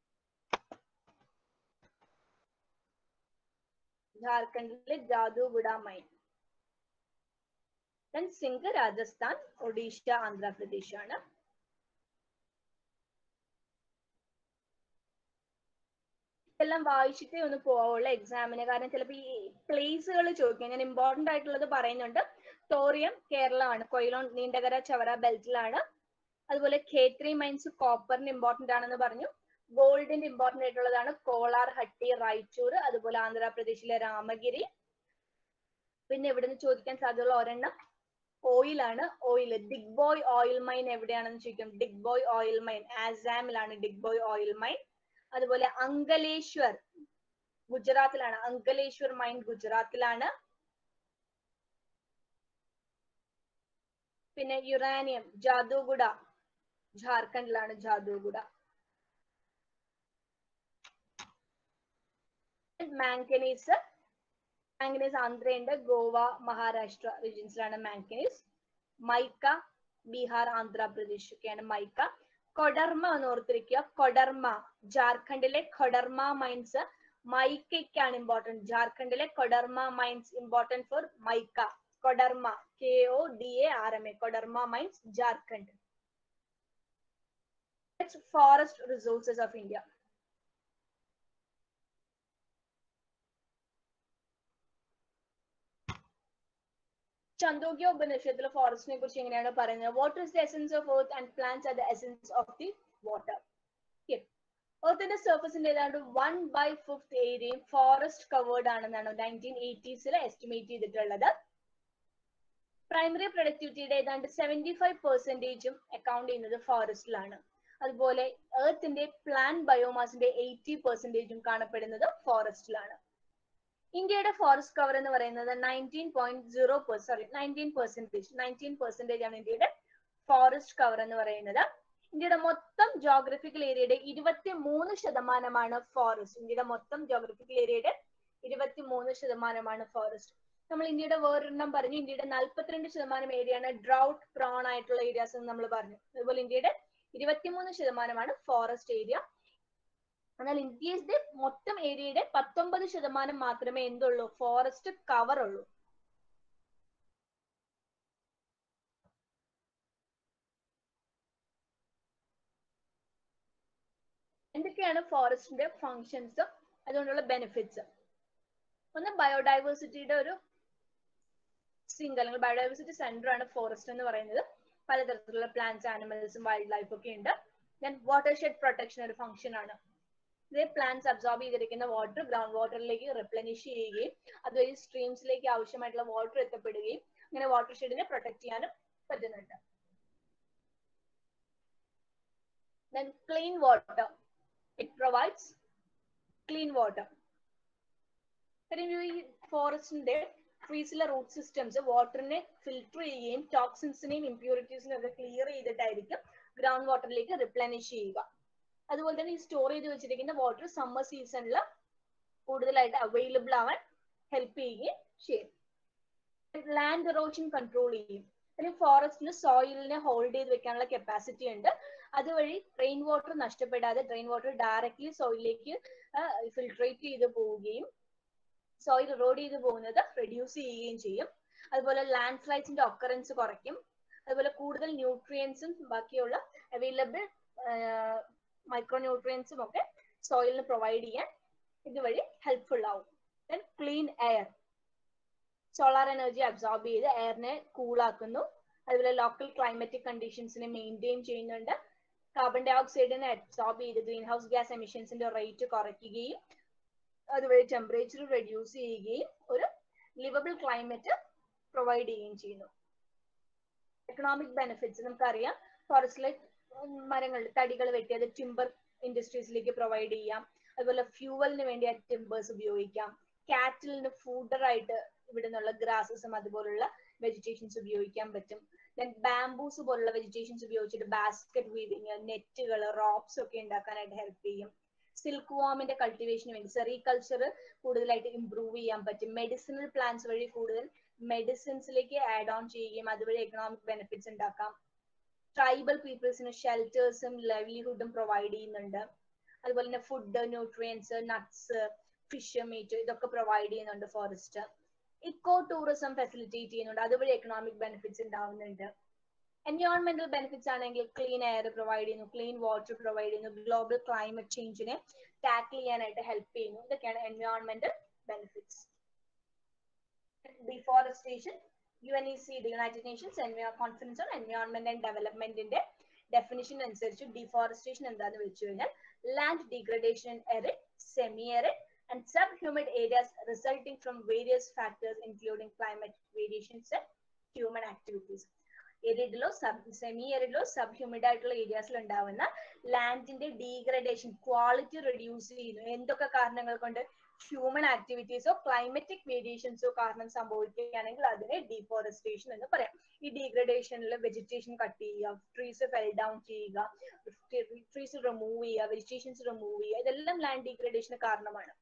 സിങ്ക് രാജസ്ഥാൻ, ഒഡീഷ, ആന്ധ്രാപ്രദേശ് ആണ്. ഇതെല്ലാം വായിച്ചിട്ടേ ഒന്ന് പോവുള്ളൂ എക്സാമിന്. കാരണം ചിലപ്പോൾ ഈ പ്ലേസുകൾ ചോദിക്കും. ഞാൻ ഇമ്പോർട്ടന്റ് ആയിട്ടുള്ളത് പറയുന്നുണ്ട്. തോറിയം കേരളമാണ്, കൊയിലോൺ നീണ്ടകര ചവറ ബെൽറ്റിലാണ്. അതുപോലെ K3 മൈൻസ് കോപ്പറിന് ഇമ്പോർട്ടന്റ് ആണെന്ന് പറഞ്ഞു. ഗോൾഡിന്റെ ഇമ്പോർട്ടന്റ് ആയിട്ടുള്ളതാണ് കോളാർ, ഹട്ടി, റായ്ചൂർ, അതുപോലെ ആന്ധ്രാപ്രദേശിലെ രാമഗിരി. പിന്നെ ഇവിടുന്ന് ചോദിക്കാൻ സാധ്യതയുള്ള ഒരെണ്ണം ഓയിലാണ്. ഡിഗ്ബോയ് ഓയിൽ മൈൻ എവിടെയാണെന്ന് ചോദിക്കും. ഡിഗ്ബോയ് ഓയിൽ മൈൻ ആസാമിലാണ്. അതുപോലെ അങ്കലേശ്വർ ഗുജറാത്തിലാണ്. അങ്കലേശ്വർ മൈൻ ഗുജറാത്തിലാണ്. പിന്നെ യുറാനിയം ജാദുഗുഡ ജാർഖണ്ഡിലാണ്. മാംഗനീസ് ആന്ധ്രയുണ്ട്, ഗോവ, മഹാരാഷ്ട്ര റീജിയൻസിലാണ് മാംഗനീസ്. മൈക്ക ബീഹാർ, ആന്ധ്രാപ്രദേശ് ഒക്കെയാണ് മൈക്ക. കൊഡർമ എന്ന് ഓർത്തിരിക്കുക. ജാർഖണ്ഡിലെ കൊഡർമ മൈൻസ് മൈക്കയ്ക്കാണ് ഇമ്പോർട്ടന്റ്. ജാർഖണ്ഡിലെ Koderma mines important for mica. Koderma, KODARMA, Koderma mines Jharkhand. Forest resources of India. Chandogya ഉപനിഷത്തിലെ ഫോറസ്റ്റിനെ കുറിച്ച് എങ്ങനെയാണ് പറയുന്നത്? Water is the essence of earth and plants are the essence of the water. എർത്തിന്റെ സർഫസിന്റെ ഏതാണ്ട് 1/5 ഏരിയയും ഫോറസ്റ്റ് കവേർഡ് ആണെന്നാണ് 1980s എസ്റ്റിമേറ്റ് ചെയ്തിട്ടുള്ളത്. പ്രൈമറി പ്രൊഡക്ടിവിറ്റിയുടെ ഏതാണ്ട് 75% അക്കൗണ്ട് ചെയ്യുന്നത് ഫോറസ്റ്റിലാണ്. അതുപോലെ എർത്തിന്റെ പ്ലാന്റ് ബയോമാസിന്റെ 80% കാണപ്പെടുന്നത് ഫോറസ്റ്റിലാണ്. ഇന്ത്യയുടെ ഫോറസ്റ്റ് കവർ എന്ന് പറയുന്നത് 19% ആണ് ഇന്ത്യയുടെ ഫോറസ്റ്റ് കവർ എന്ന് പറയുന്നത്. ഇന്ത്യയുടെ മൊത്തം ജോഗ്രഫിക്കൽ ഏരിയയുടെ 23% ഫോറസ്റ്റ്. ഇന്ത്യയുടെ മൊത്തം ജോഗ്രഫിക്കൽ ഏരിയയുടെ 23% ഫോറസ്റ്റ്. നമ്മൾ ഇന്ത്യയുടെ വേറൊരെണ്ണം പറഞ്ഞു, ഇന്ത്യയുടെ 42% ഏരിയയാണ് ഡ്രൗട്ട് പ്രോൺ ആയിട്ടുള്ള ഏരിയാസ് എന്ന് നമ്മൾ പറഞ്ഞു. അതുപോലെ ഇന്ത്യയുടെ 23% ഫോറസ്റ്റ് ഏരിയ. എന്നാൽ ഇന്ത്യയുടെ മൊത്തം ഏരിയയുടെ 19% മാത്രമേ എന്തുള്ളൂ? ഫോറസ്റ്റ് കവർ ഉള്ളൂ. എന്തൊക്കെയാണ് ഫോറസ്റ്റിന്റെ ഫങ്ഷൻസ്, അതുകൊണ്ടുള്ള ബെനിഫിറ്റ്സ്? ഒന്ന്, ബയോഡൈവേഴ്സിറ്റിയുടെ ഒരു സിങ്ക് അല്ലെങ്കിൽ ബയോഡൈവേഴ്സിറ്റി സെന്റർ ആണ് ഫോറസ്റ്റ് എന്ന് പറയുന്നത്. പലതരത്തിലുള്ള പ്ലാന്റ്സ്, ആനിമൽസും വൈൽഡ് ലൈഫ് ഒക്കെ ഉണ്ട്. ദെൻ വാട്ടർഷെഡ് പ്രൊട്ടക്ഷൻ ഒരു ഫംഗ്ഷൻ ആണ്. ഇത് പ്ലാന്റ്സ് അബ്സോർബ് ചെയ്തിരിക്കുന്ന വാട്ടർ ഗ്രൗണ്ട് വാട്ടറിലേക്ക് റിപ്ലനിഷ് ചെയ്യുകയും അതുവഴി സ്ട്രീംസിലേക്ക് ആവശ്യമായിട്ടുള്ള വാട്ടർ എത്തപ്പെടുകയും അങ്ങനെ വാട്ടർ ഷെഡിനെ പ്രൊട്ടക്ട് ചെയ്യാനും പറ്റുന്നുണ്ട്. Then clean water. It provides clean water. ഈ ഫോറസ്റ്റിന്റെ ട്രീസിലെ റൂട്ട് സിസ്റ്റംസ് വാട്ടറിനെ ഫിൽട്ടർ ചെയ്യുകയും ടോക്സിൻസിനെയും ഇംപ്യൂരിറ്റീസിനെയും ഒക്കെ ക്ലിയർ ചെയ്തിട്ടായിരിക്കും ഗ്രൗണ്ട് വാട്ടറിലേക്ക് റിപ്ലനിഷ് ചെയ്യുക. അതുപോലെ തന്നെ ഈ സ്റ്റോർ ചെയ്ത് വെച്ചിരിക്കുന്ന വാട്ടർ സമ്മർ സീസണിൽ കൂടുതലായിട്ട് അവൈലബിൾ ആവാൻ ഹെൽപ്പ് ചെയ്യുകയും ചെയ്യും. ലാൻഡ് ഇറോഷൻ കൺട്രോൾ ചെയ്യും. അല്ലെങ്കിൽ ഫോറസ്റ്റിൽ സോയിലിനെ ഹോൾഡ് ചെയ്ത് വെക്കാനുള്ള കപ്പാസിറ്റി ഉണ്ട്. അതുവഴി റെയിൻ വാട്ടർ നഷ്ടപ്പെടാതെ റെയിൻ വാട്ടർ ഡയറക്ട്ലി സോയിലിലേക്ക് ഫിൽട്രേറ്റ് ചെയ്ത് പോവുകയും സോയിൽ ഇറോഡ് ചെയ്ത് പോകുന്നത് റെഡ്യൂസ് ചെയ്യുകയും ചെയ്യും. അതുപോലെ ലാൻഡ് സ്ലൈഡ്സിന്റെ ഒക്കറൻസ് കുറയ്ക്കും. അതുപോലെ കൂടുതൽ ന്യൂട്രിയൻസും ബാക്കിയുള്ള അവൈലബിൾ മൈക്രോ ന്യൂട്രിയൻസും ഒക്കെ സോയിലിന് പ്രൊവൈഡ് ചെയ്യാൻ ഇതുവഴി ഹെൽപ്ഫുൾ ആവും. Then clean air, solar energy absorb ചെയ്ത് എയറിനെ കൂളാക്കുന്നു. അതുപോലെ ലോക്കൽ ക്ലൈമറ്റിക് കണ്ടീഷൻസിനെ മെയിൻറ്റെയിൻ ചെയ്യുന്നുണ്ട്. കാർബൺ ഡൈ ഓക്സൈഡിനെ അബ്സോർബ് ചെയ്ത് ഗ്രീൻ ഹൗസ് ഗ്യാസ് എമിഷൻസിന്റെ റേറ്റ് കുറയ്ക്കുകയും അതുവഴി ടെമ്പറേച്ചർ റെഡ്യൂസ് ചെയ്യുകയും ഒരു ലിവബിൾ ക്ലൈമറ്റ് പ്രൊവൈഡ് ചെയ്യുകയും ചെയ്യുന്നു. എക്കണോമിക് ബെനിഫിറ്റ്സ് നമുക്കറിയാം. ഫോറസ്റ്റിലെ മരങ്ങൾ തടികൾ വെട്ടി അത് ടിമ്പർ ഇൻഡസ്ട്രീസിലേക്ക് പ്രൊവൈഡ് ചെയ്യാം. അതുപോലെ ഫ്യൂവലിന് വേണ്ടി ആ ടിമ്പേഴ്സ് ഉപയോഗിക്കാം. കാറ്റിലിന് ഫൂഡറായിട്ട് ഇവിടെ നിന്നുള്ള ഗ്രാസസും അതുപോലുള്ള വെജിറ്റേഷൻസ് ഉപയോഗിക്കാൻ പറ്റും. ദെൻ ബാംബൂസ് പോലുള്ള വെജിറ്റേഷൻസ് ഉപയോഗിച്ചിട്ട് ബാസ്കറ്റ് വീവിങ്, നെറ്റുകൾ, റോപ്സ് ഒക്കെ ഉണ്ടാക്കാനായിട്ട് ഹെൽപ്പ് ചെയ്യും. സിൽക്ക് വാമിന്റെ കൾട്ടിവേഷന് വേണ്ടി സെറികൾച്ചർ കൂടുതലായിട്ട് ഇംപ്രൂവ് ചെയ്യാൻ പറ്റും. മെഡിസിനൽ പ്ലാന്റ്സ് വഴി കൂടുതൽ മെഡിസിൻസിലേക്ക് ആഡ് ഓൺ ചെയ്യുകയും അതുവഴി എക്കണോമിക് ബെനിഫിറ്റ്സ് ഉണ്ടാക്കാം. ട്രൈബൽ പീപ്പിൾസിന് ഷെൽറ്റേഴ്സും ലൈവ്ലിഹുഡും പ്രൊവൈഡ് ചെയ്യുന്നുണ്ട്. അതുപോലെ തന്നെ food, nutrients, nuts, fish, meat ഇതൊക്കെ പ്രൊവൈഡ് ചെയ്യുന്നുണ്ട് ഫോറസ്റ്റ്. ഇക്കോ ടൂറിസം ഫെസിലിറ്റേറ്റ് ചെയ്യുന്നുണ്ട്. അതുവഴി എക്കണോമിക് ബെനിഫിറ്റ്സ് ഉണ്ടാവുന്നുണ്ട്. എൻവയോൺമെന്റൽ ബെനിഫിറ്റ്സ് ആണെങ്കിൽ ക്ലീൻ എയർ പ്രൊവൈഡ് ചെയ്യുന്നു, ക്ലീൻ വാട്ടർ പ്രൊവൈഡ് ചെയ്യുന്നു, ഗ്ലോബൽ ക്ലൈമറ്റ് ചേഞ്ചിനെ ടാക്കിൾ ചെയ്യാനായിട്ട് ഹെൽപ്പ് ചെയ്യുന്നു. ഇതൊക്കെയാണ് എൻവയോൺമെന്റൽ benefits. Deforestation, UNEC United Nations Conference on Environment and ഡെവലപ്മെന്റിന്റെ ഡെഫിനിഷൻ അനുസരിച്ച് ഡിഫോറസ്റ്റേഷൻ എന്താന്ന് വെച്ച് കഴിഞ്ഞാൽ land degradation in arid, semi-arid and subhumid areas resulting from various factors including climate variations and human activities. എരിഡിലോ സെമി എരിഡിലോ സബ് ഹ്യൂമിഡ് ആയിട്ടുള്ള ഏരിയാസിൽ ഉണ്ടാവുന്ന ലാൻഡിന്റെ ഡീഗ്രഡേഷൻ, ക്വാളിറ്റി റെഡ്യൂസ് ചെയ്യുന്നു. എന്തൊക്കെ കാരണങ്ങൾ കൊണ്ട്? ഹ്യൂമൻ ആക്ടിവിറ്റീസോ ക്ലൈമറ്റിക് വേരിയേഷൻസോ കാരണം സംഭവിക്കുകയാണെങ്കിൽ അതിനെ ഡീഫോറസ്റ്റേഷൻ എന്ന് പറയാം. ഈ ഡീഗ്രഡേഷനിൽ വെജിറ്റേഷൻ കട്ട് ചെയ്യുക, ട്രീസ് ഫെൽ ഡൗൺ ചെയ്യുക, ട്രീസ് റിമൂവ് ചെയ്യുക, വെജിറ്റേഷൻസ് റിമൂവ് ചെയ്യുക, ഇതെല്ലാം ലാൻഡ് ഡീഗ്രഡേഷന് കാരണമാണ്.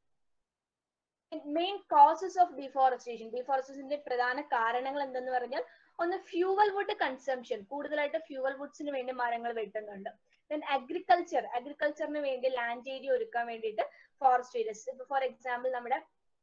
മെയിൻ കോസസ് ഓഫ് ഡിഫോറസ്റ്റേഷൻ, ഡിഫോറസ്റ്റേഷന്റെ പ്രധാന കാരണങ്ങൾ എന്തെന്ന് പറഞ്ഞാൽ ഒന്ന് ഫ്യൂവൽ വുഡ് കൺസംഷൻ, കൂടുതലായിട്ട് ഫ്യൂവൽ വുഡ്സിന് വേണ്ടി മരങ്ങൾ വെട്ടുന്നുണ്ട്. ദെൻ അഗ്രികൾച്ചറിന് വേണ്ടി ലാൻഡ് ഏരിയ ഒരുക്കാൻ വേണ്ടിയിട്ട് ഫോറസ്റ്റ് ഏരിയസ്, ഇപ്പൊ ഫോർ എക്സാമ്പിൾ നമ്മുടെ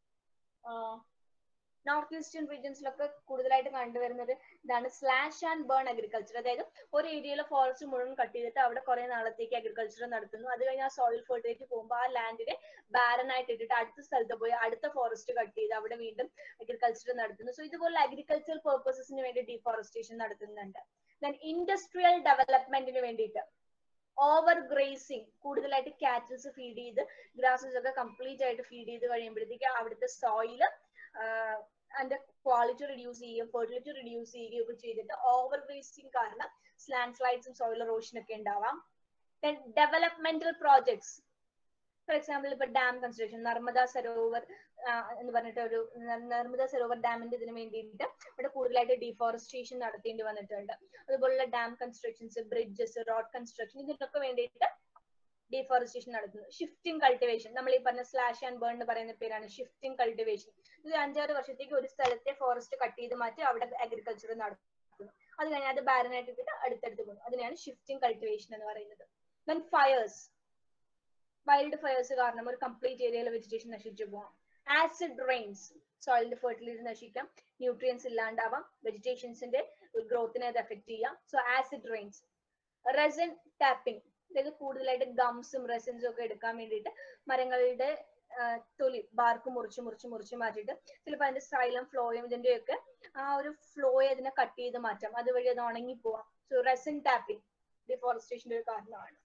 നോർത്ത് ഈസ്റ്റേൺ റീജിയൻസിലൊക്കെ കൂടുതലായിട്ട് കണ്ടുവരുന്നത് ഇതാണ് സ്ലാഷ് ആൻഡ് ബേൺ അഗ്രികൾച്ചർ. അതായത് ഒരു ഏരിയയിലെ ഫോറസ്റ്റ് മുഴുവൻ കട്ട് ചെയ്തിട്ട് അവിടെ കുറെ നാളത്തേക്ക് അഗ്രികൾച്ചർ നടത്തുന്നു. അത് കഴിഞ്ഞ് ആ സോയിൽ ഫെർട്ടിലിറ്റി പോകുമ്പോൾ ആ ലാൻഡിനെ ബാരൻ ആയിട്ട് ഇട്ടിട്ട് അടുത്ത സ്ഥലത്ത് പോയി അടുത്ത ഫോറസ്റ്റ് കട്ട് ചെയ്ത് അവിടെ വീണ്ടും അഗ്രികൾച്ചർ നടത്തുന്നു. സോ ഇതുപോലെ അഗ്രികൾച്ചർ പെർപ്പസസിന് വേണ്ടി ഡിഫോറസ്റ്റേഷൻ നടത്തുന്നുണ്ട്. ദെൻ ഇൻഡസ്ട്രിയൽ ഡെവലപ്മെന്റിന് വേണ്ടിയിട്ട് ഓവർ ഗ്രേസിങ്, കൂടുതലായിട്ട് കാറ്റിൽസ് ഫീഡ് ചെയ്ത് ഗ്രാസസ് ഒക്കെ കംപ്ലീറ്റ് ആയിട്ട് ഫീഡ് ചെയ്ത് കഴിയുമ്പോഴത്തേക്ക് അവിടുത്തെ സോയില് അതിന്റെ ക്വാളിറ്റി റിഡ്യൂസ് ചെയ്യുകയും ഫെർട്ടിലിറ്റി റിഡ്യൂസ് ചെയ്യുകയും ഒക്കെ ചെയ്തിട്ട് ഓവർ ഗ്രേസിങ് കാരണം ലാൻഡ് സ്ലൈഡ്സും സോയിൽ എറോഷൻ ഒക്കെ ഉണ്ടാവാം. ഡെവലപ്മെന്റൽ പ്രോജക്ട്സ്, ഫോർ എക്സാമ്പിൾ ഇപ്പൊ ഡാം കൺസ്ട്രക്ഷൻ, നർമ്മദ സരോവർ എന്ന് പറഞ്ഞിട്ട് ഒരു നർമ്മദ സരോവർ ഡാമിന്റെ ഇതിന് വേണ്ടിയിട്ട് ഇവിടെ കൂടുതലായിട്ട് ഡിഫോറസ്റ്റേഷൻ നടത്തേണ്ടി വന്നിട്ടുണ്ട്. അതുപോലുള്ള dam constructions, bridges, road construction, ഇതിനൊക്കെ വേണ്ടിയിട്ട് ഡിഫോറസ്റ്റേഷൻ നടത്തുന്നു. ഷിഫ്റ്റിംഗ് കൾട്ടിവേഷൻ, നമ്മൾ ഈ പറഞ്ഞ സ്ലാഷ് ആൻഡ് ബേൺ എന്ന് പറയുന്ന പേരാണ് ഷിഫ്റ്റിംഗ് കൾട്ടിവേഷൻ. ഇത് 5-6 വർഷത്തേക്ക് ഒരു സ്ഥലത്തെ ഫോറസ്റ്റ് കട്ട് ചെയ്ത് മാറ്റി അവിടെ അഗ്രികൾച്ചർ നടത്തുന്നു. അത് കഴിഞ്ഞാൽ അത് ബാരനായിട്ട് ഇട്ടിട്ട് അടുത്തടുത്ത് പോകുന്നു. അതിനെയാണ് ഷിഫ്റ്റിംഗ് കൾട്ടിവേഷൻ എന്ന് പറയുന്നത്. ദെൻ ഫയേഴ്സ്, വൈൽഡ് ഫയേഴ്സ് കാരണം ഒരു കംപ്ലീറ്റ് ഏരിയയിലെ വെജിറ്റേഷൻ നശിച്ചു പോകാം. ആസിഡ് റെയിൻസ്, സോയിലിന്റെ ഫെർട്ടിലിറ്റി നശിക്കാം, ന്യൂട്രിയൻസ് ഇല്ലാണ്ടാവാം, വെജിറ്റേഷൻസിന്റെ ഗ്രോത്തിനെ അത് എഫക്ട് ചെയ്യാം. So acid rains. Resin tapping, അതായത് കൂടുതലായിട്ട് ഗംസും റെസിൻസും ഒക്കെ എടുക്കാൻ വേണ്ടിയിട്ട് മരങ്ങളുടെ തൊലി ബാർക്ക് മുറിച്ച് മാറ്റിയിട്ട് ചിലപ്പോൾ അതിന്റെ സൈലം ഫ്ലോയും ഇതിന്റെയൊക്കെ ആ ഒരു ഫ്ലോയെ അതിനെ കട്ട് ചെയ്ത് മാറ്റാം. അതുവഴി അത് ഉണങ്ങി പോവാം. സോ റെസിൻ ടാപ്പിംഗ് ഡിഫോറസ്റ്റേഷന്റെ ഒരു കാരണമാണ്.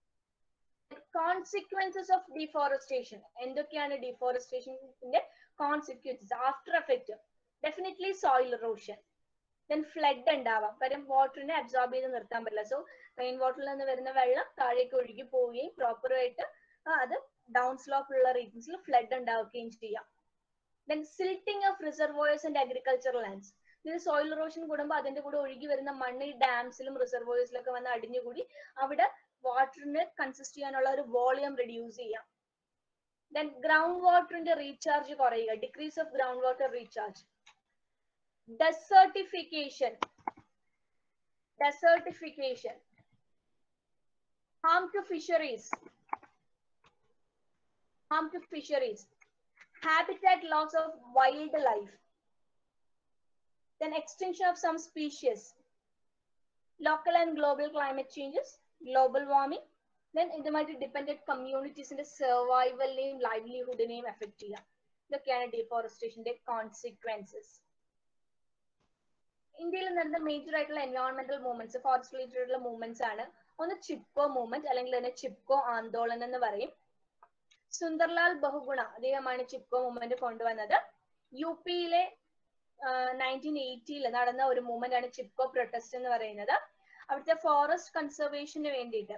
കോൺസിക്വൻസസ് ഓഫ് ഡിഫോറസ്റ്റേഷൻ, എന്തൊക്കെയാണ് ഡിഫോറസ്റ്റേഷന്റെ consequences, after effect? Definitely soil erosion. Then flood ഉണ്ടാവാം, കാര്യം വാട്ടറിനെ അബ്സോർബ് ചെയ്ത് നിർത്താൻ പറ്റില്ല. സോ റെയിൻ വാട്ടറിൽ നിന്ന് വരുന്ന വെള്ളം താഴേക്ക് ഒഴുകി പോവുകയും പ്രോപ്പറായിട്ട് അത് ഡൗൺ സ്ലോപ്പ് ഉള്ള റീജിയൻസിൽ ഫ്ലഡ് ഉണ്ടാവുകയും ചെയ്യാം. Then silting of reservoirs and agricultural lands. ഇതിന് സോയിൽ ഇറോഷൻ കൂടുമ്പോൾ അതിന്റെ കൂടെ ഒഴുകി വരുന്ന മണ്ണ് ഈ ഡാംസിലും റിസർവോയേഴ്സിലൊക്കെ വന്ന് അടിഞ്ഞുകൂടി അവിടെ വാട്ടറിന് കൺസിസ്റ്റ് ചെയ്യാനുള്ള ഒരു വോളിയം റെഡ്യൂസ് ചെയ്യാം. Then ഗ്രൗണ്ട് വാട്ടറിന്റെ റീചാർജ് കുറയുക, decrease of ground water recharge. Desertification. Harm to fisheries. Habitat loss of wildlife. Then extinction of some species. Local and global climate changes, global warming. Then ഇതുമായിട്ട് dependent കമ്മ്യൂണിറ്റീസിന്റെ സർവൈവലിനെയും ലൈവ്ലിഹുഡിനെയും effect ചെയ്യാം. ഇതൊക്കെയാണ് ഡിഫോറസ്റ്റേഷന്റെ consequences. ഇന്ത്യയിൽ നടന്ന മേജർ ആയിട്ടുള്ള എൻവയോൺമെന്റൽ മൂവ്മെന്റ്സ്, ഫോറസ്റ്റ് റിലേറ്റഡ് മൂവ്മെന്റ്സ് ആണ്. ഒന്ന് ചിപ്കോ മൂവ്മെന്റ്, അല്ലെങ്കിൽ തന്നെ ചിപ്കോ ആന്തോളൻ എന്ന് പറയും. സുന്ദർലാൽ ബഹുഗുണ അദ്ദേഹമാണ് ചിപ്കോ മൂവ്മെന്റ് കൊണ്ടുവന്നത്. യു പിയിലെ 1980 നടന്ന ഒരു മൂവ്മെന്റ് ആണ് ചിപ്കോ പ്രൊട്ടസ്റ്റ് എന്ന് പറയുന്നത്. അവിടുത്തെ ഫോറസ്റ്റ് കൺസർവേഷന് വേണ്ടിയിട്ട്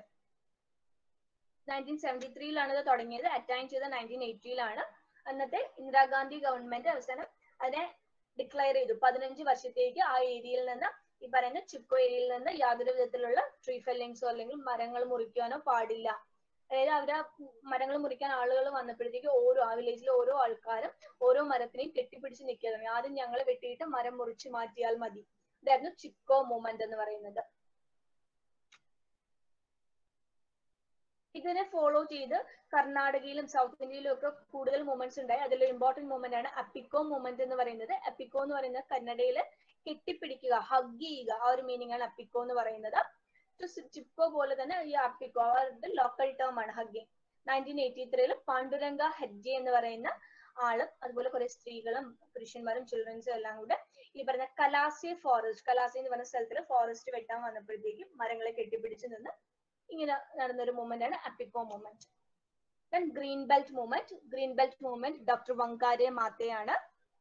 1973 ഇത് തുടങ്ങിയത്. അറ്റൈൻ ചെയ്ത 1980 അന്നത്തെ ഇന്ദിരാഗാന്ധി ഗവൺമെന്റ് അവസാനം അതിനെ ഡിക്ലെയർ ചെയ്തു. 15 വർഷത്തേക്ക് ആ ഏരിയയിൽ നിന്ന്, ഈ പറയുന്ന ചിപ്കോ ഏരിയയിൽ നിന്ന് യാതൊരു വിധത്തിലുള്ള ട്രീ ഫെല്ലിങ്സോ അല്ലെങ്കിൽ മരങ്ങൾ മുറിക്കാനോ പാടില്ല. അതായത് അവര് മരങ്ങൾ മുറിക്കാൻ ആളുകൾ വന്നപ്പോഴത്തേക്ക് ആ വില്ലേജിലെ ഓരോ ആൾക്കാരും ഓരോ മരത്തിനെയും കെട്ടിപ്പിടിച്ച് നിൽക്കുക തുടങ്ങി. ആദ്യം ഞങ്ങളെ വെട്ടിയിട്ട് മരം മുറിച്ച് മാറ്റിയാൽ മതി. ഇതായിരുന്നു ചിപ്കോ മൂവ്മെന്റ് എന്ന് പറയുന്നത്. ഇതിനെ ഫോളോ ചെയ്ത് കർണാടകയിലും സൗത്ത് ഇന്ത്യയിലും ഒക്കെ കൂടുതൽ മൂവ്മെന്റ്സ് ഉണ്ടായി. അതിലൊരു ഇമ്പോർട്ടന്റ് മൂവ്മെന്റ് ആണ് അപ്പിക്കോ മൂവ്മെന്റ് എന്ന് പറയുന്നത്. അപ്പിക്കോ എന്ന് പറയുന്നത് കന്നഡയില് കെട്ടിപ്പിടിക്കുക, ഹഗ് ചെയ്യുക, ആ ഒരു മീനിങ് ആണ് അപ്പിക്കോ എന്ന് പറയുന്നത്. ചിപ്കോ പോലെ തന്നെ ഈ അപ്പിക്കോ ലോക്കൽ ടേം ആണ്, ഹഗ്ഗിങ്. 1983 പാണ്ഡുരംഗ ഹെഡ്ജെ എന്ന് പറയുന്ന ആളും അതുപോലെ കുറെ സ്ത്രീകളും പുരുഷന്മാരും ചിൽഡ്രൻസും എല്ലാം കൂടെ ഈ പറഞ്ഞ കലാസെ ഫോറസ്റ്റ്, കലാസെ എന്ന് പറഞ്ഞ സ്ഥലത്തിൽ ഫോറസ്റ്റ് വെട്ടാൻ വന്നപ്പോഴത്തേക്കും മരങ്ങളെ കെട്ടിപ്പിടിച്ച് നിന്ന് ഇങ്ങനെ നടന്നൊരു മൂവ്മെന്റ് ആണ് Appiko movement. Then green belt movement doctor Wangari മാത്തയാണ്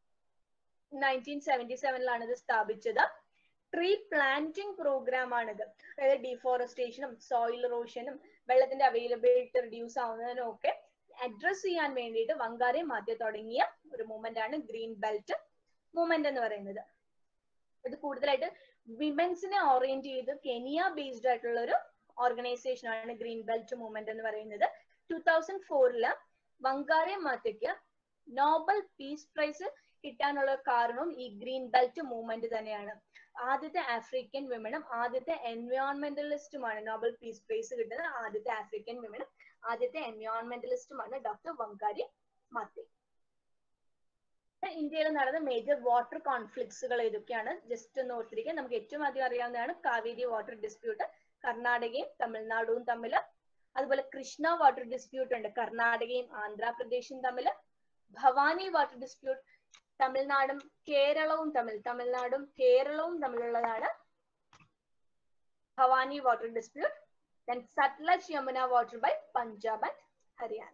1977 ഇത് സ്ഥാപിച്ചത്. ട്രീ പ്ലാന്റിംഗ് പ്രോഗ്രാം ആണിത്. അതായത് ഡിഫോറസ്റ്റേഷനും സോയിൽ ഇറോഷനും വെള്ളത്തിന്റെ അവൈലബിലിറ്റി റിഡ്യൂസ് ആവുന്നതിനും ഒക്കെ അഡ്രസ് ചെയ്യാൻ വേണ്ടിയിട്ട് വങ്കാരെ മാത്യ തുടങ്ങിയ ഒരു മൂവ്മെന്റ് ആണ് ഗ്രീൻ ബെൽറ്റ് മൂവ്മെന്റ് എന്ന് പറയുന്നത്. ഇത് കൂടുതലായിട്ട് വിമൻസിനെ ഓറിയന്റ് ചെയ്ത് കെനിയ ബേസ്ഡ് ആയിട്ടുള്ള ഒരു ഓർഗനൈസേഷൻ ആണ് ഗ്രീൻ ബെൽറ്റ് മൂവ്മെന്റ് എന്ന് പറയുന്നത്. 2004 വങ്കാരെ മാത്യയ്ക്ക് നോബൽ പീസ് പ്രൈസ് കിട്ടാനുള്ള കാരണവും ഈ ഗ്രീൻ ബെൽറ്റ് മൂവ്മെന്റ് തന്നെയാണ്. ആദ്യത്തെ ആഫ്രിക്കൻ വിമനും ആദ്യത്തെ എൻവയോൺമെന്റലിസ്റ്റുമാണ് നോബൽ പീസ് പ്രൈസ് കിട്ടുന്നത്. ആദ്യത്തെ ആഫ്രിക്കൻ വിമനും ആദ്യത്തെ എൻവയോൺമെന്റലിസ്റ്റുമാണ് ഡോക്ടർ വങ്കാരെ മാത്തെ. ഇന്ത്യയിൽ നടന്ന മേജർ വാട്ടർ കോൺഫ്ലിക്ട്സുകൾ ഏതൊക്കെയാണ് ജസ്റ്റ് ഒന്ന് ഓർത്തിരിക്കുക. നമുക്ക് ഏറ്റവും ആദ്യം അറിയാവുന്നതാണ് കാവേരി വാട്ടർ ഡിസ്പ്യൂട്ട്, കർണാടകയും തമിഴ്നാടും തമ്മിൽ. അതുപോലെ കൃഷ്ണ വാട്ടർ ഡിസ്പ്യൂട്ട് ഉണ്ട്, കർണാടകയും ആന്ധ്രാപ്രദേശും തമ്മിൽ. ഭവാനി വാട്ടർ ഡിസ്പ്യൂട്ട് തമിഴ്നാടും കേരളവും തമ്മിലുള്ളതാണ് Bhavani water dispute. Then Sutlej Yamuna water by Punjab and Haryana.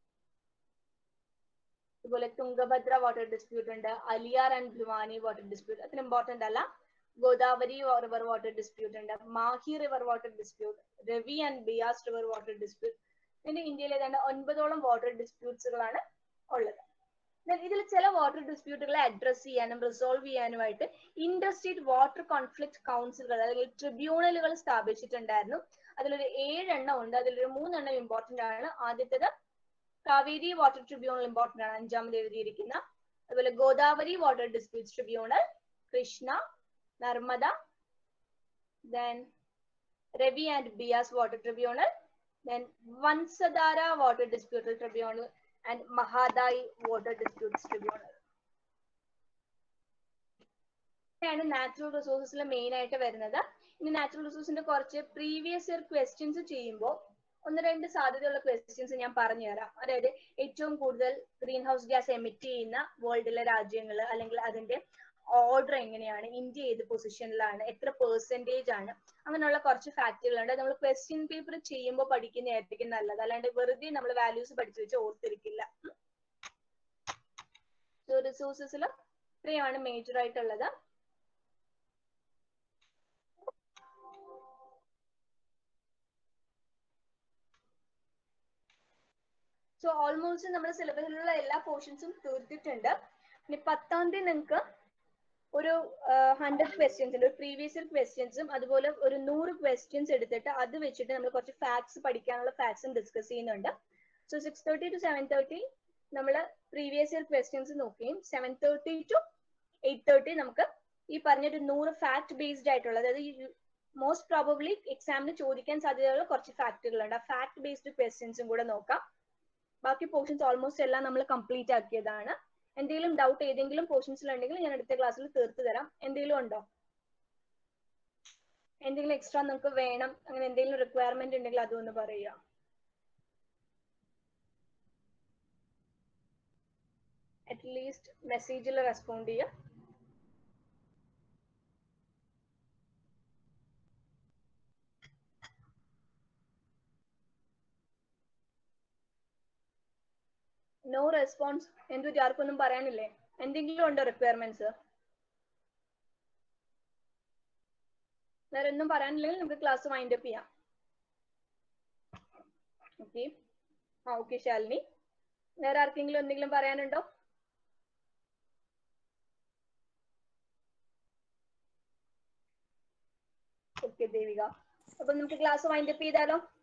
അതുപോലെ തുംഗഭദ്ര വാട്ടർ ഡിസ്പ്യൂട്ട് ഉണ്ട്, Aliyar and Bhiwani water dispute അത്ര ഇമ്പോർട്ടന്റ് അല്ല. ഗോദാവരി റിവർ വാട്ടർ ഡിസ്പ്യൂട്ട് ഉണ്ട്, Mahi river water dispute, Ravi and Beas river water dispute. പിന്നെ ഇന്ത്യയിൽ ഏതാണ്ട് 9ഓളം വാട്ടർ ഡിസ്പ്യൂട്ട്സുകളാണ് ഉള്ളത്. ഇതിൽ ചില വാട്ടർ ഡിസ്പ്യൂട്ടുകളെ അഡ്രസ് ചെയ്യാനും റിസോൾവ് ചെയ്യാനുമായിട്ട് ഇന്റർസ്റ്റേറ്റ് വാട്ടർ കോൺഫ്ലിക്ട് കൗൺസിലുകൾ അല്ലെങ്കിൽ ട്രിബ്യൂണലുകൾ സ്ഥാപിച്ചിട്ടുണ്ടായിരുന്നു. അതിലൊരു 7 എണ്ണം ഉണ്ട്. അതിലൊരു 3 എണ്ണം ഇമ്പോർട്ടന്റ് ആണ്. ആദ്യത്തേത് കാവേരി വാട്ടർ ട്രിബ്യൂണൽ ഇമ്പോർട്ടന്റ് ആണ്, 5ാമത് എഴുതിയിരിക്കുന്ന. അതുപോലെ Godavari water disputes tribunal, Krishna, Narmada, then Ravi and Beas water tribunal, then Vansadhara water disputal tribunal and Mahadai water disputes tribunal. ഇതാണ് നാച്ചുറൽ റിസോഴ്സസിൽ മെയിൻ ആയിട്ട് വരുന്നത്. ഇനി നാച്ചുറൽ റിസോഴ്സിന്റെ കുറച്ച് പ്രീവിയസ് ഇയർ ക്വസ്റ്റ്യൻസ് ചെയ്യുമ്പോൾ 1-2 സാധ്യതയുള്ള ക്വസ്റ്റ്യൻസ് ഞാൻ പറഞ്ഞു തരാം. അതായത് ഏറ്റവും കൂടുതൽ ഗ്രീൻ ഹൗസ് ഗ്യാസ് എമിറ്റ് ചെയ്യുന്ന വേൾഡിലെ രാജ്യങ്ങൾ, അല്ലെങ്കിൽ അതിന്റെ ഓർഡർ എങ്ങനെയാണ്, ഇന്ത്യ ഏത് പൊസിഷനിലാണ്, എത്ര പെർസെന്റേജ് ആണ്, അങ്ങനെയുള്ള കുറച്ച് ഫാക്ടുകളുണ്ട്. നമ്മൾ ക്വസ്റ്റ്യൻ പേപ്പർ ചെയ്യുമ്പോൾ പഠിക്കുന്നതായിരിക്കും നല്ലത്. അല്ലാണ്ട് വെറുതെ നമ്മൾ വാല്യൂസ് പഠിച്ചു വെച്ച് ഓർത്തിരിക്കില്ല. സോ റിസോഴ്സസിൽ ഇത്രയാണ് മേജർ ആയിട്ടുള്ളത്. സോ ഓൾമോസ്റ്റ് നമ്മുടെ സിലബസിലുള്ള എല്ലാ പോർഷൻസും തീർത്തിട്ടുണ്ട്. ഇനി 10ാം തീയതി നിങ്ങൾക്ക് ഒരു 100 ക്വസ്റ്റ്യൻസ് ഉണ്ട്, പ്രീവിയസ് ഇയർ ക്വസ്റ്റ്യൻസും അതുപോലെ ഒരു 100 ക്വസ്റ്റ്യൻസ് എടുത്തിട്ട് അത് വെച്ചിട്ട് നമ്മൾ കുറച്ച് ഫാക്ട്സ് പഠിക്കാനുള്ള ഫാക്ട്സും ഡിസ്കസ് ചെയ്യുന്നുണ്ട്. സോ 6:30 to 7:30 നമ്മൾ പ്രീവിയസ് ഇയർ ക്വസ്റ്റ്യൻസ് നോക്കുകയും 7:30 to 8:30 നമുക്ക് ഈ പറഞ്ഞൊരു 100 ഫാക്ട് ബേസ്ഡ് ആയിട്ടുള്ള, അതായത് മോസ്റ്റ് പ്രോബബ്ലി എക്സാമിന് ചോദിക്കാൻ സാധ്യതയുള്ള കുറച്ച് ഫാക്ടുകളുണ്ട്, ആ ഫാക്ട് ബേസ്ഡ് ക്വസ്റ്റ്യൻസും കൂടെ നോക്കാം. ബാക്കി പോർഷൻസ് ഓൾമോസ്റ്റ് എല്ലാം നമ്മൾ കംപ്ലീറ്റ് ആക്കിയതാണ്. എന്തെങ്കിലും ഡൗട്ട് ഏതെങ്കിലും പോർഷൻസിൽ ഉണ്ടെങ്കിൽ ഞാൻ അടുത്ത ക്ലാസ്സിൽ തീർത്തു തരാം. എന്തെങ്കിലും ഉണ്ടോ? എന്തെങ്കിലും എക്സ്ട്രാ നിങ്ങൾക്ക് വേണം, അങ്ങനെ എന്തെങ്കിലും റിക്വയർമെന്റ് ഉണ്ടെങ്കിൽ അതൊന്ന് പറയുക. അറ്റ്ലീസ്റ്റ് മെസ്സേജിൽ റെസ്പോണ്ട് ചെയ്യുക. No response. എന്തു ആർക്കൊന്നും പറയാനില്ലേ? എന്തെങ്കിലും ഉണ്ടോ റിക്വയർമെന്റ്സ്? വേറെ ഒന്നും പറയാനില്ലെങ്കിൽ നമുക്ക് ക്ലാസ് വൈൻഡ് അപ്പ് ചെയ്യാം. ഓക്കെ. ഓക്കെ ശാലിനി, വേറെ ആർക്കെങ്കിലും എന്തെങ്കിലും പറയാനുണ്ടോ? ഓക്കെ ദേവിക, അപ്പൊ നമുക്ക് ക്ലാസ് വൈൻഡ് അപ്പ് ചെയ്താലോ?